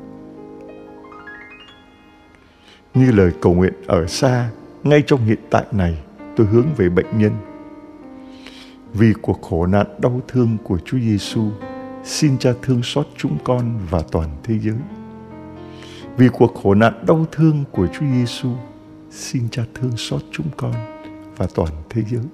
Như lời cầu nguyện ở xa, ngay trong hiện tại này, tôi hướng về bệnh nhân. Vì cuộc khổ nạn đau thương của Chúa Giêsu, xin Cha thương xót chúng con và toàn thế giới. Vì cuộc khổ nạn đau thương của Chúa Giêsu, xin Cha thương xót chúng con và toàn thế giới.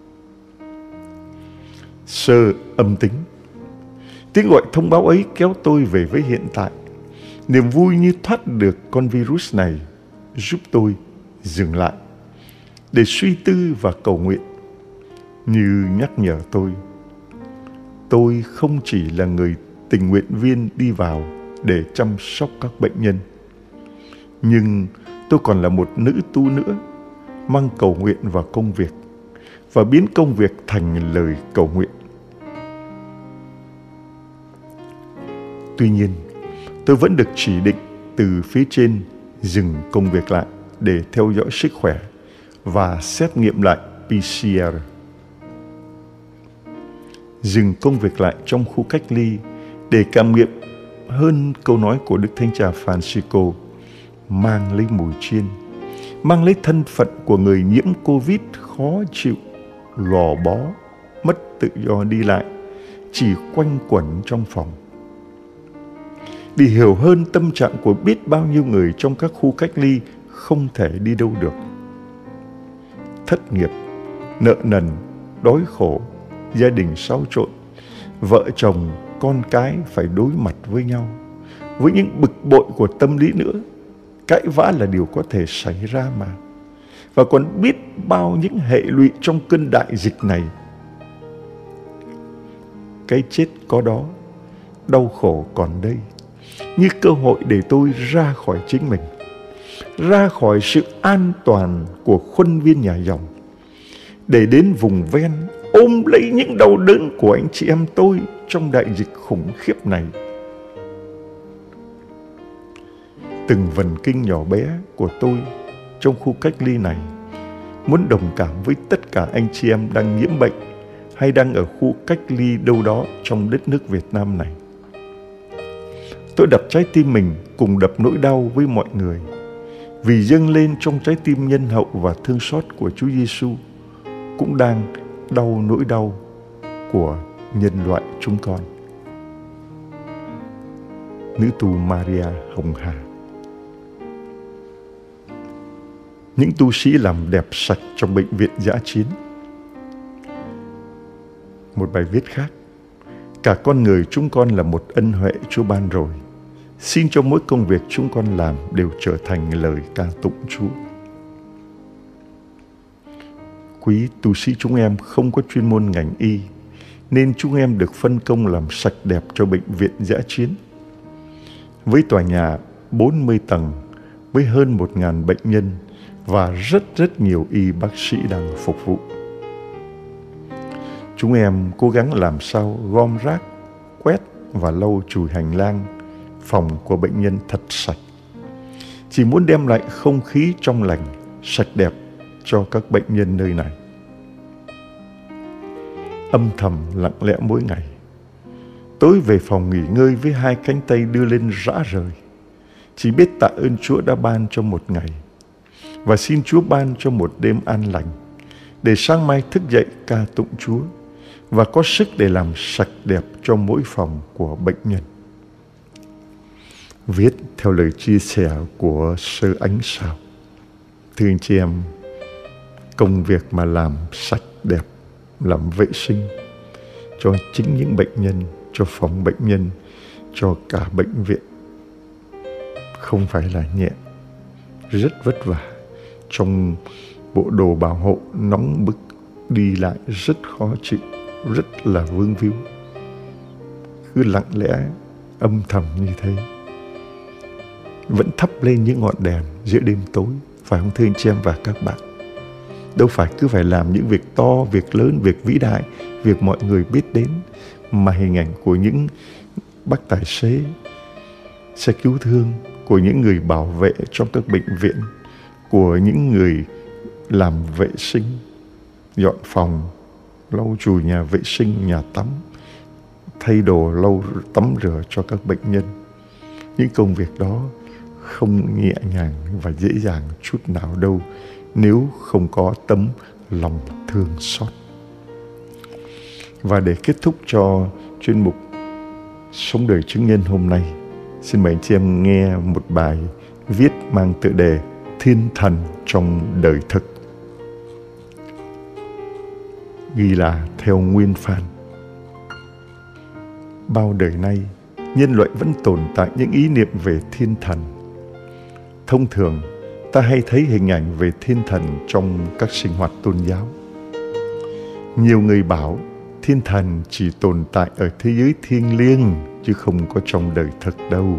Sơ âm tính. Tiếng gọi thông báo ấy kéo tôi về với hiện tại. Niềm vui như thoát được con virus này giúp tôi dừng lại để suy tư và cầu nguyện, như nhắc nhở tôi không chỉ là người tình nguyện viên đi vào để chăm sóc các bệnh nhân, nhưng tôi còn là một nữ tu nữa, mang cầu nguyện vào công việc và biến công việc thành lời cầu nguyện. Tuy nhiên, tôi vẫn được chỉ định từ phía trên dừng công việc lại để theo dõi sức khỏe và xét nghiệm lại PCR. Dừng công việc lại trong khu cách ly để cảm nghiệm hơn câu nói của Đức Thánh Cha Francisco: mang lấy mùi chiên, mang lấy thân phận của người nhiễm Covid khó chịu, gò bó, mất tự do đi lại, chỉ quanh quẩn trong phòng. Để hiểu hơn tâm trạng của biết bao nhiêu người trong các khu cách ly không thể đi đâu được. Thất nghiệp, nợ nần, đói khổ, gia đình xáo trộn, vợ chồng, con cái phải đối mặt với nhau, với những bực bội của tâm lý nữa. Cãi vã là điều có thể xảy ra mà. Và còn biết bao những hệ lụy trong cơn đại dịch này. Cái chết có đó, đau khổ còn đây, như cơ hội để tôi ra khỏi chính mình, ra khỏi sự an toàn của khuôn viên nhà dòng, để đến vùng ven ôm lấy những đau đớn của anh chị em tôi trong đại dịch khủng khiếp này. Từng vần kinh nhỏ bé của tôi trong khu cách ly này muốn đồng cảm với tất cả anh chị em đang nhiễm bệnh hay đang ở khu cách ly đâu đó trong đất nước Việt Nam này. Tôi đập trái tim mình cùng đập nỗi đau với mọi người, vì dâng lên trong trái tim nhân hậu và thương xót của Chúa Giêsu cũng đang đau nỗi đau của nhân loại chúng con. Nữ tu Maria Hồng Hà. Những tu sĩ làm đẹp sạch trong bệnh viện dã chiến. Một bài viết khác: cả con người chúng con là một ân huệ Chúa ban rồi. Xin cho mỗi công việc chúng con làm đều trở thành lời ca tụng Chúa. Quý tu sĩ chúng em không có chuyên môn ngành y, nên chúng em được phân công làm sạch đẹp cho bệnh viện dã chiến. Với tòa nhà 40 tầng, với hơn 1.000 bệnh nhân và rất nhiều y bác sĩ đang phục vụ. Chúng em cố gắng làm sao gom rác, quét và lau chùi hành lang, phòng của bệnh nhân thật sạch. Chỉ muốn đem lại không khí trong lành, sạch đẹp cho các bệnh nhân nơi này. Âm thầm lặng lẽ mỗi ngày, tối về phòng nghỉ ngơi với hai cánh tay đưa lên rã rời, chỉ biết tạ ơn Chúa đã ban cho một ngày và xin Chúa ban cho một đêm an lành, để sáng mai thức dậy ca tụng Chúa và có sức để làm sạch đẹp cho mỗi phòng của bệnh nhân. Viết theo lời chia sẻ của Sơ Ánh Sao. Thưa anh chị em, công việc mà làm sạch đẹp, làm vệ sinh cho chính những bệnh nhân, cho phòng bệnh nhân, cho cả bệnh viện không phải là nhẹ, rất vất vả. Trong bộ đồ bảo hộ nóng bức, đi lại rất khó chịu, rất là vương víu. Cứ lặng lẽ, âm thầm như thế, vẫn thắp lên những ngọn đèn giữa đêm tối, phải không thưa anh chị em và các bạn? Đâu phải cứ phải làm những việc to, việc lớn, việc vĩ đại, việc mọi người biết đến, mà hình ảnh của những bác tài xế, xe cứu thương, của những người bảo vệ trong các bệnh viện, của những người làm vệ sinh, dọn phòng, lau chùi nhà vệ sinh, nhà tắm, thay đồ, lau tắm rửa cho các bệnh nhân. Những công việc đó không nhẹ nhàng và dễ dàng chút nào đâu, nếu không có tấm lòng thương xót. Và để kết thúc cho chuyên mục Sống đời chứng nhân hôm nay, xin mời anh chị em nghe một bài viết mang tựa đề Thiên thần trong đời thực. Ghi là theo nguyên Phan. Bao đời nay, nhân loại vẫn tồn tại những ý niệm về thiên thần. Thông thường, ta hay thấy hình ảnh về thiên thần trong các sinh hoạt tôn giáo. Nhiều người bảo thiên thần chỉ tồn tại ở thế giới thiêng liêng chứ không có trong đời thực đâu.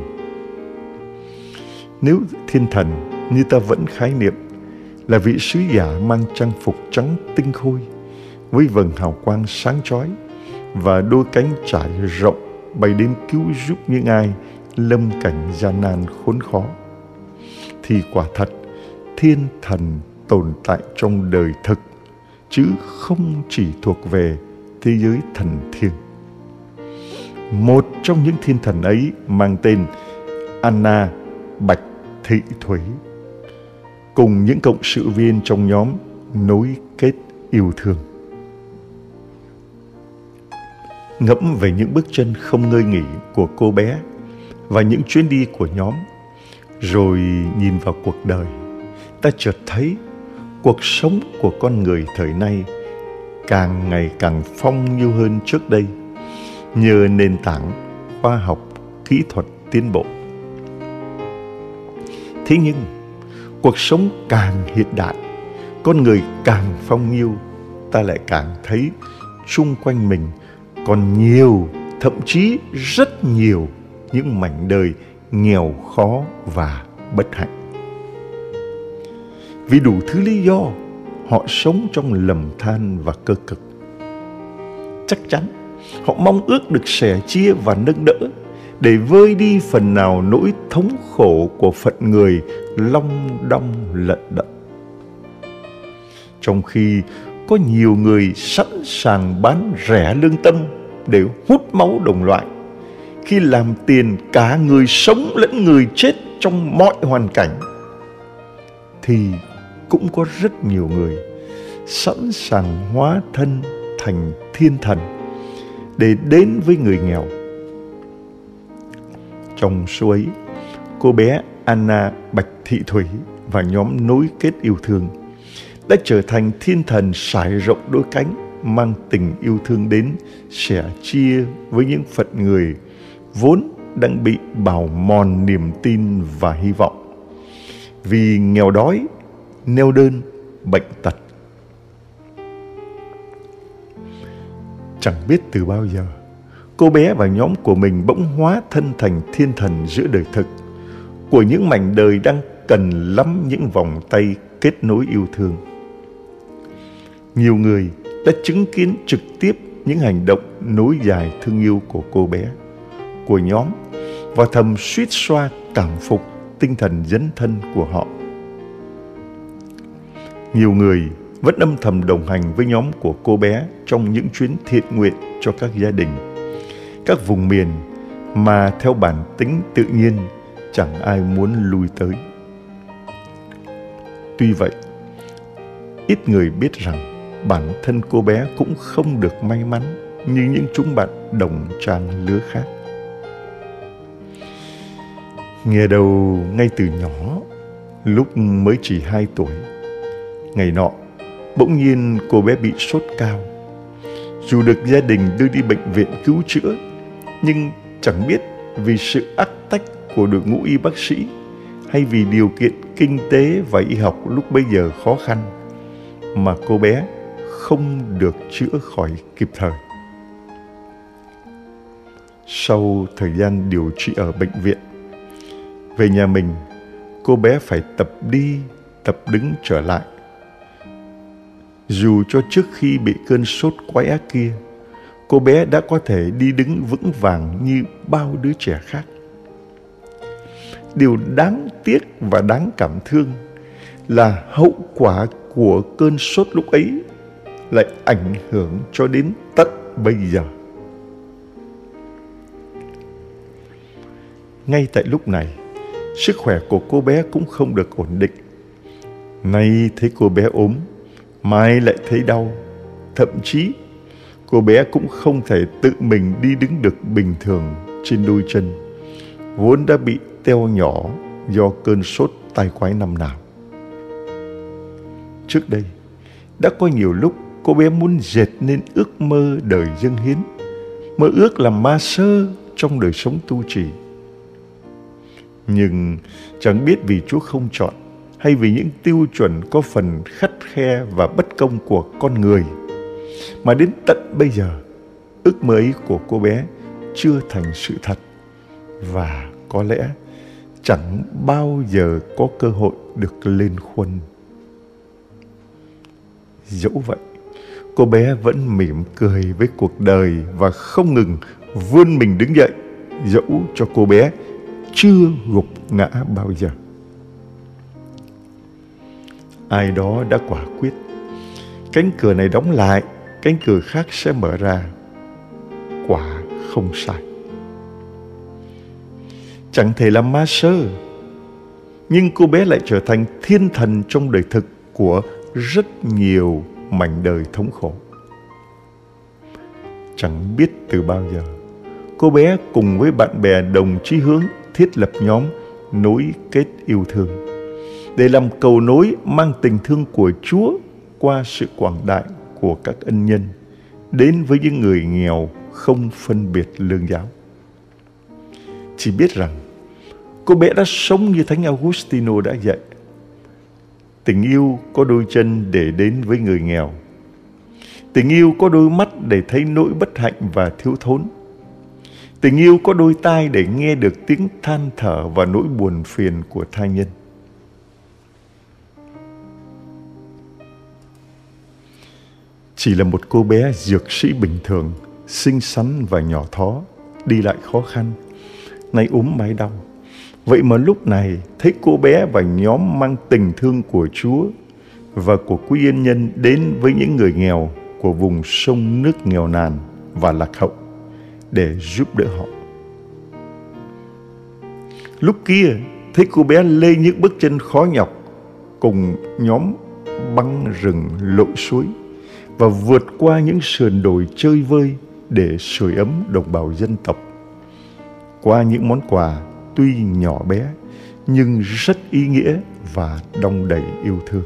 Nếu thiên thần như ta vẫn khái niệm là vị sứ giả mang trang phục trắng tinh khôi với vầng hào quang sáng chói và đôi cánh trải rộng bay đến cứu giúp những ai lâm cảnh gian nan khốn khó, thì quả thật thiên thần tồn tại trong đời thực chứ không chỉ thuộc về thế giới thần thiêng. Một trong những thiên thần ấy mang tên Anna Bạch Thị Thủy, cùng những cộng sự viên trong nhóm nối kết yêu thương. Ngẫm về những bước chân không ngơi nghỉ của cô bé và những chuyến đi của nhóm, rồi nhìn vào cuộc đời, ta chợt thấy cuộc sống của con người thời nay càng ngày càng phong nhiêu hơn trước đây, nhờ nền tảng khoa học, kỹ thuật tiến bộ. Thế nhưng, cuộc sống càng hiện đại, con người càng phong nhiêu, ta lại càng thấy xung quanh mình còn nhiều, thậm chí rất nhiều những mảnh đời nghèo khó và bất hạnh. Vì đủ thứ lý do, họ sống trong lầm than và cơ cực. Chắc chắn, họ mong ước được sẻ chia và nâng đỡ để vơi đi phần nào nỗi thống khổ của phận người long đong lận đận. Trong khi có nhiều người sẵn sàng bán rẻ lương tâm để hút máu đồng loại, khi làm tiền cả người sống lẫn người chết trong mọi hoàn cảnh, thì cũng có rất nhiều người sẵn sàng hóa thân thành thiên thần để đến với người nghèo. Trong số ấy, cô bé Anna Bạch Thị Thủy và nhóm nối kết yêu thương đã trở thành thiên thần trải rộng đôi cánh, mang tình yêu thương đến sẻ chia với những phận người vốn đang bị bào mòn niềm tin và hy vọng vì nghèo đói, neo đơn, bệnh tật. Chẳng biết từ bao giờ, cô bé và nhóm của mình bỗng hóa thân thành thiên thần giữa đời thực của những mảnh đời đang cần lắm những vòng tay kết nối yêu thương. Nhiều người đã chứng kiến trực tiếp những hành động nối dài thương yêu của cô bé, của nhóm, và thầm suýt xoa cảm phục tinh thần dấn thân của họ. Nhiều người vẫn âm thầm đồng hành với nhóm của cô bé trong những chuyến thiện nguyện cho các gia đình, các vùng miền mà theo bản tính tự nhiên chẳng ai muốn lui tới. Tuy vậy, ít người biết rằng bản thân cô bé cũng không được may mắn như những chúng bạn đồng trang lứa khác. Nghe đầu ngay từ nhỏ, lúc mới chỉ 2 tuổi, ngày nọ bỗng nhiên cô bé bị sốt cao. Dù được gia đình đưa đi bệnh viện cứu chữa, nhưng chẳng biết vì sự ách tắc của đội ngũ y bác sĩ hay vì điều kiện kinh tế và y học lúc bấy giờ khó khăn mà cô bé không được chữa khỏi kịp thời. Sau thời gian điều trị ở bệnh viện, về nhà mình, cô bé phải tập đi, tập đứng trở lại. Dù cho trước khi bị cơn sốt quái ác kia, cô bé đã có thể đi đứng vững vàng như bao đứa trẻ khác. Điều đáng tiếc và đáng cảm thương là hậu quả của cơn sốt lúc ấy lại ảnh hưởng cho đến tận bây giờ. Ngay tại lúc này, sức khỏe của cô bé cũng không được ổn định. Nay thấy cô bé ốm, mai lại thấy đau. Thậm chí, cô bé cũng không thể tự mình đi đứng được bình thường trên đôi chân, vốn đã bị teo nhỏ do cơn sốt tai quái năm nào. Trước đây, đã có nhiều lúc cô bé muốn dệt nên ước mơ đời dâng hiến, mơ ước làm ma sơ trong đời sống tu trì. Nhưng chẳng biết vì Chúa không chọn hay vì những tiêu chuẩn có phần khắt khe và bất công của con người, mà đến tận bây giờ, ước mơ ấy của cô bé chưa thành sự thật và có lẽ chẳng bao giờ có cơ hội được lên khuôn. Dẫu vậy, cô bé vẫn mỉm cười với cuộc đời và không ngừng vươn mình đứng dậy, dẫu cho cô bé chưa gục ngã bao giờ. Ai đó đã quả quyết, cánh cửa này đóng lại, cánh cửa khác sẽ mở ra. Quả không sai. Chẳng thể làm ma sơ, nhưng cô bé lại trở thành thiên thần trong đời thực của rất nhiều mảnh đời thống khổ. Chẳng biết từ bao giờ, cô bé cùng với bạn bè đồng chí hướng thiết lập nhóm Nối Kết Yêu Thương để làm cầu nối mang tình thương của Chúa qua sự quảng đại của các ân nhân đến với những người nghèo không phân biệt lương giáo. Chỉ biết rằng cô bé đã sống như Thánh Augustino đã dạy. Tình yêu có đôi chân để đến với người nghèo. Tình yêu có đôi mắt để thấy nỗi bất hạnh và thiếu thốn. Tình yêu có đôi tai để nghe được tiếng than thở và nỗi buồn phiền của tha nhân. Chỉ là một cô bé dược sĩ bình thường, xinh xắn và nhỏ thó, đi lại khó khăn, nay ốm mai đau. Vậy mà lúc này thấy cô bé và nhóm mang tình thương của Chúa và của quý ân nhân đến với những người nghèo của vùng sông nước nghèo nàn và lạc hậu để giúp đỡ họ. Lúc kia thấy cô bé lê những bước chân khó nhọc cùng nhóm băng rừng lội suối và vượt qua những sườn đồi chơi vơi để sưởi ấm đồng bào dân tộc. Qua những món quà tuy nhỏ bé nhưng rất ý nghĩa và đong đầy yêu thương.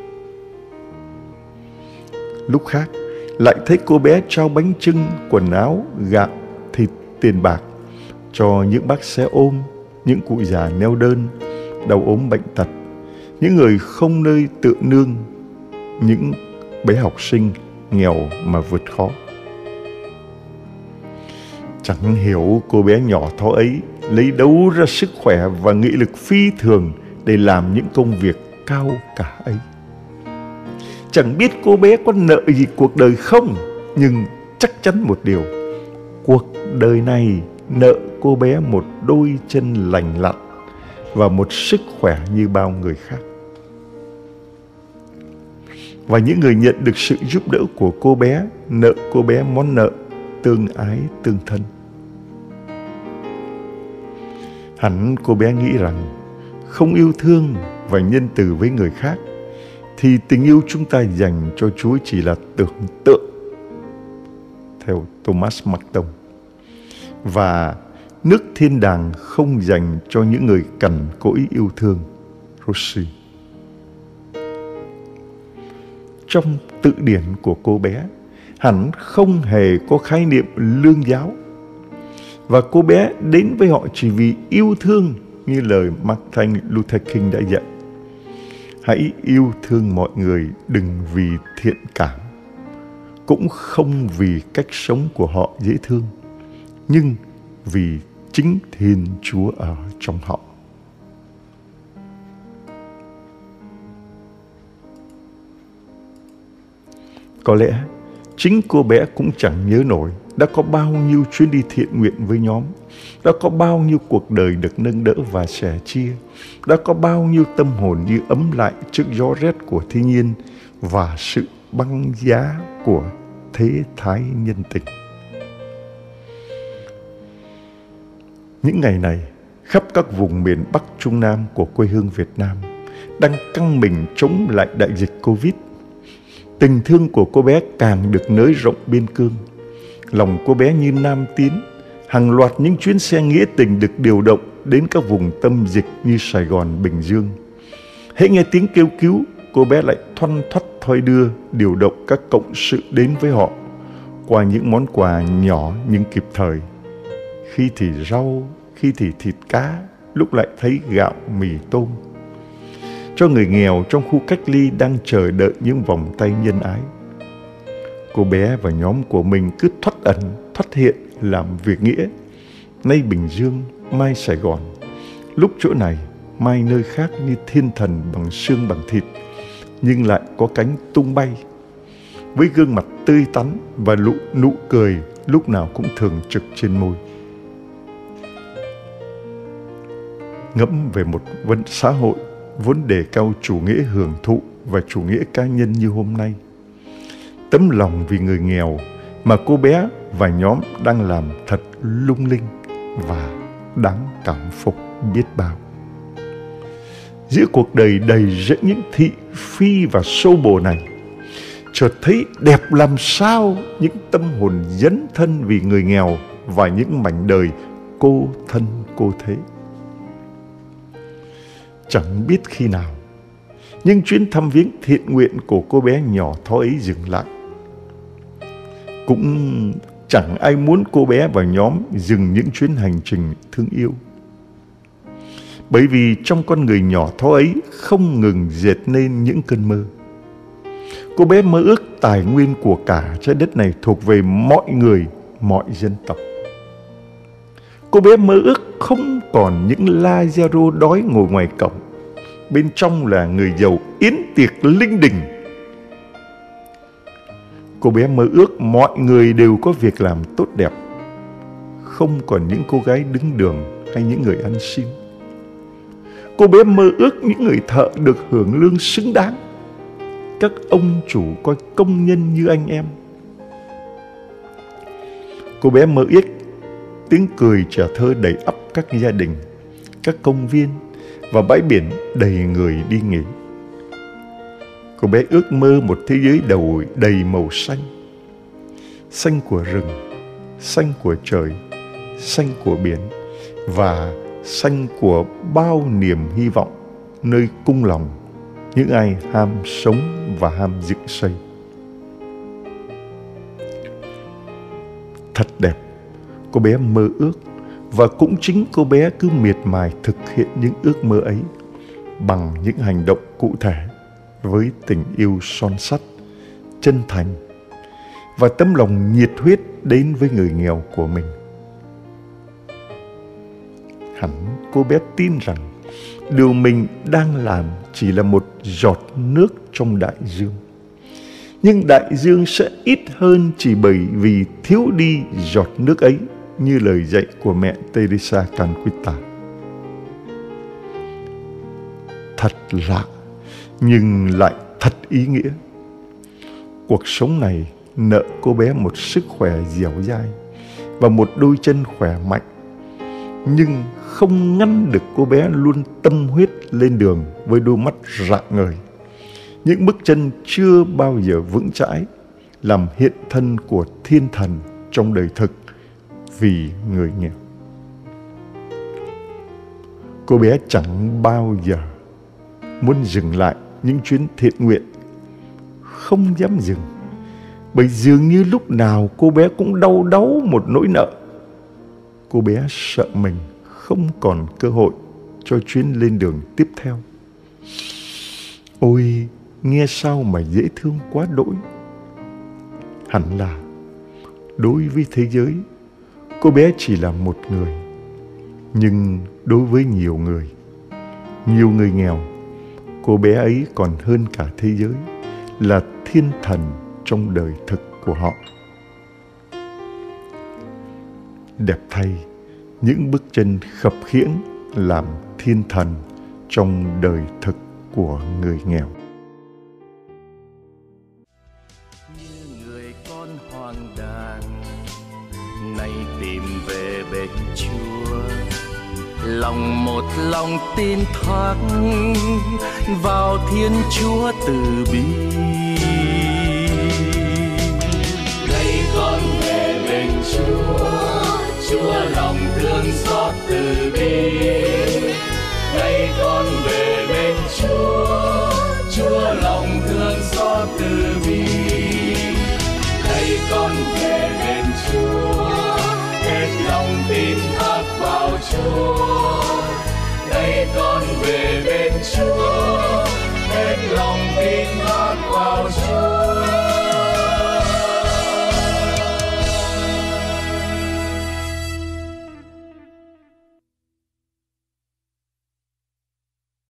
Lúc khác lại thấy cô bé trao bánh chưng, quần áo, gạo, thịt, tiền bạc cho những bác xe ôm, những cụ già neo đơn, đau ốm bệnh tật, những người không nơi tựa nương, những bé học sinh nghèo mà vượt khó. Chẳng hiểu cô bé nhỏ thó ấy lấy đâu ra sức khỏe và nghị lực phi thường để làm những công việc cao cả ấy. Chẳng biết cô bé có nợ gì cuộc đời không, nhưng chắc chắn một điều, cuộc đời này nợ cô bé một đôi chân lành lặn và một sức khỏe như bao người khác. Và những người nhận được sự giúp đỡ của cô bé nợ cô bé món nợ tương ái tương thân. Hẳn cô bé nghĩ rằng không yêu thương và nhân từ với người khác thì tình yêu chúng ta dành cho Chúa chỉ là tưởng tượng, theo Thomas Merton. Và nước thiên đàng không dành cho những người cằn cỗi yêu thương, Rossi. Trong tự điển của cô bé, hẳn không hề có khái niệm lương giáo. Và cô bé đến với họ chỉ vì yêu thương, như lời Martin Luther King đã dạy. Hãy yêu thương mọi người, đừng vì thiện cảm, cũng không vì cách sống của họ dễ thương, nhưng vì chính Thiên Chúa ở trong họ. Có lẽ chính cô bé cũng chẳng nhớ nổi đã có bao nhiêu chuyến đi thiện nguyện với nhóm, đã có bao nhiêu cuộc đời được nâng đỡ và sẻ chia, đã có bao nhiêu tâm hồn như ấm lại trước gió rét của thiên nhiên và sự băng giá của thế thái nhân tình. Những ngày này, khắp các vùng miền Bắc Trung Nam của quê hương Việt Nam đang căng mình chống lại đại dịch Covid. Tình thương của cô bé càng được nới rộng biên cương. Lòng cô bé như nam tiến, hàng loạt những chuyến xe nghĩa tình được điều động đến các vùng tâm dịch như Sài Gòn, Bình Dương. Hễ nghe tiếng kêu cứu, cô bé lại thoăn thoắt thoi đưa, điều động các cộng sự đến với họ qua những món quà nhỏ nhưng kịp thời. Khi thì rau, khi thì thịt cá, lúc lại thấy gạo, mì tôm. Cho người nghèo trong khu cách ly đang chờ đợi những vòng tay nhân ái. Cô bé và nhóm của mình cứ thoắt ẩn, thoắt hiện làm việc nghĩa. Nay Bình Dương, mai Sài Gòn, lúc chỗ này, mai nơi khác như thiên thần bằng xương bằng thịt, nhưng lại có cánh tung bay. Với gương mặt tươi tắn và nụ cười lúc nào cũng thường trực trên môi. Ngẫm về một xã hội vốn đề cao chủ nghĩa hưởng thụ và chủ nghĩa cá nhân như hôm nay. Tấm lòng vì người nghèo mà cô bé và nhóm đang làm thật lung linh và đáng cảm phục biết bao. Giữa cuộc đời đầy rẫy những thị phi và xô bồ này, chợt thấy đẹp làm sao những tâm hồn dấn thân vì người nghèo và những mảnh đời cô thân cô thế. Chẳng biết khi nào, nhưng chuyến thăm viếng thiện nguyện của cô bé nhỏ thó ấy dừng lại. Cũng chẳng ai muốn cô bé và nhóm dừng những chuyến hành trình thương yêu. Bởi vì trong con người nhỏ thó ấy không ngừng dệt nên những cơn mơ. Cô bé mơ ước tài nguyên của cả trái đất này thuộc về mọi người, mọi dân tộc. Cô bé mơ ước không còn những Lazaro đói ngồi ngoài cổng, bên trong là người giàu yến tiệc linh đình. Cô bé mơ ước mọi người đều có việc làm tốt đẹp, không còn những cô gái đứng đường hay những người ăn xin. Cô bé mơ ước những người thợ được hưởng lương xứng đáng, các ông chủ coi công nhân như anh em. Cô bé mơ ước tiếng cười trẻ thơ đầy ắp các gia đình, các công viên và bãi biển đầy người đi nghỉ. Cô bé ước mơ một thế giới đầy màu xanh. Xanh của rừng, xanh của trời, xanh của biển và xanh của bao niềm hy vọng nơi cung lòng những ai ham sống và ham dựng xây. Thật đẹp, cô bé mơ ước, và cũng chính cô bé cứ miệt mài thực hiện những ước mơ ấy bằng những hành động cụ thể với tình yêu son sắt, chân thành và tấm lòng nhiệt huyết đến với người nghèo của mình. Hẳn cô bé tin rằng điều mình đang làm chỉ là một giọt nước trong đại dương. Nhưng đại dương sẽ ít hơn chỉ bởi vì thiếu đi giọt nước ấy, như lời dạy của mẹ Teresa Calcutta. Thật lạ, nhưng lại thật ý nghĩa. Cuộc sống này nợ cô bé một sức khỏe dẻo dai và một đôi chân khỏe mạnh, nhưng không ngăn được cô bé luôn tâm huyết lên đường với đôi mắt rạng ngời những bước chân chưa bao giờ vững chãi, làm hiện thân của thiên thần trong đời thực vì người nghèo. Cô bé chẳng bao giờ muốn dừng lại những chuyến thiện nguyện, không dám dừng, bởi dường như lúc nào cô bé cũng đau đáu một nỗi nợ. Cô bé sợ mình không còn cơ hội cho chuyến lên đường tiếp theo. Ôi, nghe sao mà dễ thương quá đỗi. Hẳn là đối với thế giới, cô bé chỉ là một người. Nhưng đối với nhiều người nghèo, cô bé ấy còn hơn cả thế giới, là thiên thần trong đời thực của họ. Đẹp thay, những bước chân khập khiễng làm thiên thần trong đời thực của người nghèo. Như người con hoàng đàn nay tìm về bên Chúa, lòng một lòng tin thoát vào Thiên Chúa từ bi. Nay con về bên Chúa, Chúa lòng thương xót từ bi. Nay con về bên Chúa, Chúa lòng thương xót từ bi. Nay con về bên Chúa, hết lòng tin thác vào Chúa.